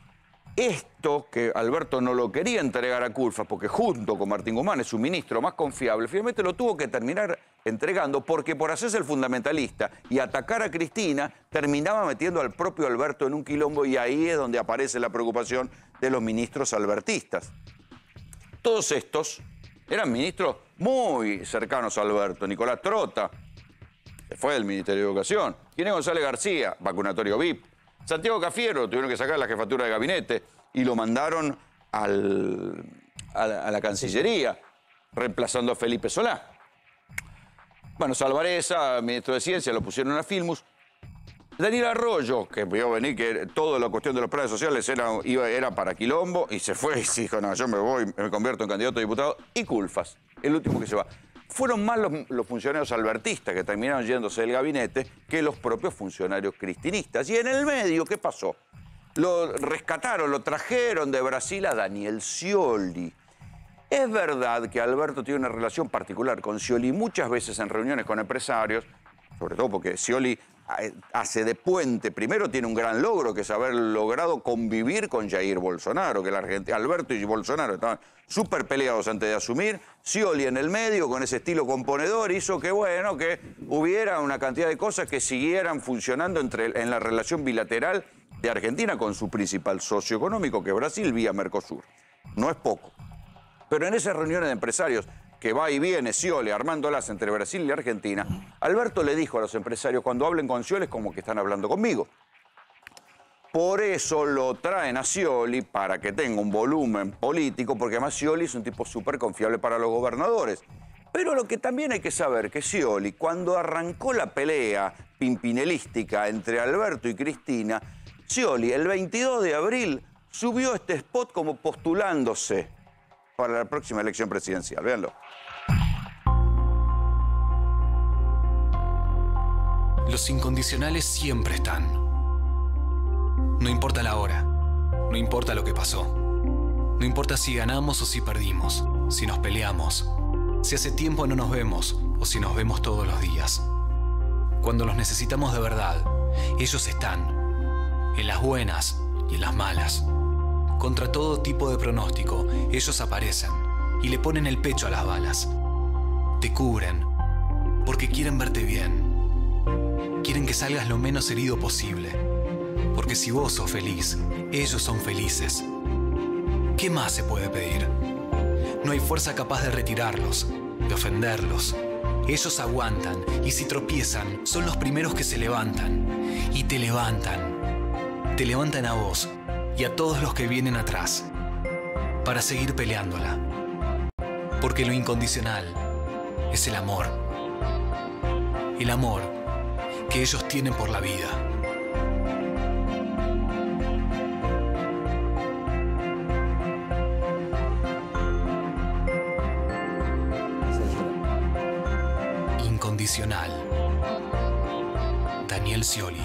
Esto, que Alberto no lo quería entregar a Culfas, porque junto con Martín Guzmán es su ministro más confiable, finalmente lo tuvo que terminar entregando, porque por hacerse el fundamentalista y atacar a Cristina, terminaba metiendo al propio Alberto en un quilombo, y ahí es donde aparece la preocupación de los ministros albertistas. Todos estos eran ministros muy cercanos a Alberto. Nicolás Trota, que fue del Ministerio de Educación. ¿Quién es González García? Vacunatorio V I P. Santiago Cafiero, tuvieron que sacar la jefatura de gabinete y lo mandaron al, a, la, a la Cancillería, reemplazando a Felipe Solá. Bueno, Salvareza, ministro de Ciencia, lo pusieron a Filmus. Daniel Arroyo, que vio venir que toda la cuestión de los planes sociales era, iba, era para quilombo, y se fue y dijo, no, yo me voy, me convierto en candidato a diputado. Y Culfas, el último que se va. Fueron más los, los funcionarios albertistas que terminaron yéndose del gabinete que los propios funcionarios cristinistas. Y en el medio, ¿qué pasó? Lo rescataron, lo trajeron de Brasil a Daniel Scioli. Es verdad que Alberto tiene una relación particular con Scioli, muchas veces en reuniones con empresarios, sobre todo porque Scioli hace de puente. Primero tiene un gran logro, que es haber logrado convivir con Jair Bolsonaro, que la Argentina, Alberto y Bolsonaro estaban súper peleados antes de asumir. Scioli en el medio, con ese estilo componedor, hizo que, bueno, que hubiera una cantidad de cosas que siguieran funcionando entre, en la relación bilateral de Argentina con su principal socio económico, que es Brasil, vía Mercosur. No es poco. Pero en esas reuniones de empresarios que va y viene Scioli armándolas entre Brasil y Argentina, Alberto le dijo a los empresarios, cuando hablen con Scioli es como que están hablando conmigo. Por eso lo traen a Scioli, para que tenga un volumen político, porque además Scioli es un tipo súper confiable para los gobernadores. Pero lo que también hay que saber que Scioli, cuando arrancó la pelea pimpinelística entre Alberto y Cristina, Scioli el veintidós de abril subió este spot como postulándose para la próxima elección presidencial. Véanlo. Los incondicionales siempre están. No importa la hora, no importa lo que pasó, no importa si ganamos o si perdimos, si nos peleamos, si hace tiempo no nos vemos o si nos vemos todos los días. Cuando los necesitamos de verdad, ellos están, en las buenas y en las malas. Contra todo tipo de pronóstico, ellos aparecen y le ponen el pecho a las balas. Te cubren porque quieren verte bien. Quieren que salgas lo menos herido posible. Porque si vos sos feliz, ellos son felices. ¿Qué más se puede pedir? No hay fuerza capaz de retirarlos, de ofenderlos. Ellos aguantan y si tropiezan, son los primeros que se levantan. Y te levantan. Te levantan a vos y a todos los que vienen atrás, para seguir peleándola. Porque lo incondicional es el amor. El amor que ellos tienen por la vida. Incondicional. Daniel Scioli.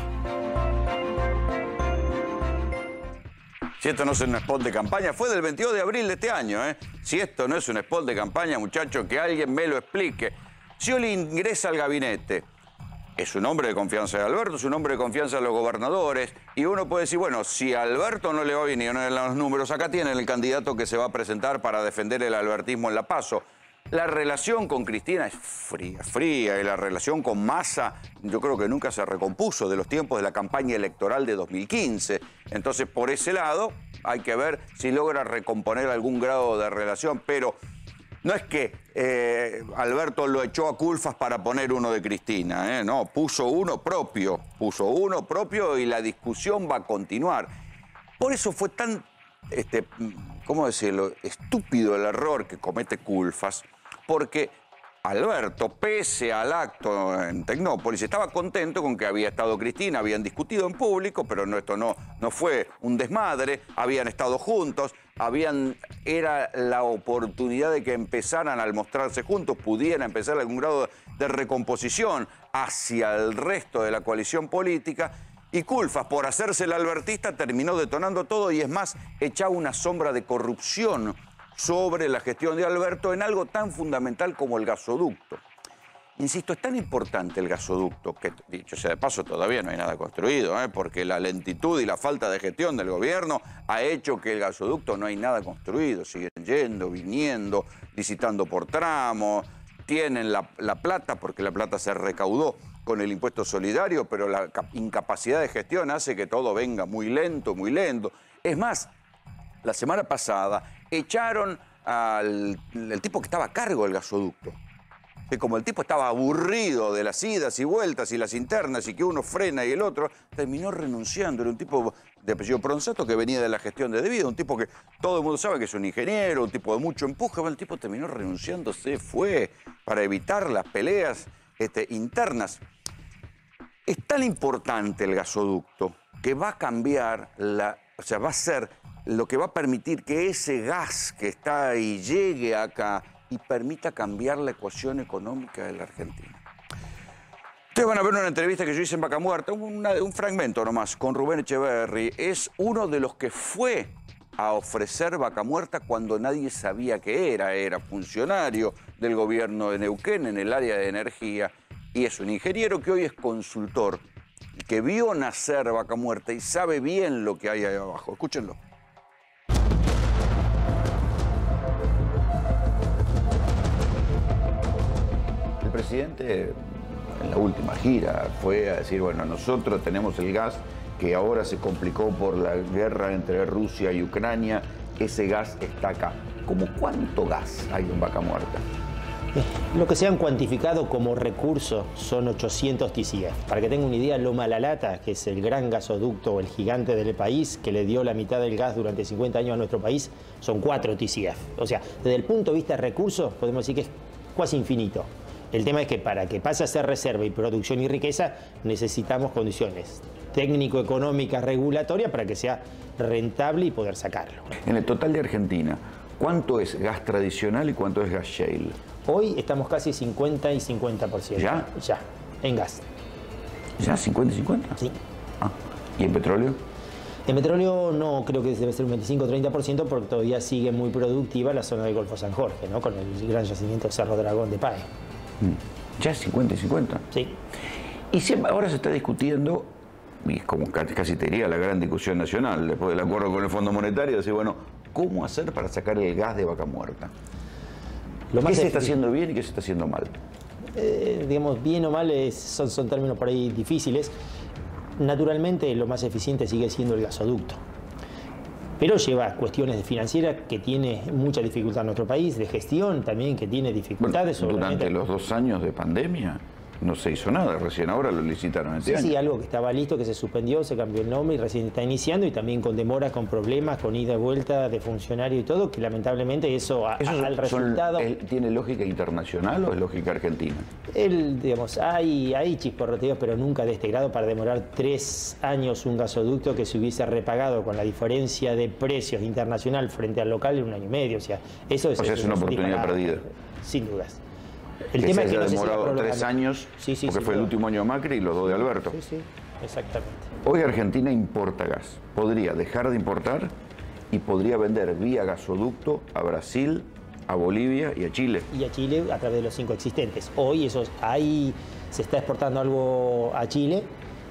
Si esto no es un spot de campaña, fue del veintidós de abril de este año, ¿eh? Si esto no es un spot de campaña, muchachos, que alguien me lo explique. Scioli ingresa al gabinete. Es un hombre de confianza de Alberto, es un hombre de confianza de los gobernadores. Y uno puede decir, bueno, si a Alberto no le va bien y no le dan los números, acá tienen el candidato que se va a presentar para defender el albertismo en la PASO. La relación con Cristina es fría, fría, y la relación con Massa yo creo que nunca se recompuso de los tiempos de la campaña electoral de dos mil quince. Entonces, por ese lado, hay que ver si logra recomponer algún grado de relación, pero no es que eh, Alberto lo echó a Culfas para poner uno de Cristina, ¿eh? No, puso uno propio, puso uno propio y la discusión va a continuar. Por eso fue tan este, ¿cómo decirlo?, estúpido el error que comete Culfas, porque Alberto, pese al acto en Tecnópolis, estaba contento con que había estado Cristina, habían discutido en público, pero no, esto no, no fue un desmadre, habían estado juntos, habían, era la oportunidad de que empezaran a mostrarse juntos, pudiera empezar algún grado de recomposición hacia el resto de la coalición política, y Culfas, por hacerse el albertista, terminó detonando todo y es más, echaba una sombra de corrupción sobre la gestión de Alberto en algo tan fundamental como el gasoducto. Insisto, es tan importante el gasoducto que, dicho sea de paso, todavía no hay nada construido, ¿eh? porque la lentitud y la falta de gestión del gobierno ha hecho que el gasoducto no hay nada construido. Siguen yendo, viniendo, licitando por tramos, tienen la, la plata, porque la plata se recaudó con el impuesto solidario, pero la incapacidad de gestión hace que todo venga muy lento, muy lento. Es más, la semana pasada echaron al el tipo que estaba a cargo del gasoducto. Que como el tipo estaba aburrido de las idas y vueltas y las internas y que uno frena y el otro, terminó renunciando. Era un tipo de apellido Pronsato que venía de la gestión de Debido, un tipo que todo el mundo sabe que es un ingeniero, un tipo de mucho empuje. Bueno, el tipo terminó renunciando, se fue para evitar las peleas este, internas. Es tan importante el gasoducto que va a cambiar la... O sea, va a ser lo que va a permitir que ese gas que está ahí llegue acá y permita cambiar la ecuación económica de la Argentina. Ustedes van a ver una entrevista que yo hice en Vaca Muerta, una, un fragmento nomás, con Rubén Echeverri. Es uno de los que fue a ofrecer Vaca Muerta cuando nadie sabía qué era. Era funcionario del gobierno de Neuquén en el área de energía y es un ingeniero que hoy es consultor, que vio nacer Vaca Muerta y sabe bien lo que hay ahí abajo. Escúchenlo. El presidente en la última gira fue a decir, bueno, nosotros tenemos el gas que ahora se complicó por la guerra entre Rusia y Ucrania, ese gas está acá. ¿Cómo cuánto gas hay en Vaca Muerta? Lo que se han cuantificado como recursos son ochocientos T C F. Para que tengan una idea, Loma La Lata, que es el gran gasoducto, el gigante del país, que le dio la mitad del gas durante cincuenta años a nuestro país, son cuatro T C F. O sea, desde el punto de vista de recursos, podemos decir que es casi infinito. El tema es que para que pase a ser reserva y producción y riqueza, necesitamos condiciones técnico-económicas, regulatorias, para que sea rentable y poder sacarlo. En el total de Argentina, ¿cuánto es gas tradicional y cuánto es gas shale? Hoy estamos casi cincuenta y cincuenta por ciento. ¿Ya? Ya, en gas. ¿Ya cincuenta y cincuenta? Sí. Ah, ¿y en petróleo? En petróleo no, creo que debe ser un veinticinco a treinta por ciento porque todavía sigue muy productiva la zona del Golfo San Jorge, ¿no? Con el gran yacimiento Cerro Dragón de Pae. ¿Ya es cincuenta y cincuenta? Sí. Y si ahora se está discutiendo, y es como casi te diría la gran discusión nacional, después del acuerdo con el Fondo Monetario, decir, bueno, ¿cómo hacer para sacar el gas de Vaca Muerta? Lo más ¿Qué se está haciendo bien y qué se está haciendo mal? Eh, digamos, bien o mal es, son, son términos por ahí difíciles. Naturalmente, lo más eficiente sigue siendo el gasoducto. Pero lleva cuestiones financieras que tiene mucha dificultad en nuestro país, de gestión también que tiene dificultades. Bueno, durante los dos años de pandemia no se hizo nada, recién ahora lo licitaron este sí, año. Sí, algo que estaba listo, que se suspendió, se cambió el nombre y recién está iniciando, y también con demoras, con problemas, con ida y vuelta de funcionario y todo, que lamentablemente eso, a, ¿Eso al resultado... Son, ¿Tiene lógica internacional o es lógica argentina? El, digamos, hay, hay chisporroteos, pero nunca de este grado, para demorar tres años un gasoducto que se hubiese repagado con la diferencia de precios internacional frente al local en un año y medio. O sea, eso es, o sea, es una oportunidad perdida. Sin dudas. El que tema se es que haya no demorado se tres años, sí, sí, porque sí, fue no. el último año de Macri y los dos de Alberto. Sí, sí, exactamente. Hoy Argentina importa gas. Podría dejar de importar y podría vender vía gasoducto a Brasil, a Bolivia y a Chile. Y a Chile a través de los cinco existentes. Hoy eso, ahí se está exportando algo a Chile.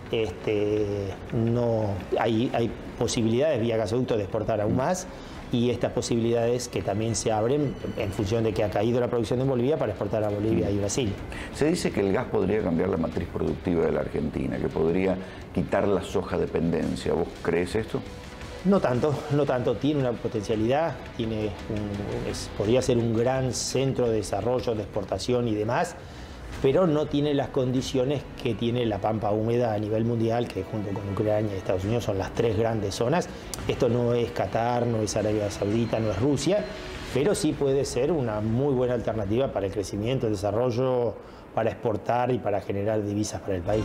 Este, no, hay, hay posibilidades vía gasoducto de exportar aún más. Y estas posibilidades que también se abren en función de que ha caído la producción en Bolivia para exportar a Bolivia y Brasil. Se dice que el gas podría cambiar la matriz productiva de la Argentina, que podría quitar la soja dependencia. ¿Vos crees esto? No tanto, no tanto. Tiene una potencialidad, tiene un, es, podría ser un gran centro de desarrollo, de exportación y demás, pero no tiene las condiciones que tiene la pampa húmeda a nivel mundial, que junto con Ucrania y Estados Unidos son las tres grandes zonas. Esto no es Qatar, no es Arabia Saudita, no es Rusia, pero sí puede ser una muy buena alternativa para el crecimiento, el desarrollo, para exportar y para generar divisas para el país.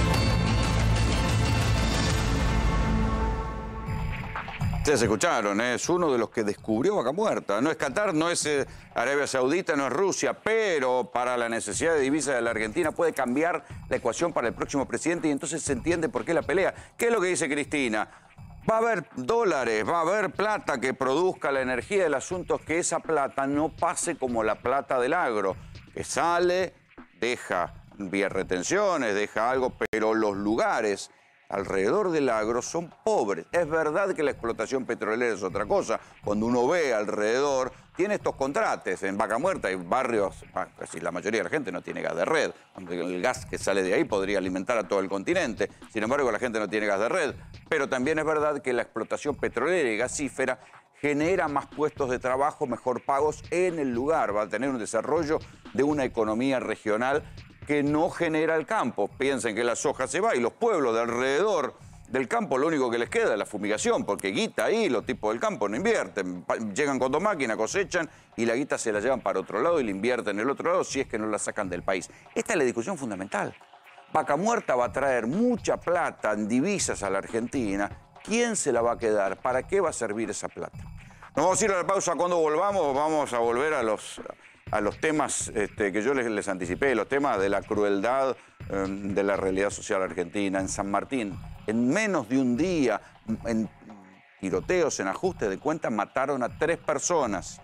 Ustedes escucharon, ¿eh? Es uno de los que descubrió Vaca Muerta. No es Qatar, no es eh, Arabia Saudita, no es Rusia, pero para la necesidad de divisas de la Argentina puede cambiar la ecuación para el próximo presidente y entonces se entiende por qué la pelea. ¿Qué es lo que dice Cristina? Va a haber dólares, va a haber plata que produzca la energía. El asunto es que esa plata no pase como la plata del agro, que sale, deja vía retenciones, deja algo, pero los lugares alrededor del agro son pobres. Es verdad que la explotación petrolera es otra cosa. Cuando uno ve alrededor, tiene estos contratos. En Vaca Muerta hay barrios, casi la mayoría de la gente no tiene gas de red. El gas que sale de ahí podría alimentar a todo el continente. Sin embargo, la gente no tiene gas de red. Pero también es verdad que la explotación petrolera y gasífera genera más puestos de trabajo, mejor pagos en el lugar. Va a tener un desarrollo de una economía regional que no genera el campo. Piensen que la soja se va y los pueblos de alrededor del campo lo único que les queda es la fumigación, porque guita ahí, los tipos del campo no invierten. Llegan con dos máquinas, cosechan y la guita se la llevan para otro lado y la invierten en el otro lado si es que no la sacan del país. Esta es la discusión fundamental. Vaca Muerta va a traer mucha plata en divisas a la Argentina. ¿Quién se la va a quedar? ¿Para qué va a servir esa plata? Nos vamos a ir a la pausa. Cuando volvamos vamos a volver a los... a los temas este, que yo les, les anticipé, los temas de la crueldad eh, de la realidad social argentina. En San Martín, en menos de un día, en tiroteos, en ajustes de cuentas, mataron a tres personas.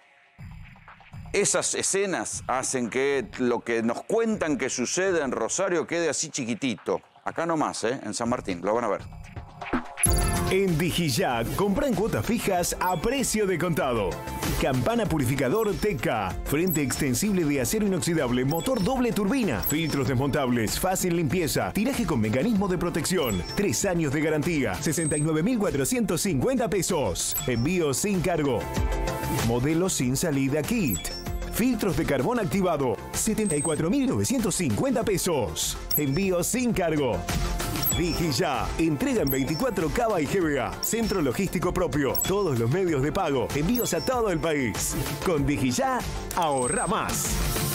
Esas escenas hacen que lo que nos cuentan que sucede en Rosario quede así chiquitito. Acá nomás, ¿eh? En San Martín, lo van a ver. En Digiyá, compra en cuotas fijas a precio de contado. Campana purificador T K, frente extensible de acero inoxidable, motor doble turbina, filtros desmontables, fácil limpieza, tiraje con mecanismo de protección, tres años de garantía, sesenta y nueve mil cuatrocientos cincuenta pesos. Envío sin cargo. Modelo sin salida kit. Filtros de carbón activado, setenta y cuatro mil novecientos cincuenta pesos. Envío sin cargo. Digiyá, entrega en veinticuatro Cava y G B A, centro logístico propio, todos los medios de pago, envíos a todo el país. Con Digiyá, ahorra más.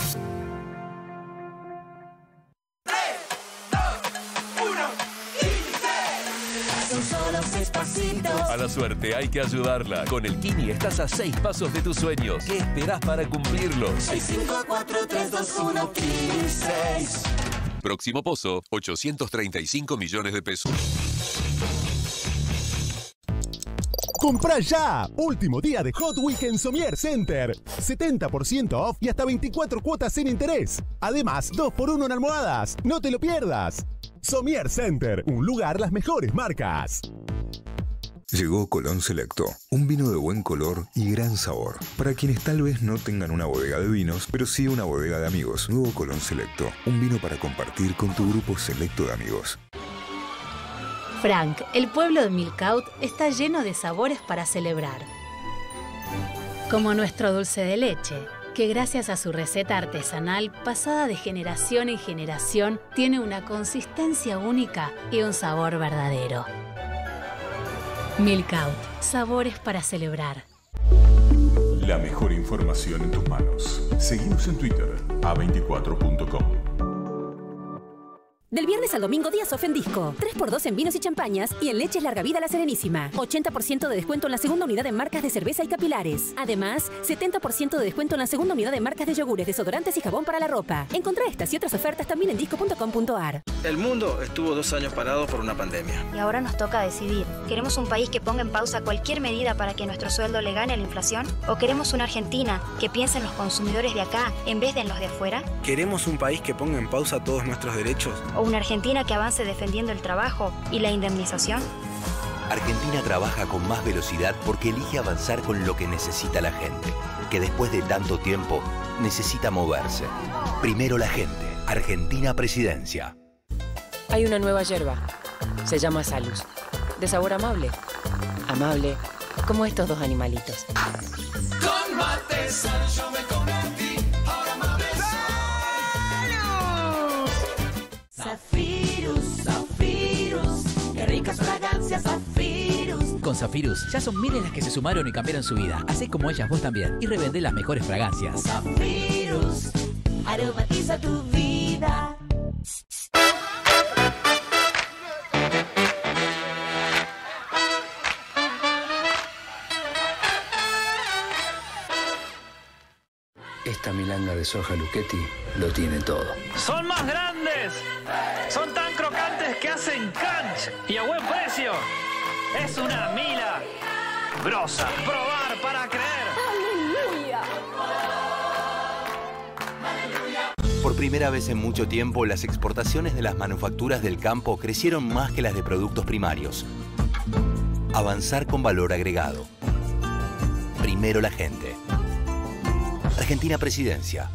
A la suerte hay que ayudarla. Con el Kini estás a seis pasos de tus sueños. ¿Qué esperás para cumplirlos? seis cinco cuatro tres dos uno Kini seis. Próximo pozo, ochocientos treinta y cinco millones de pesos. ¡Compra ya! Último día de Hot Week en Somier Center. setenta por ciento off y hasta veinticuatro cuotas sin interés. Además, dos por uno en almohadas. ¡No te lo pierdas! Somier Center, un lugar las mejores marcas. Llegó Colón Selecto, un vino de buen color y gran sabor. Para quienes tal vez no tengan una bodega de vinos, pero sí una bodega de amigos. Nuevo Colón Selecto, un vino para compartir con tu grupo selecto de amigos. Frank, el pueblo de Milcaut, está lleno de sabores para celebrar. Como nuestro dulce de leche, que gracias a su receta artesanal, pasada de generación en generación, tiene una consistencia única y un sabor verdadero. Milcaut, sabores para celebrar. La mejor información en tus manos. Seguimos en Twitter, a veinticuatro punto com. Del viernes al domingo, días Ofendisco. tres por dos en vinos y champañas y en leches larga vida La Serenísima. ochenta por ciento de descuento en la segunda unidad de marcas de cerveza y capilares. Además, setenta por ciento de descuento en la segunda unidad de marcas de yogures, desodorantes y jabón para la ropa. Encontrá estas y otras ofertas también en disco punto com punto ar. El mundo estuvo dos años parado por una pandemia. Y ahora nos toca decidir. ¿Queremos un país que ponga en pausa cualquier medida para que nuestro sueldo le gane a la inflación? ¿O queremos una Argentina que piense en los consumidores de acá en vez de en los de afuera? ¿Queremos un país que ponga en pausa todos nuestros derechos? ¿O una Argentina que avance defendiendo el trabajo y la indemnización? Argentina trabaja con más velocidad porque elige avanzar con lo que necesita la gente, que después de tanto tiempo necesita moverse. Primero la gente. Argentina Presidencia. Hay una nueva yerba. Se llama Salus. De sabor amable. Amable como estos dos animalitos. Con Mate Sal yo me convertí, ahora amable soy. Zafirus, Zafirus, qué ricas fragancias Zafirus. Con Zafirus ya son miles las que se sumaron y cambiaron su vida. Hacé como ellas vos también y revendé las mejores fragancias. Zafirus, aromatiza tu vida. Esta milanga de soja Luchetti lo tiene todo. Son más grandes, son tan crocantes que hacen crunch y a buen precio. Es una mila grosa. Probar para creer. ¡Aleluya! Por primera vez en mucho tiempo, las exportaciones de las manufacturas del campo crecieron más que las de productos primarios. Avanzar con valor agregado. Primero la gente. Argentina Presidencia.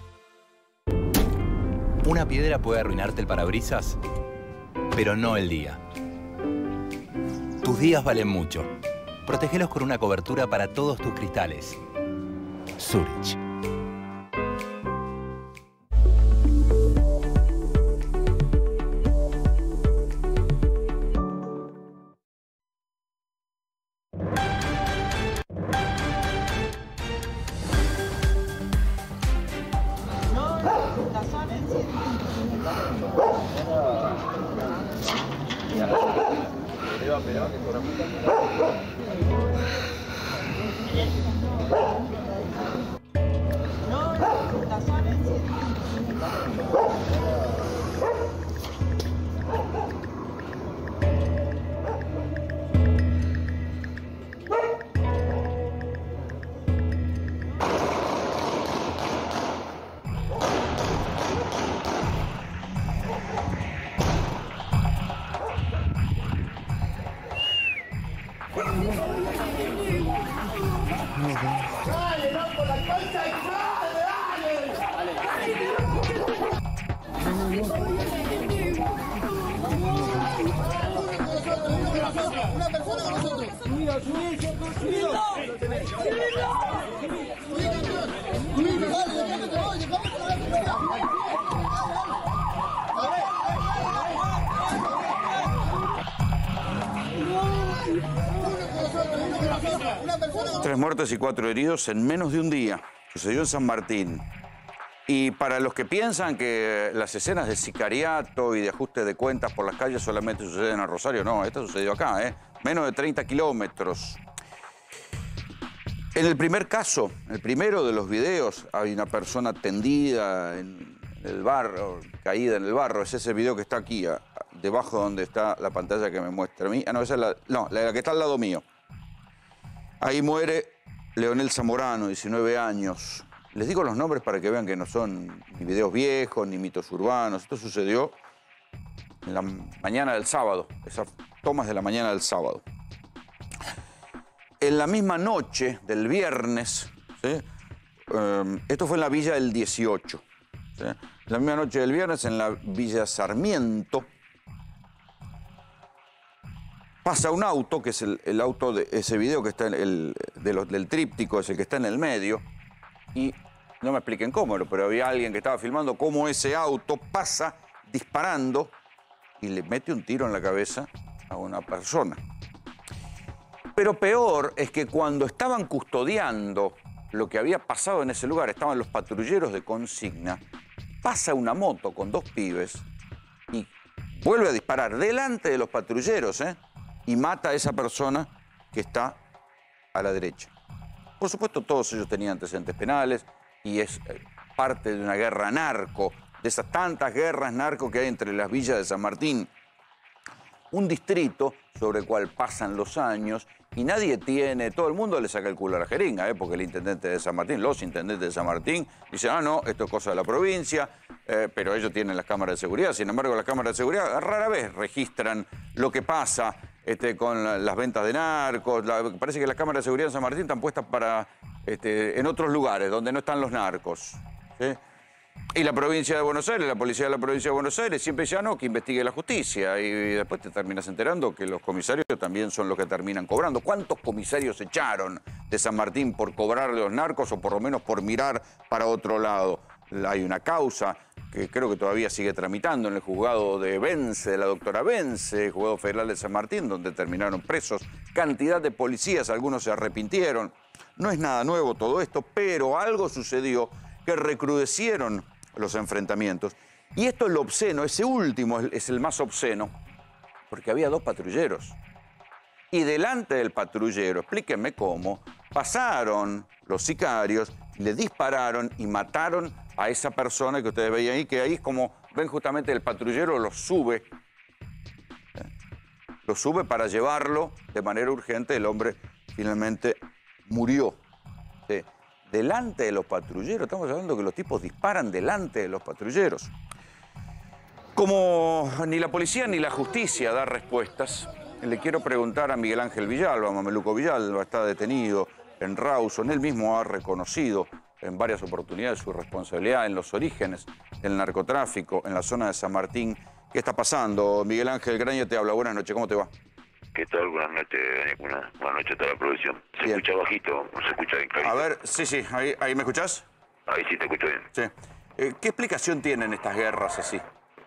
Una piedra puede arruinarte el parabrisas, pero no el día. Tus días valen mucho. Protégelos con una cobertura para todos tus cristales. Zurich. Tres muertos y cuatro heridos en menos de un día. Sucedió en San Martín. Y para los que piensan que las escenas de sicariato y de ajuste de cuentas por las calles solamente suceden en Rosario, no, esto sucedió acá, ¿eh? Menos de treinta kilómetros. En el primer caso, el primero de los videos, hay una persona tendida en el barro, caída en el barro. Es ese video que está aquí, a, debajo donde está la pantalla que me muestra a mí. Ah, no, esa es la, no, la que está al lado mío. Ahí muere Leonel Zamorano, diecinueve años. Les digo los nombres para que vean que no son ni videos viejos, ni mitos urbanos. Esto sucedió en la mañana del sábado, esas tomas de la mañana del sábado. En la misma noche del viernes, ¿sí? um, esto fue en la Villa del dieciocho. ¿Sí? En la misma noche del viernes, en la Villa Sarmiento, pasa un auto, que es el, el auto de ese video que está en el de los, del tríptico, es el que está en el medio, y no me expliquen cómo, pero había alguien que estaba filmando cómo ese auto pasa disparando y le mete un tiro en la cabeza a una persona. Pero peor es que cuando estaban custodiando lo que había pasado en ese lugar, estaban los patrulleros de consigna, pasa una moto con dos pibes y vuelve a disparar delante de los patrulleros, ¿eh? Y mata a esa persona que está a la derecha. Por supuesto, todos ellos tenían antecedentes penales y es parte de una guerra narco, de esas tantas guerras narco que hay entre las villas de San Martín. Un distrito sobre el cual pasan los años y nadie tiene, todo el mundo le saca el culo a la jeringa, ¿eh? Porque el intendente de San Martín, los intendentes de San Martín, dicen, ah, no, esto es cosa de la provincia, eh, pero ellos tienen las cámaras de seguridad. Sin embargo, las cámaras de seguridad rara vez registran lo que pasa este, con la, las ventas de narcos. La, parece que las cámaras de seguridad en San Martín están puestas para, este, en otros lugares, donde no están los narcos, ¿sí? Y la provincia de Buenos Aires, la policía de la provincia de Buenos Aires, siempre ya no, que investigue la justicia. Y después te terminas enterando que los comisarios también son los que terminan cobrando. ¿Cuántos comisarios echaron de San Martín por cobrarle a los narcos o por lo menos por mirar para otro lado? Hay una causa. que creo que todavía sigue tramitando en el juzgado de Vence, de la doctora Vence, juzgado federal de San Martín, donde terminaron presos cantidad de policías, algunos se arrepintieron. No es nada nuevo todo esto, pero algo sucedió que recrudecieron los enfrentamientos. Y esto es lo obsceno, ese último es el más obsceno, porque había dos patrulleros. Y delante del patrullero, explíquenme cómo, pasaron los sicarios, le dispararon y mataron a esa persona que ustedes veían ahí, que ahí es como, ven justamente el patrullero lo sube, ¿eh? lo sube para llevarlo de manera urgente, el hombre finalmente murió. ¿Sí? Delante de los patrulleros, estamos hablando que los tipos disparan delante de los patrulleros. Como ni la policía ni la justicia da respuestas, le quiero preguntar a Miguel Ángel Villalba, Mameluco Villalba, está detenido en Rawson. Él mismo ha reconocido en varias oportunidades su responsabilidad en los orígenes del narcotráfico en la zona de San Martín. ¿Qué está pasando? Miguel Ángel Graña te habla. Buenas noches, ¿cómo te va? ¿Qué tal? Buenas noches, buenas, buenas noches a toda la producción. Se Bien. escucha bajito, no se escucha bien clarito. A ver, sí, sí, ahí, ahí ¿me escuchás? Ahí sí te escucho bien. Sí. Eh, ¿Qué explicación tienen estas guerras así?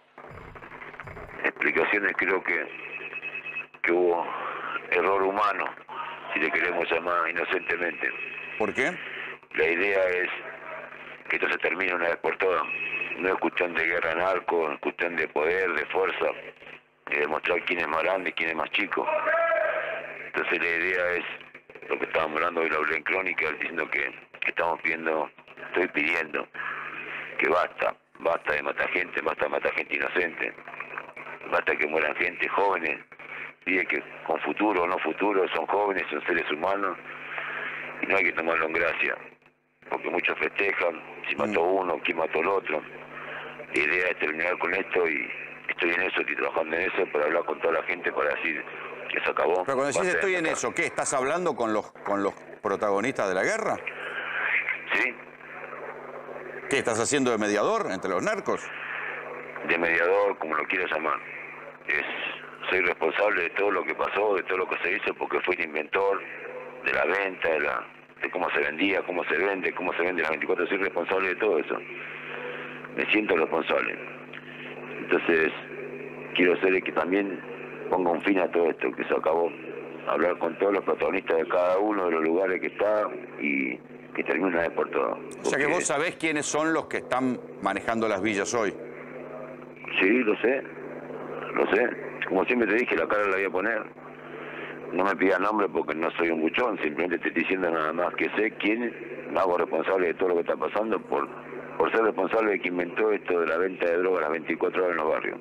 Explicaciones creo que, que hubo error humano, si le queremos llamar inocentemente. ¿Por qué? La idea es que esto se termine una vez por todas. No es cuestión de guerra narco, es cuestión de poder, de fuerza, y demostrar quién es más grande y quién es más chico. Entonces la idea es, lo que estábamos hablando hoy, lo hablé en Crónica, diciendo que, que estamos pidiendo, estoy pidiendo que basta, basta de matar gente, basta de matar gente inocente, basta que mueran gente, jóvenes, pide que con futuro o no futuro, son jóvenes, son seres humanos, y no hay que tomarlo en gracia, porque muchos festejan, si mató uno, quién mató el otro. La idea es terminar con esto y estoy en eso, estoy trabajando en eso para hablar con toda la gente, para decir que se acabó. Pero cuando decís Basta estoy de en matar. eso, ¿qué? ¿Estás hablando con los, con los protagonistas de la guerra? Sí. ¿Qué estás haciendo de mediador entre los narcos? De mediador, como lo quieras llamar. Es, soy responsable de todo lo que pasó, de todo lo que se hizo, porque fui el inventor de la venta, de, la, de cómo se vendía, cómo se vende, cómo se vende las veinticuatro. Soy responsable de todo eso. Me siento responsable. Entonces, quiero ser el que también ponga un fin a todo esto, que se acabó. Hablar con todos los protagonistas de cada uno de los lugares que está y que termine una vez por todas. O sea que vos sabés quiénes son los que están manejando las villas hoy. Sí, lo sé, lo sé. Como siempre te dije, la cara la voy a poner. No me pidas nombre porque no soy un buchón, simplemente te estoy diciendo nada más que sé quién, me hago responsable de todo lo que está pasando por, por ser responsable de quien inventó esto de la venta de drogas a las veinticuatro horas en los barrios.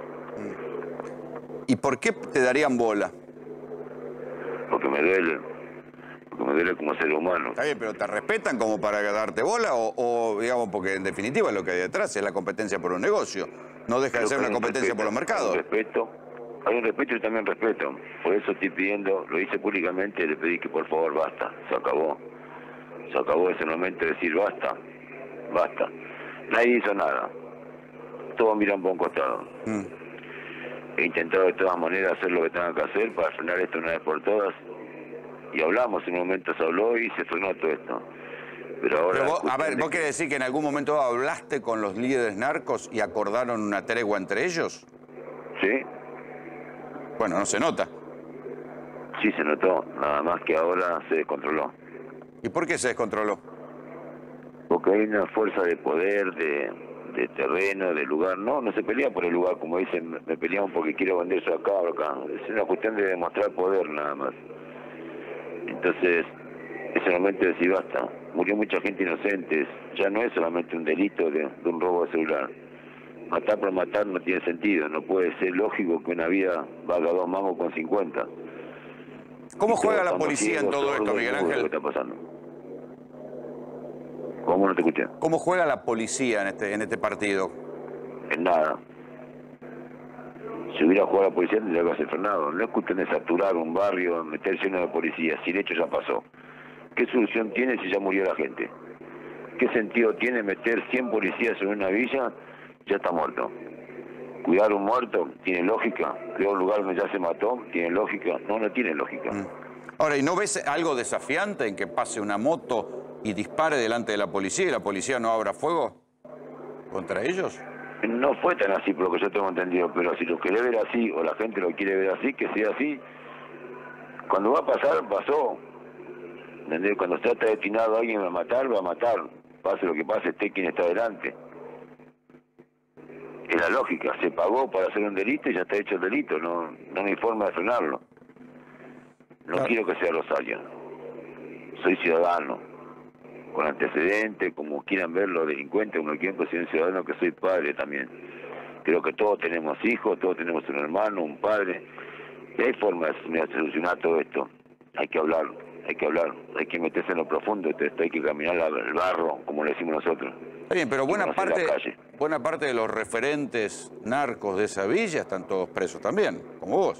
¿Y por qué te darían bola? Porque me duele, porque me duele como ser humano. Está bien, pero ¿te respetan como para darte bola? O, o, digamos, porque en definitiva lo que hay detrás es la competencia por un negocio. No deja de Creo ser que una hay un competencia por los respeto, mercados. Hay un respeto, hay un respeto y también respeto. Por eso estoy pidiendo, lo hice públicamente, le pedí que por favor basta, se acabó. Se acabó ese momento de decir basta, basta. Nadie hizo nada. Todos miran por un costado. Mm. He intentado de todas maneras hacer lo que tenga que hacer para frenar esto una vez por todas. Y hablamos, en un momento se habló y se frenó todo esto. Pero ahora... Pero vos, a ver, ¿vos querés decir que en algún momento hablaste con los líderes narcos y acordaron una tregua entre ellos? Sí. Bueno, no se nota. Sí se notó, nada más que ahora se descontroló. ¿Y por qué se descontroló? Porque hay una fuerza de poder, de, de terreno, de lugar. No, no se pelea por el lugar, como dicen, me peleamos porque quiero vender eso acá o acá. Es una cuestión de demostrar poder nada más. Entonces, es el momento de decir basta. Murió mucha gente inocente, ya no es solamente un delito de, de un robo de celular. Matar por matar no tiene sentido, no puede ser lógico que una vida valga dos mangos con cincuenta. ¿Cómo Y juega todos la estamos policía en ciegos, todo esto, sordos, Miguel y mudos de Ángel? lo que está pasando. ¿Cómo no te escuché? ¿Cómo juega la policía en este, en este partido? En nada. Si hubiera jugado la policía tendría que haber frenado. No es cuestión de saturar un barrio, meter lleno de policías. Si el hecho ya pasó. ¿Qué solución tiene si ya murió la gente? ¿Qué sentido tiene meter cien policías en una villa? Ya está muerto. Cuidar a un muerto, ¿tiene lógica? Cuidar un lugar donde ya se mató, ¿tiene lógica? No, no tiene lógica. Mm. Ahora, ¿y no ves algo desafiante en que pase una moto y dispare delante de la policía y la policía no abra fuego? contra ellos? No fue tan así por lo que yo tengo entendido, pero si lo quiere ver así, o la gente lo quiere ver así, que sea así. Cuando va a pasar, pasó. ¿Entendés? Cuando está destinado a alguien a matar, va a matar. Pase lo que pase, esté quien está delante. Es la lógica, se pagó para hacer un delito y ya está hecho el delito, no, no hay forma de frenarlo. No claro. quiero que sea Rosario. Soy ciudadano, con antecedentes, como quieran ver los delincuentes, como quieran, pues soy un ciudadano que soy padre también. Creo que todos tenemos hijos, todos tenemos un hermano, un padre, y hay forma de solucionar todo esto. Hay que hablar, hay que hablar, hay que meterse en lo profundo de esto, hay que caminar el barro, como le decimos nosotros. Está bien, pero buena parte, buena parte de los referentes narcos de esa villa están todos presos también, como vos.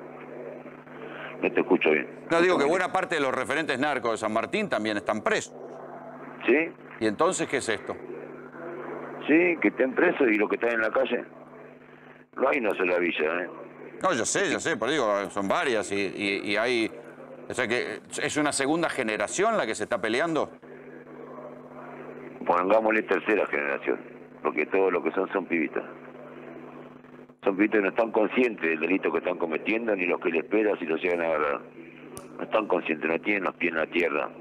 No te escucho bien. No, digo que buena parte de los referentes narcos de San Martín también están presos. ¿Sí? ¿Y entonces qué es esto? Sí, que estén presos y los que están en la calle. No hay una sola villa, ¿eh? No, yo sé, yo sé, pero digo, son varias y, y, y hay... O sea que es una segunda generación la que se está peleando. Pongámosle tercera generación, porque todos los que son son pibitas. Son pibitas que no están conscientes del delito que están cometiendo, ni los que les esperan si los llegan a agarrar. No están conscientes, no tienen los pies en la tierra.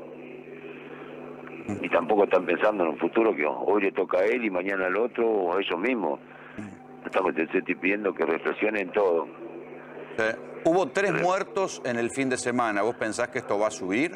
Y tampoco están pensando en un futuro que hoy le toca a él y mañana al otro, o a ellos mismos. Estamos pidiendo que reflexionen todo. Eh, hubo tres Re muertos en el fin de semana. ¿Vos pensás que esto va a subir?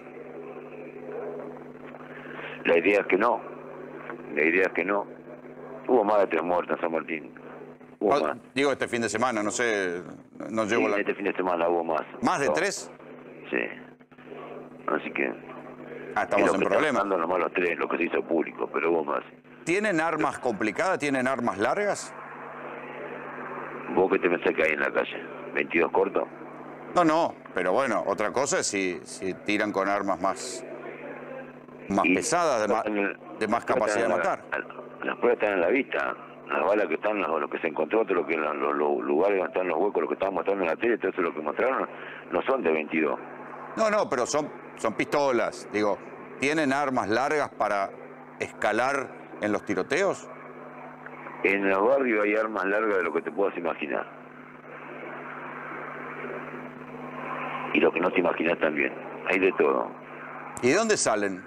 La idea es que no. La idea es que no. Hubo más de tres muertos en San Martín. Hubo oh, más. Digo este fin de semana, no sé, no llevo sí, la... este fin de semana hubo más. ¿Más de no. tres? Sí. Así que... Ah, estamos en problemas. No nomás los tres, lo que se hizo público, pero hubo más. ¿Tienen armas complicadas? ¿Tienen armas largas? ¿Vos qué te pensás que hay en la calle? ¿veintidós cortos? No, no, pero bueno, otra cosa es si, si tiran con armas más, más pesadas, de más, de más capacidad de matar. La, las pruebas están en la vista. Las balas que están, lo que se encontró, todo lo que los, los, los lugares donde están los huecos, lo que estaban mostrando en la tele, todo eso lo que mostraron, no son de veintidós. No, no, pero son, son pistolas. Digo, ¿tienen armas largas para escalar en los tiroteos? En los barrios hay armas largas de lo que te puedas imaginar. Y lo que no te imaginas también. Hay de todo. ¿Y de dónde salen?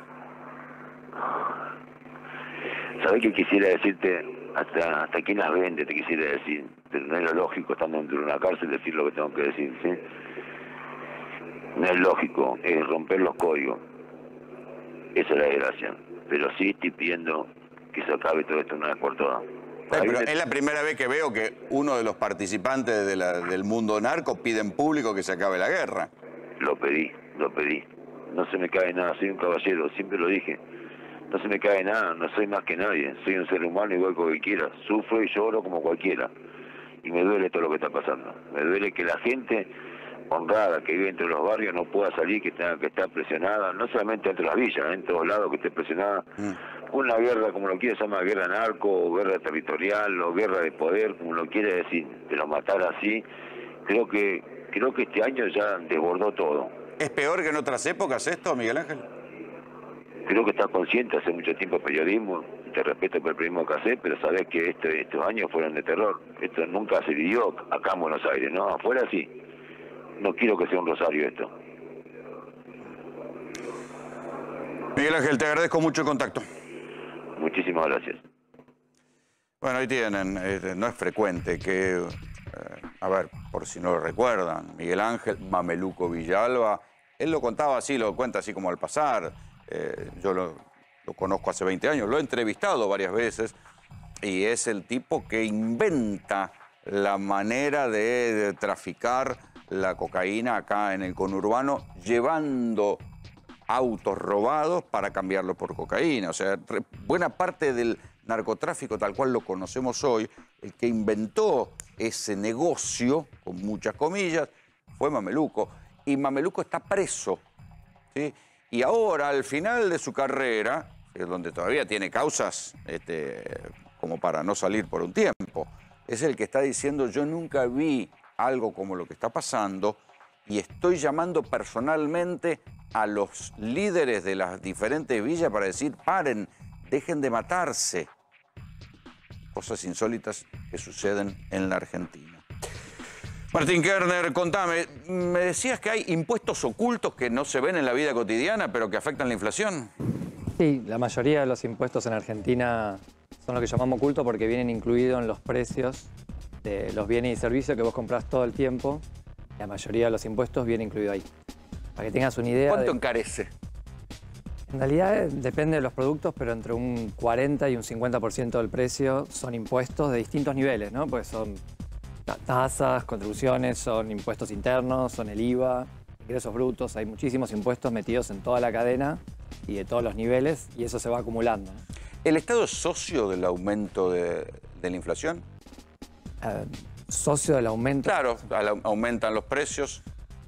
¿Sabés qué quisiera decirte? Hasta, hasta quién las vende, te quisiera decir. Pero no es lo lógico, estando dentro de una cárcel, decir lo que tengo que decir, ¿sí? No es lógico, es romper los códigos. Esa es la desgracia. Pero sí estoy pidiendo que se acabe todo esto una vez por todas. Sí, pero es la primera vez que veo que uno de los participantes de la, del mundo narco pide en público que se acabe la guerra. Lo pedí, lo pedí. No se me cae nada, soy un caballero, siempre lo dije. No se me cae nada, no soy más que nadie. Soy un ser humano igual que cualquiera. Sufro y lloro como cualquiera. Y me duele todo lo que está pasando. Me duele que la gente honrada que vive entre los barrios no pueda salir, que tenga que estar presionada, no solamente entre las villas, en todos lados que esté presionada. Mm. Una guerra, como lo quiere llamar, guerra narco, o guerra territorial, o guerra de poder, como lo quiere decir, de lo matar así. Creo que, creo que este año ya desbordó todo. ¿Es peor que en otras épocas esto, Miguel Ángel? Creo que estás consciente, hace mucho tiempo periodismo, te respeto por el periodismo que haces, pero sabés que este, estos años fueron de terror. Esto nunca se vivió acá en Buenos Aires, ¿no? Afuera sí. No quiero que sea un Rosario esto. Miguel Ángel, te agradezco mucho el contacto. Muchísimas gracias. Bueno, ahí tienen, eh, no es frecuente que, eh, a ver, por si no lo recuerdan, Miguel Ángel Mameluco Villalba, él lo contaba así, lo cuenta así como al pasar, eh, yo lo, lo conozco hace veinte años, lo he entrevistado varias veces y es el tipo que inventa la manera de, de traficar la cocaína acá en el conurbano, llevando autos robados para cambiarlos por cocaína. O sea, buena parte del narcotráfico tal cual lo conocemos hoy, el que inventó ese negocio, con muchas comillas, fue Mameluco. Y Mameluco está preso, ¿sí? Y ahora, al final de su carrera, es donde todavía tiene causas este, como para no salir por un tiempo, es el que está diciendo, yo nunca vi algo como lo que está pasando y estoy llamando personalmente a los líderes de las diferentes villas para decir, paren, dejen de matarse. cosas insólitas que suceden en la Argentina. Martín Kerner, contame, me decías que hay impuestos ocultos que no se ven en la vida cotidiana, pero que afectan la inflación. Sí, la mayoría de los impuestos en Argentina son lo que llamamos ocultos porque vienen incluidos en los precios de los bienes y servicios que vos comprás todo el tiempo. La mayoría de los impuestos viene incluido ahí. Para que tengas una idea. ¿Cuánto de... encarece? En realidad eh, depende de los productos, pero entre un cuarenta y un cincuenta por ciento del precio son impuestos de distintos niveles, ¿no? Pues son tasas, contribuciones, son impuestos internos, son el I V A, ingresos brutos. Hay muchísimos impuestos metidos en toda la cadena y de todos los niveles, y eso se va acumulando, ¿no? ¿El Estado es socio del aumento de, de la inflación? Uh, ¿Socio del aumento? Claro, aumentan los precios,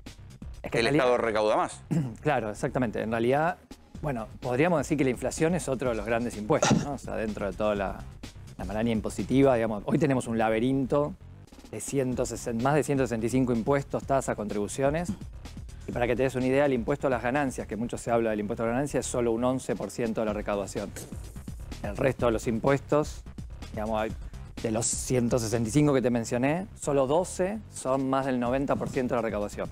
es que el realidad... Estado recauda más. Claro, exactamente. En realidad, bueno, podríamos decir que la inflación es otro de los grandes impuestos, ¿no? O sea, dentro de toda la, la maraña impositiva, digamos, hoy tenemos un laberinto de ciento sesenta, más de ciento sesenta y cinco impuestos, tasas, contribuciones. Y para que te des una idea, el impuesto a las ganancias, que mucho se habla del impuesto a las ganancias, es solo un once por ciento de la recaudación. El resto de los impuestos, digamos, de los ciento sesenta y cinco que te mencioné, solo doce son más del noventa por ciento de la recaudación.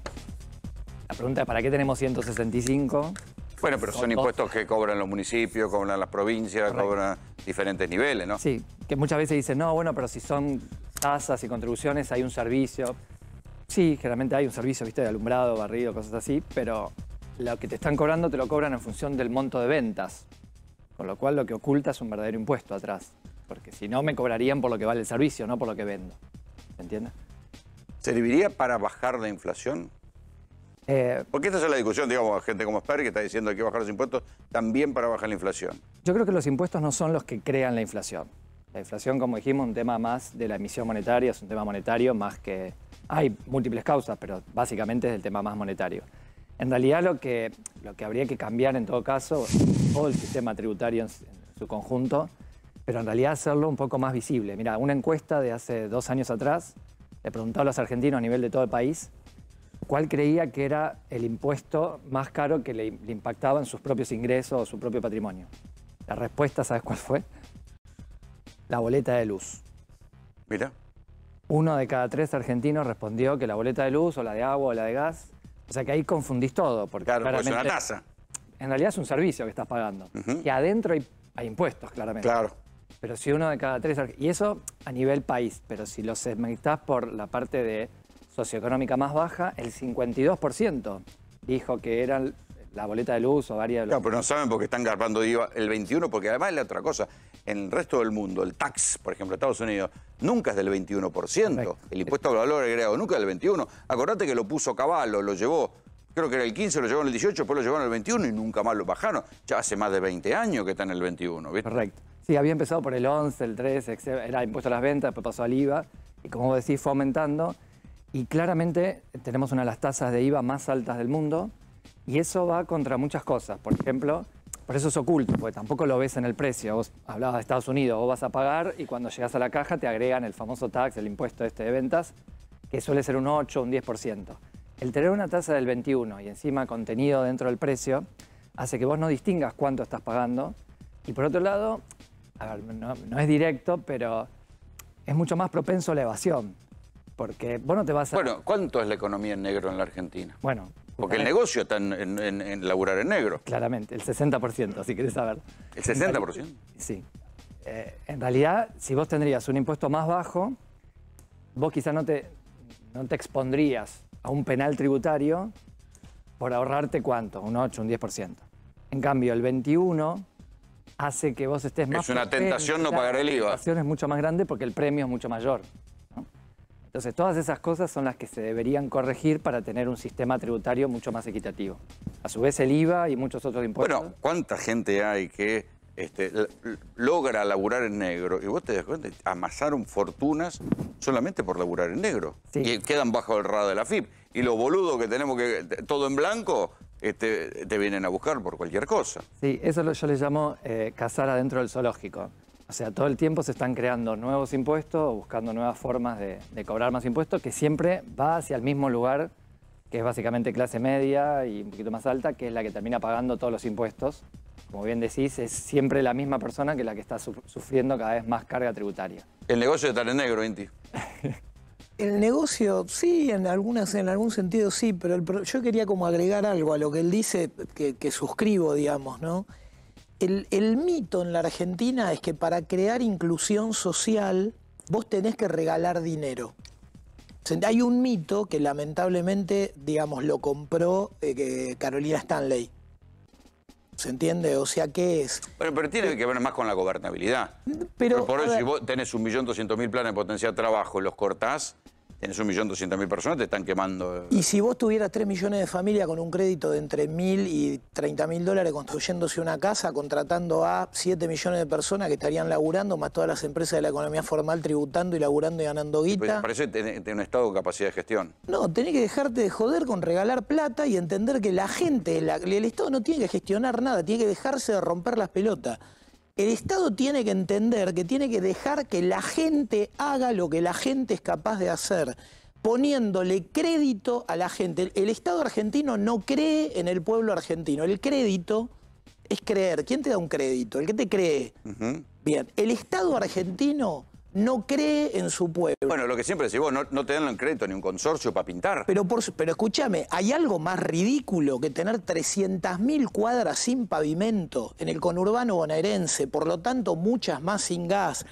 La pregunta es, ¿para qué tenemos ciento sesenta y cinco? Bueno, pero son, son impuestos que cobran los municipios, cobran las provincias, correcto, cobran diferentes niveles, ¿no? Sí, que muchas veces dicen, no, bueno, pero si son tasas y contribuciones hay un servicio. Sí, generalmente hay un servicio, viste, de alumbrado, barrido, cosas así, pero lo que te están cobrando te lo cobran en función del monto de ventas. Con lo cual lo que oculta es un verdadero impuesto atrás. Porque si no, me cobrarían por lo que vale el servicio, no por lo que vendo. ¿Se entiende? ¿Serviría para bajar la inflación? Eh, Porque esta es la discusión, digamos, gente como Sper que está diciendo que hay que bajar los impuestos también para bajar la inflación. Yo creo que los impuestos no son los que crean la inflación. La inflación, como dijimos, es un tema más de la emisión monetaria, es un tema monetario más que... Hay múltiples causas, pero básicamente es el tema más monetario. En realidad lo que, lo que habría que cambiar en todo caso, todo el sistema tributario en, en su conjunto, pero en realidad hacerlo un poco más visible. Mira, una encuesta de hace dos años atrás le preguntaba a los argentinos a nivel de todo el país cuál creía que era el impuesto más caro que le, le impactaba en sus propios ingresos o su propio patrimonio. La respuesta, ¿sabes cuál fue? La boleta de luz. Mira. Uno de cada tres argentinos respondió que la boleta de luz o la de agua o la de gas. O sea que ahí confundís todo. Porque claro, pues es una tasa. En realidad es un servicio que estás pagando. Uh-huh. Que adentro hay, hay impuestos, claramente. Claro. Pero si uno de cada tres... Y eso a nivel país. Pero si lo segmentás por la parte de socioeconómica más baja, el cincuenta y dos por ciento dijo que era la boleta de luz o varias... De los... Claro, pero no saben porque están garpando I V A el veintiuno, porque además es la otra cosa. En el resto del mundo, el tax, por ejemplo, Estados Unidos, nunca es del veintiuno por ciento. Correcto. El impuesto al valor agregado nunca es del veintiuno por ciento. Acordate que lo puso Caballo, lo llevó, creo que era el quince, lo llevó en el dieciocho, después lo llevó en el veintiuno y nunca más lo bajaron. Ya hace más de veinte años que está en el veintiuno, ¿viste? Correcto. Sí, había empezado por el once, el trece, era impuesto a las ventas, después pasó al I V A. Y como vos decís, fue aumentando. Y claramente tenemos una de las tasas de I V A más altas del mundo. Y eso va contra muchas cosas. Por ejemplo... Por eso es oculto, porque tampoco lo ves en el precio. Vos hablabas de Estados Unidos, vos vas a pagar y cuando llegas a la caja te agregan el famoso tax, el impuesto este de ventas, que suele ser un ocho, un diez por ciento. El tener una tasa del veintiuno y encima contenido dentro del precio hace que vos no distingas cuánto estás pagando. Y por otro lado, a ver, no, no es directo, pero es mucho más propenso a la evasión. Porque vos no te vas a... Bueno, ¿cuánto es la economía en negro en la Argentina? Bueno... Porque el negocio está en, en, en laburar en negro. Claramente, el sesenta por ciento, si querés saber. ¿El sesenta por ciento? Sí. Eh, en realidad, si vos tendrías un impuesto más bajo, vos quizás no te, no te expondrías a un penal tributario por ahorrarte ¿cuánto? Un ocho, un diez por ciento. En cambio, el veintiuno hace que vos estés más... Es una tentación no pagar el I V A. La tentación es mucho más grande porque el premio es mucho mayor. Entonces, todas esas cosas son las que se deberían corregir para tener un sistema tributario mucho más equitativo. A su vez, el I V A y muchos otros impuestos... Bueno, ¿cuánta gente hay que este, logra laburar en negro? Y vos te das cuenta, amasaron fortunas solamente por laburar en negro. Sí. Y quedan bajo el radar de la F I P. Y los boludos que tenemos que todo en blanco este, te vienen a buscar por cualquier cosa. Sí, eso lo, yo le llamo eh, cazar adentro del zoológico. O sea, todo el tiempo se están creando nuevos impuestos, buscando nuevas formas de, de cobrar más impuestos, que siempre va hacia el mismo lugar, que es básicamente clase media y un poquito más alta, que es la que termina pagando todos los impuestos como bien decís, es siempre la misma persona que la que está su sufriendo cada vez más carga tributaria. El negocio está en negro, Inti. El negocio, sí, en, algunas, en algún sentido sí, pero el, yo quería como agregar algo a lo que él dice, que, que suscribo, digamos, ¿no? El, el mito en la Argentina es que para crear inclusión social vos tenés que regalar dinero. Hay un mito que lamentablemente, digamos, lo compró eh, Carolina Stanley. ¿Se entiende? O sea, ¿qué es? Bueno, pero tiene eh, que ver más con la gobernabilidad. Pero, pero por eso, ver, si vos tenés un millón doscientos mil planes de potenciar trabajo, los cortás, tenés un millón doscientos mil personas, te están quemando. Y si vos tuvieras tres millones de familias con un crédito de entre mil y treinta mil dólares construyéndose una casa, contratando a siete millones de personas que estarían laburando, más todas las empresas de la economía formal tributando y laburando y ganando guita. Para eso tenés un Estado con capacidad de gestión. No, tenés que dejarte de joder con regalar plata y entender que la gente, la, el Estado no tiene que gestionar nada, tiene que dejarse de romper las pelotas. El Estado tiene que entender que tiene que dejar que la gente haga lo que la gente es capaz de hacer, poniéndole crédito a la gente. El Estado argentino no cree en el pueblo argentino. El crédito es creer. ¿Quién te da un crédito? El que te cree. Uh-huh. Bien, el Estado argentino no cree en su pueblo. Bueno, lo que siempre decís vos, no, no te dan el crédito ni un consorcio para pintar. Pero, por, pero escúchame, ¿hay algo más ridículo que tener trescientas mil cuadras sin pavimento en el conurbano bonaerense, por lo tanto muchas más sin gas,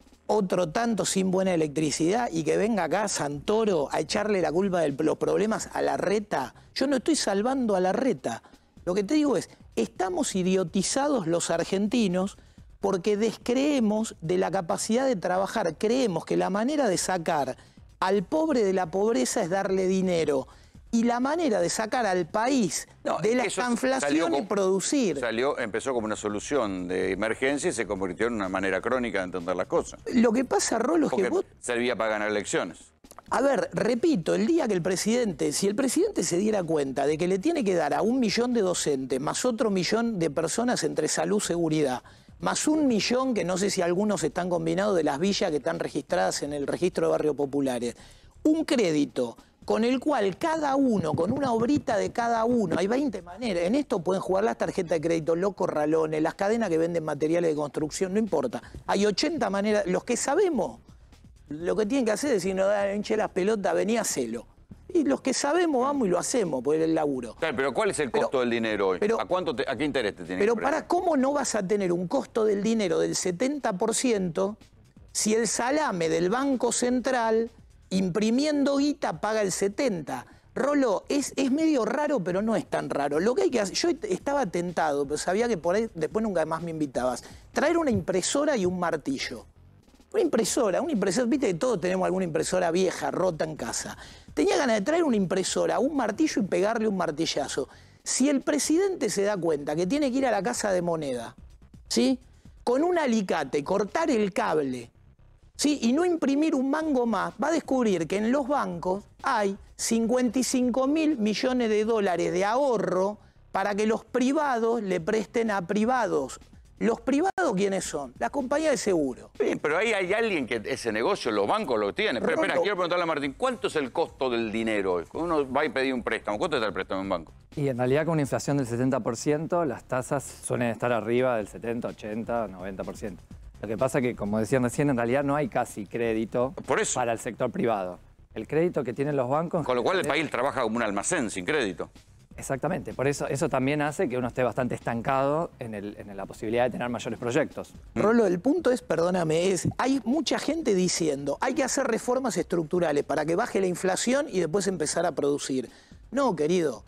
otro tanto sin buena electricidad, y que venga acá Santoro a echarle la culpa de los problemas a Larreta? Yo no estoy salvando a Larreta. Lo que te digo es, estamos idiotizados los argentinos porque descreemos de la capacidad de trabajar. Creemos que la manera de sacar al pobre de la pobreza es darle dinero. Y la manera de sacar al país no, de la inflación es producir. Salió, empezó como una solución de emergencia y se convirtió en una manera crónica de entender las cosas. Lo que pasa, Rolo, es que vos... servía para ganar elecciones. A ver, repito, el día que el presidente, si el presidente se diera cuenta de que le tiene que dar a un millón de docentes, más otro millón de personas entre salud, seguridad, más un millón, que no sé si algunos están combinados, de las villas que están registradas en el registro de barrios populares, un crédito con el cual cada uno, con una obrita de cada uno, hay veinte maneras, en esto pueden jugar las tarjetas de crédito, los corralones, las cadenas que venden materiales de construcción, no importa, hay ochenta maneras, los que sabemos, lo que tienen que hacer es decir, no, hinche las pelotas, vení a hacerlo. Y los que sabemos vamos y lo hacemos, por el laburo. Claro, pero ¿cuál es el costo pero, del dinero hoy? Pero, ¿A cuánto te, a qué interés te tiene Pero que para, ¿cómo no vas a tener un costo del dinero del setenta por ciento si el salame del Banco Central, imprimiendo guita, paga el setenta por ciento? Rolo, es, es medio raro, pero no es tan raro. Lo que hay que hacer, yo estaba tentado, pero sabía que por ahí después nunca más me invitabas. Traer una impresora y un martillo. Una impresora, una impresora, viste que todos tenemos alguna impresora vieja, rota en casa. Tenía ganas de traer una impresora, un martillo y pegarle un martillazo. Si el presidente se da cuenta que tiene que ir a la Casa de Moneda, ¿sí? Con un alicate, cortar el cable, ¿sí? Y no imprimir un mango más, va a descubrir que en los bancos hay cincuenta y cinco mil millones de dólares de ahorro para que los privados le presten a privados. ¿Los privados quiénes son? Las compañías de seguro. Sí, pero ahí hay alguien que ese negocio, los bancos lo tienen. Pero espera, quiero preguntarle a Martín, ¿cuánto es el costo del dinero hoy? Cuando uno va y pedir un préstamo, ¿cuánto está el préstamo en un banco? Y en realidad con una inflación del setenta por ciento, las tasas suelen estar arriba del setenta, ochenta, noventa por ciento. Lo que pasa es que, como decían recién, en realidad no hay casi crédito Por eso. para el sector privado. El crédito que tienen los bancos... Con lo cual el país trabaja como un almacén sin crédito. Exactamente, por eso eso también hace que uno esté bastante estancado en, el, en la posibilidad de tener mayores proyectos. Rolo, el punto es, perdóname, es hay mucha gente diciendo hay que hacer reformas estructurales para que baje la inflación y después empezar a producir. No, querido,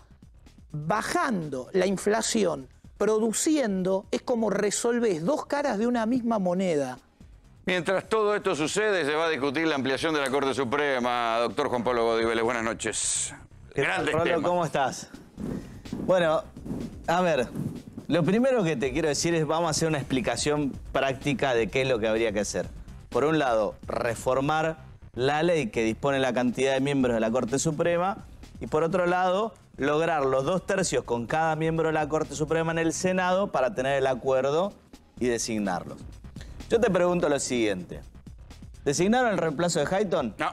bajando la inflación, produciendo, es como resolvés dos caras de una misma moneda. Mientras todo esto sucede, se va a discutir la ampliación de la Corte Suprema. Doctor Juan Pablo Godoy Vélez, buenas noches. Grandes Rolo, temas. ¿cómo estás? Bueno, a ver, lo primero que te quiero decir es vamos a hacer una explicación práctica de qué es lo que habría que hacer. Por un lado, reformar la ley que dispone la cantidad de miembros de la Corte Suprema y por otro lado, lograr los dos tercios con cada miembro de la Corte Suprema en el Senado para tener el acuerdo y designarlos. Yo te pregunto lo siguiente. ¿Designaron el reemplazo de Hayton? No.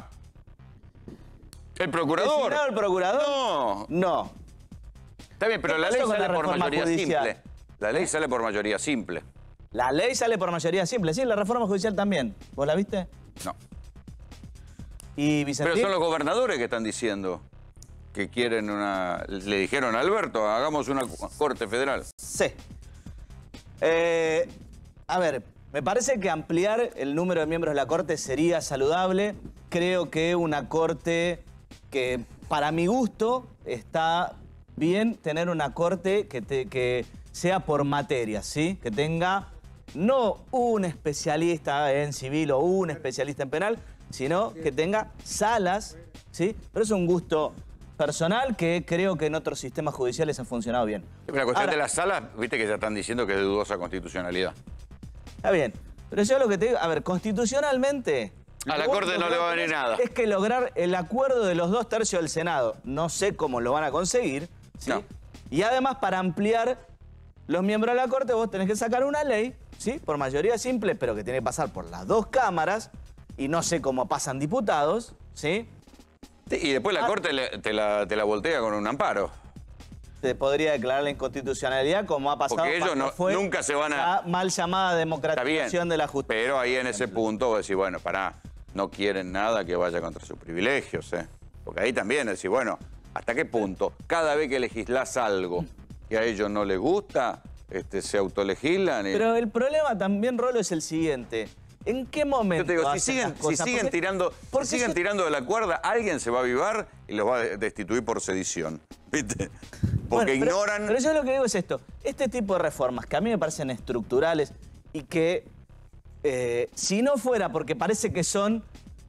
¿El procurador? ¿Designaron el procurador? No. No. Está bien, pero la ley sale por mayoría simple. La ley sale por mayoría simple. La ley sale por mayoría simple, sí, la reforma judicial también. ¿Vos la viste? No. ¿Y Vicentín? Pero son los gobernadores que están diciendo que quieren una... Le dijeron a Alberto, hagamos una corte federal. Sí. Eh, a ver, me parece que ampliar el número de miembros de la corte sería saludable. Creo que una corte que, para mi gusto, está bien tener una corte que, te, que sea por materia, ¿sí? Que tenga no un especialista en civil o un especialista en penal, sino que tenga salas, ¿sí? Pero es un gusto personal que creo que en otros sistemas judiciales ha funcionado bien. La cuestión Ahora, de las salas, viste que ya están diciendo que es de dudosa constitucionalidad. Está bien, pero yo lo que te digo, a ver, constitucionalmente... A la Corte no le va a venir nada. Es que lograr el acuerdo de los dos tercios del Senado. No sé cómo lo van a conseguir, ¿sí? No. Y además, para ampliar los miembros de la Corte, vos tenés que sacar una ley, ¿sí? Por mayoría simple, pero que tiene que pasar por las dos cámaras. Y no sé cómo pasan diputados, ¿sí? Sí, y después la Ah. Corte le- te, la, te la voltea con un amparo. Se podría declarar la inconstitucionalidad, como ha pasado Porque ellos cuando no- fue nunca se van a- la mal llamada Está democratización bien, de la justicia. pero ahí en ese punto vos decís, bueno, pará, no quieren nada que vaya contra sus privilegios, ¿eh? Porque ahí también decís, bueno, ¿hasta qué punto? Cada vez que legislás algo que a ellos no les gusta, este, se autolegislan. Y... Pero el problema también, Rolo, es el siguiente. ¿En qué momento Yo te digo, si hacen siguen, estas si cosas? siguen Porque- tirando, porque si siguen yo- tirando de la cuerda, alguien se va a avivar y los va a destituir por sedición. ¿Viste? Porque Bueno, pero- ignoran. Pero yo lo que digo es esto. Este tipo de reformas que a mí me parecen estructurales y que eh, si no fuera porque parece que son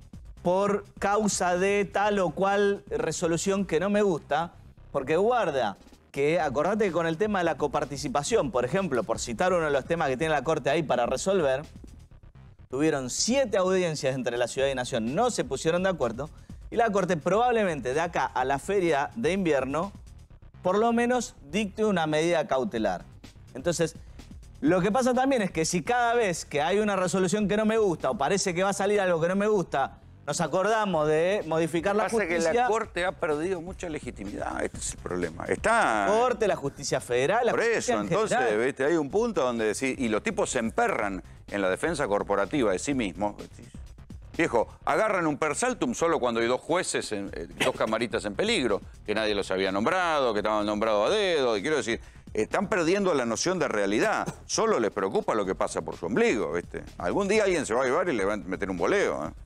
por causa de tal o cual resolución que no me gusta, porque guarda que, acordate que con el tema de la coparticipación, por ejemplo, por citar uno de los temas que tiene la Corte ahí para resolver, tuvieron siete audiencias entre la ciudad y nación, no se pusieron de acuerdo, y la Corte probablemente de acá a la feria de invierno, por lo menos dicte una medida cautelar. Entonces, lo que pasa también es que si cada vez que hay una resolución que no me gusta o parece que va a salir algo que no me gusta, nos acordamos de modificar la Pasa que justicia... la Corte ha perdido mucha legitimidad, este es el problema. Está... La Corte, la justicia federal, la Por justicia eso, en entonces, general. ¿viste? Hay un punto donde decís, y los tipos se emperran en la defensa corporativa de sí mismos. Viejo, agarran un persaltum solo cuando hay dos jueces, en, eh, dos camaritas en peligro, que nadie los había nombrado, que estaban nombrados a dedo, y quiero decir, están perdiendo la noción de realidad. Solo les preocupa lo que pasa por su ombligo, ¿viste? Algún día alguien se va a avivar y le va a meter un boleo, ¿eh?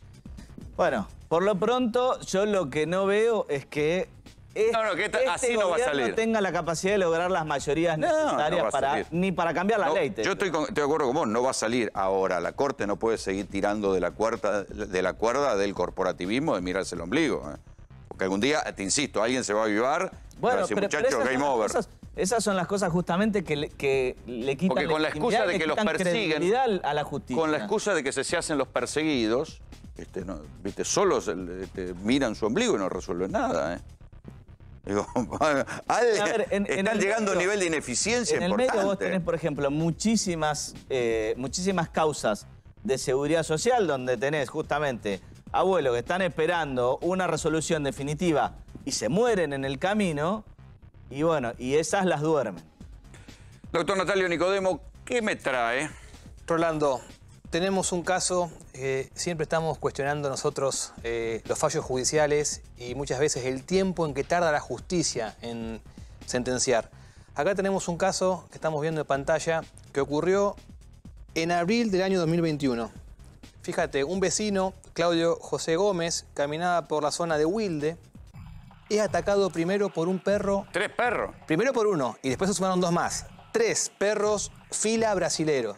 Bueno, por lo pronto, yo lo que no veo es que este, No, no, que esta- este así no va a gobierno salir. tenga la capacidad de lograr las mayorías No, no necesarias va a para, salir. ni para cambiar la No, ley. te yo digo. estoy, con- estoy de acuerdo con vos, no va a salir ahora. La Corte no puede seguir tirando de la, cuerda, de la cuerda del corporativismo de mirarse el ombligo, ¿eh? Porque algún día, te insisto, alguien se va a avivar y va a decir, muchachos, esas game son las over. cosas- esas son las cosas justamente que le, que le quitan Porque con la excusa legitimidad, de le que los quitan persiguen, credibilidad a la justicia. con la excusa de que se, se hacen los perseguidos, este, no, ¿viste? Solo se- este, miran su ombligo y no resuelven nada, ¿eh? Digo, al- A ver, en- en están el llegando a un medio- nivel de ineficiencia En el importante. medio vos tenés, por ejemplo, muchísimas, eh, muchísimas causas de seguridad social donde tenés justamente abuelos que están esperando una resolución definitiva y se mueren en el camino y bueno, y esas las duermen. Doctor Natalio Nicodemo, ¿qué me trae? Rolando, tenemos un caso, eh, siempre estamos cuestionando nosotros eh, los fallos judiciales y muchas veces el tiempo en que tarda la justicia en sentenciar. Acá tenemos un caso que estamos viendo en pantalla que ocurrió en abril del año dos mil veintiuno. Fíjate, un vecino, Claudio José Gómez, caminaba por la zona de Wilde, es atacado primero por un perro. ¿Tres perros? Primero por uno y después se sumaron dos más. Tres perros fila brasilero.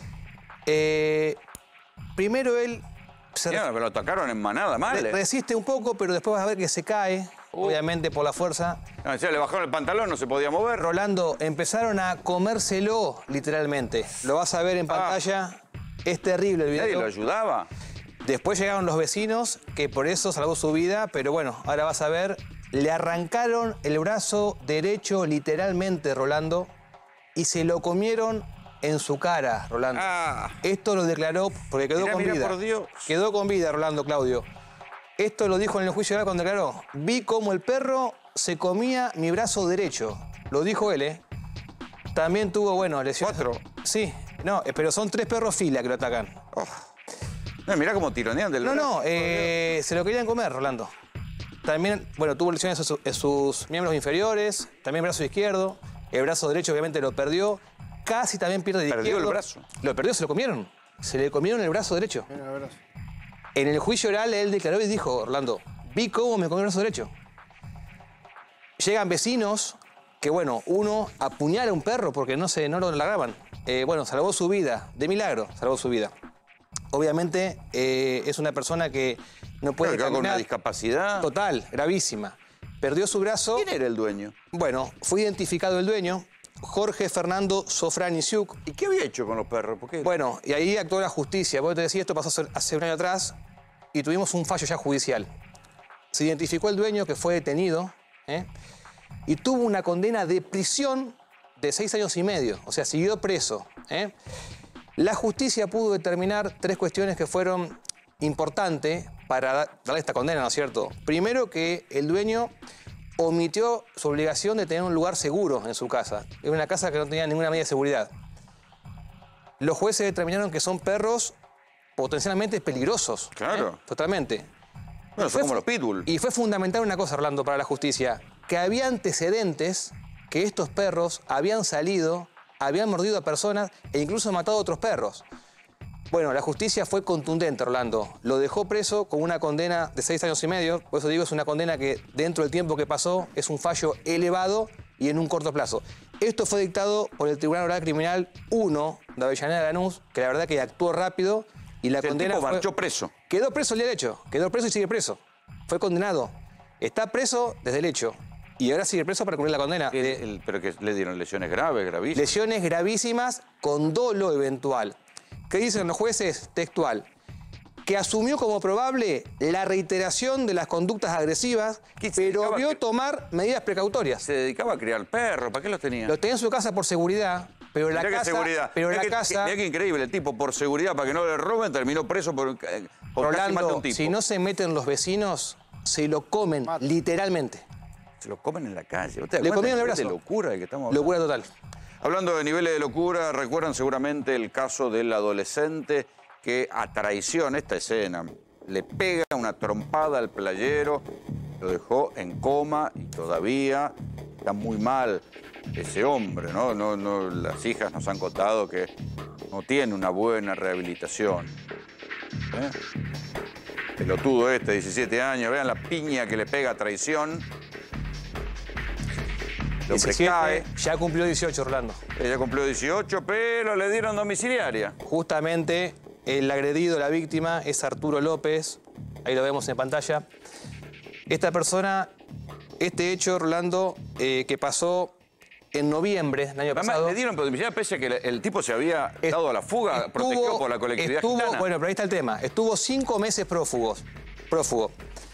Eh, primero él se Mira, pero lo atacaron en manada, mal. re- ¿eh? resiste un poco, pero después vas a ver que se cae, obviamente por la fuerza. No, o sea, le bajaron el pantalón, no se podía mover. Rolando, empezaron a comérselo, literalmente. Lo vas a ver en pantalla. Es terrible el video. Nadie lo ayudaba. Después llegaron los vecinos, que por eso salvó su vida, pero bueno, ahora vas a ver. Le arrancaron el brazo derecho, literalmente, Rolando, y se lo comieron en su cara, Rolando. Esto lo declaró porque quedó Mirá, con mirá, vida. por Dios. Quedó con vida, Rolando, Claudio. Esto lo dijo en el juicio oral cuando declaró. Vi cómo el perro se comía mi brazo derecho. Lo dijo él, ¿eh? También tuvo, bueno, lesiones. ¿Cuatro? Sí, no, eh, pero son tres perros fila que lo atacan. Oh. No, mirá cómo tironean del No, brazo. no, eh, se lo querían comer, Rolando. También, bueno, tuvo lesiones en, su, en sus miembros inferiores, también el brazo izquierdo, el brazo derecho obviamente lo perdió, casi también pierde el ¿Perdió izquierdo. el brazo? Lo perdió, se lo comieron. Se le comieron el brazo derecho. En el juicio oral él declaró y dijo, Orlando, vi cómo me comió el brazo derecho. Llegan vecinos que, bueno, uno apuñala a un perro porque no, se, no lo largaban. Eh, bueno, salvó su vida, de milagro, salvó su vida. Obviamente eh, es una persona que no puede Claro, caminar. con una discapacidad. Total, gravísima. Perdió su brazo. ¿Quién era el dueño? Bueno, fue identificado el dueño, Jorge Fernando Sofrán Isiuk. ¿Y qué había hecho con los perros? ¿Por qué? Bueno, y ahí actuó la justicia. Vos te decís, esto pasó hace- hace un año atrás y tuvimos un fallo ya judicial. Se identificó el dueño que fue detenido, ¿eh? Y tuvo una condena de prisión de seis años y medio. O sea, siguió preso, ¿eh? La justicia pudo determinar tres cuestiones que fueron importantes para da- darle esta condena, ¿no es cierto? Primero, que el dueño omitió su obligación de tener un lugar seguro en su casa. Era una casa que no tenía ninguna medida de seguridad. Los jueces determinaron que son perros potencialmente peligrosos. Claro. ¿eh? Totalmente. Bueno, Y son fue como fu- los pitbull. Y fue fundamental una cosa, Orlando, para la justicia, que había antecedentes que estos perros habían salido, habían mordido a personas e incluso matado a otros perros. Bueno, la justicia fue contundente, Orlando. Lo dejó preso con una condena de seis años y medio. Por eso digo, es una condena que dentro del tiempo que pasó es un fallo elevado y en un corto plazo. Esto fue dictado por el Tribunal Oral Criminal uno de Avellaneda Lanús, que la verdad que actuó rápido y la El condena tipo fue- marchó preso. Quedó preso el día del hecho. Quedó preso y sigue preso. Fue condenado. Está preso desde el hecho. Y ahora sigue preso para cumplir la condena. El- el- pero que le dieron lesiones graves, gravísimas. Lesiones gravísimas con dolo eventual. ¿Qué dicen los jueces? Textual. Que asumió como probable la reiteración de las conductas agresivas, pero vio tomar medidas precautorias. Se dedicaba a criar perros, ¿para qué los tenía? Lo tenía en su casa por seguridad, pero la Mirá qué casa... seguridad. Pero Mirá la que- casa... mirá qué increíble, el tipo, por seguridad, para que no le roben, terminó preso por, eh, por casi mata a Rolando, un tipo. si no se meten los vecinos, se lo comen, literalmente. Se lo comen en la calle. ¿Vos te das Le cuenta comieron el nivel de brazo. locura de que estamos hablando? Locura total. Hablando de niveles de locura, recuerdan seguramente el caso del adolescente que a traición, esta escena, le pega una trompada al playero, lo dejó en coma y todavía está muy mal ese hombre, ¿no? No, no, las hijas nos han contado que no tiene una buena rehabilitación. ¿Eh? Pelotudo este, diecisiete años, vean la piña que le pega a traición. El hombre diecisiete, cae. ya cumplió dieciocho, Orlando. Ella cumplió dieciocho, pero le dieron domiciliaria. Justamente el agredido, la víctima, es Arturo López. Ahí lo vemos en pantalla. Esta persona, este hecho, Orlando, eh, que pasó en noviembre del año Además, pasado. le dieron domiciliaria pese a que el, el tipo se había dado a la fuga, protegido por la colectividad estuvo, gitana. Bueno, pero ahí está el tema. Estuvo cinco meses prófugos, prófugo.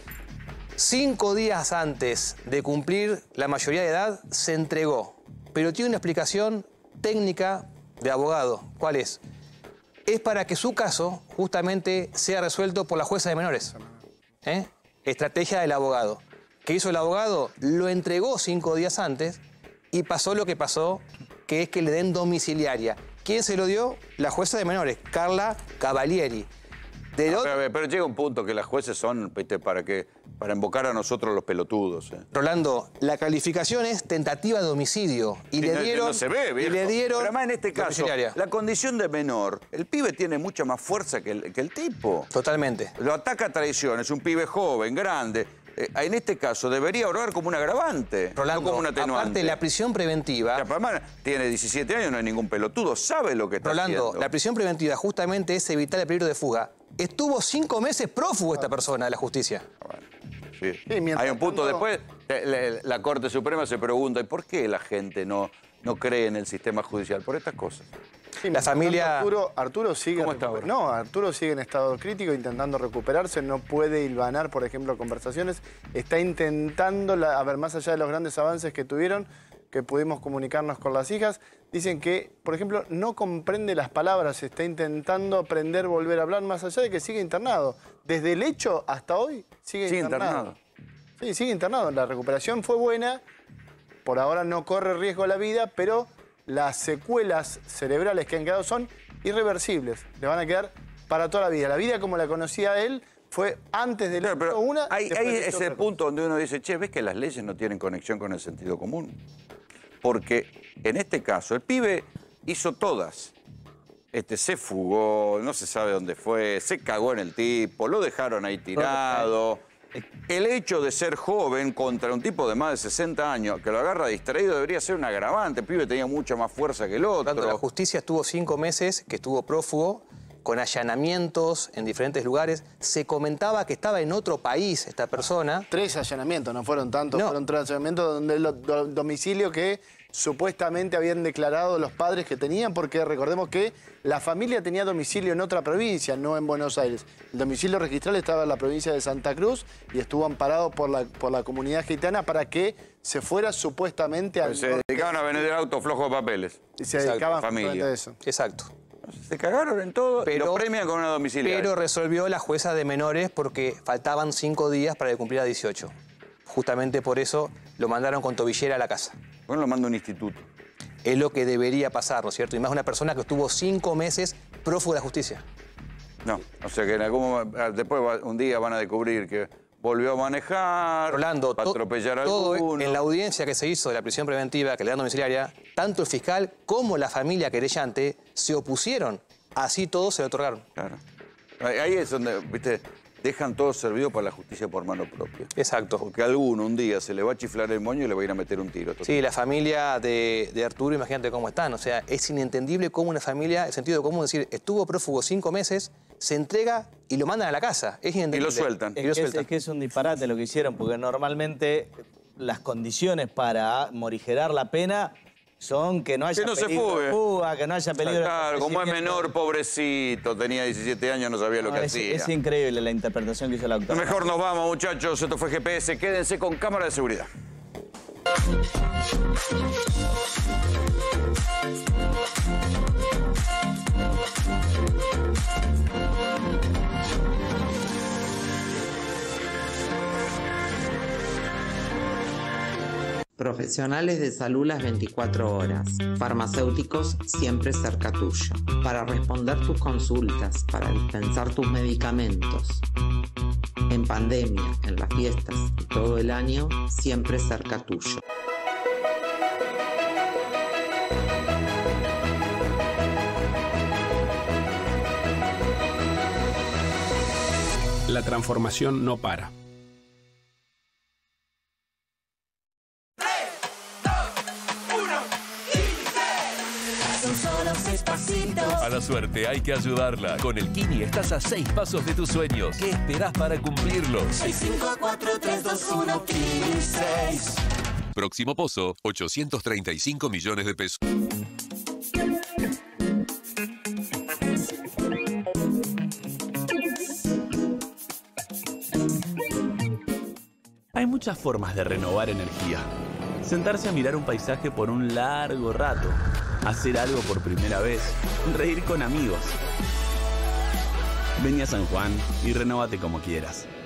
Cinco días antes de cumplir la mayoría de edad, se entregó. Pero tiene una explicación técnica de abogado. ¿Cuál es? Es para que su caso justamente sea resuelto por la jueza de menores. ¿Eh? Estrategia del abogado. ¿Qué hizo el abogado? Lo entregó cinco días antes y pasó lo que pasó, que es que le den domiciliaria. ¿Quién se lo dio? La jueza de menores, Carla Cavalieri. De Ah, lo- pero, pero llega un punto que las jueces son ¿viste? para que para invocar a nosotros los pelotudos. ¿eh? Rolando, la calificación es tentativa de homicidio. Y Sí, le no- dieron. no se ve, y viejo. le dieron. Pero además en este caso, domiciliaria. la condición de menor, el pibe tiene mucha más fuerza que el, que el tipo. Totalmente. Lo ataca a traición, es un pibe joven, grande. Eh, en este caso debería orar como un agravante, Rolando, no como un atenuante. aparte la prisión preventiva. O sea, además, tiene diecisiete años, no es ningún pelotudo, sabe lo que está Rolando, haciendo. la prisión preventiva justamente es evitar el peligro de fuga. Estuvo cinco meses prófugo esta persona de la justicia. Sí. Hay un punto después, eh, la, la Corte Suprema se pregunta, ¿y por qué la gente no, no cree en el sistema judicial? Por estas cosas. La familia... Arturo, Arturo sigue ¿Cómo está recuper- ahora? No, Arturo sigue en estado crítico intentando recuperarse, no puede hilvanar, por ejemplo, conversaciones. Está intentando, la- a ver, más allá de los grandes avances que tuvieron, que pudimos comunicarnos con las hijas, dicen que, por ejemplo, no comprende las palabras, está intentando aprender, volver a hablar, más allá de que sigue internado. Desde el hecho hasta hoy sigue, Sigue internado. internado. Sí, sigue internado. La recuperación fue buena, por ahora no corre riesgo a la vida, pero las secuelas cerebrales que han quedado son irreversibles. Le van a quedar para toda la vida. La vida como la conocía él fue antes del Claro, pero una. hay, después hay de ese otra punto donde uno dice, che, ¿ves que las leyes no tienen conexión con el sentido común? Porque en este caso, el pibe hizo todas. Este, se fugó, no se sabe dónde fue, se cagó en el tipo, lo dejaron ahí tirado. El hecho de ser joven contra un tipo de más de sesenta años que lo agarra distraído debería ser un agravante. El pibe tenía mucha más fuerza que el otro. Tanto la justicia estuvo cinco meses que estuvo prófugo, con allanamientos en diferentes lugares. Se comentaba que estaba en otro país esta persona. Tres allanamientos, no fueron tantos, No. fueron tres allanamientos donde el do- domicilio que supuestamente habían declarado los padres que tenían, porque recordemos que la familia tenía domicilio en otra provincia, no en Buenos Aires. El domicilio registral estaba en la provincia de Santa Cruz y estuvo amparado por la, por la comunidad gitana para que se fuera supuestamente al Se norte. dedicaban a vender autos flojos de papeles. Y se dedicaban familia. justamente a eso. Exacto. Se cagaron en todo y Pero- lo premian con una domiciliaria. Pero resolvió la jueza de menores porque faltaban cinco días para que cumpliera dieciocho. Justamente por eso lo mandaron con tobillera a la casa. Bueno, lo manda a un instituto. Es lo que debería pasar, ¿no es cierto? Y más una persona que estuvo cinco meses prófugo de la justicia. No, o sea que en algún, después va- un día van a descubrir que volvió a manejar, Rolando, va a to- atropellar a todo alguno. en la audiencia que se hizo de la prisión preventiva, que le dan domiciliaria, tanto el fiscal como la familia querellante se opusieron. Así todos se le otorgaron. Claro. Ahí ahí es donde, viste, dejan todo servido para la justicia por mano propia. Exacto. Porque a alguno un día se le va a chiflar el moño y le va a ir a meter un tiro. Sí, la familia de, de Arturo, imagínate cómo están. O sea, es inentendible cómo una familia, el sentido común, es decir, estuvo prófugo cinco meses, se entrega y lo mandan a la casa. Es inentendible. Es, que es, es que es un disparate lo que hicieron, porque normalmente las condiciones para morigerar la pena son que no haya Que no se peligro fugue. de fuga, que no haya peligro de Claro, como es entorpecimiento. menor, pobrecito, tenía diecisiete años, no sabía lo No, que es, hacía. es increíble la interpretación que hizo la doctora. Mejor nos vamos, muchachos. Esto fue G P S. Quédense con cámara de seguridad. Profesionales de salud las veinticuatro horas. Farmacéuticos siempre cerca tuyo. Para responder tus consultas, para dispensar tus medicamentos. En pandemia, en las fiestas y todo el año, siempre cerca tuyo. La transformación no para. Son solo seis pasitos. A la suerte hay que ayudarla. Con el Kini estás a seis pasos de tus sueños. ¿Qué esperás para cumplirlos? seis, cinco, cuatro, tres, dos, uno, Kini seis. Próximo pozo, ochocientos treinta y cinco millones de pesos. Hay muchas formas de renovar energía. Sentarse a mirar un paisaje por un largo rato. Hacer algo por primera vez. Reír con amigos. Vení a San Juan y renóvate como quieras.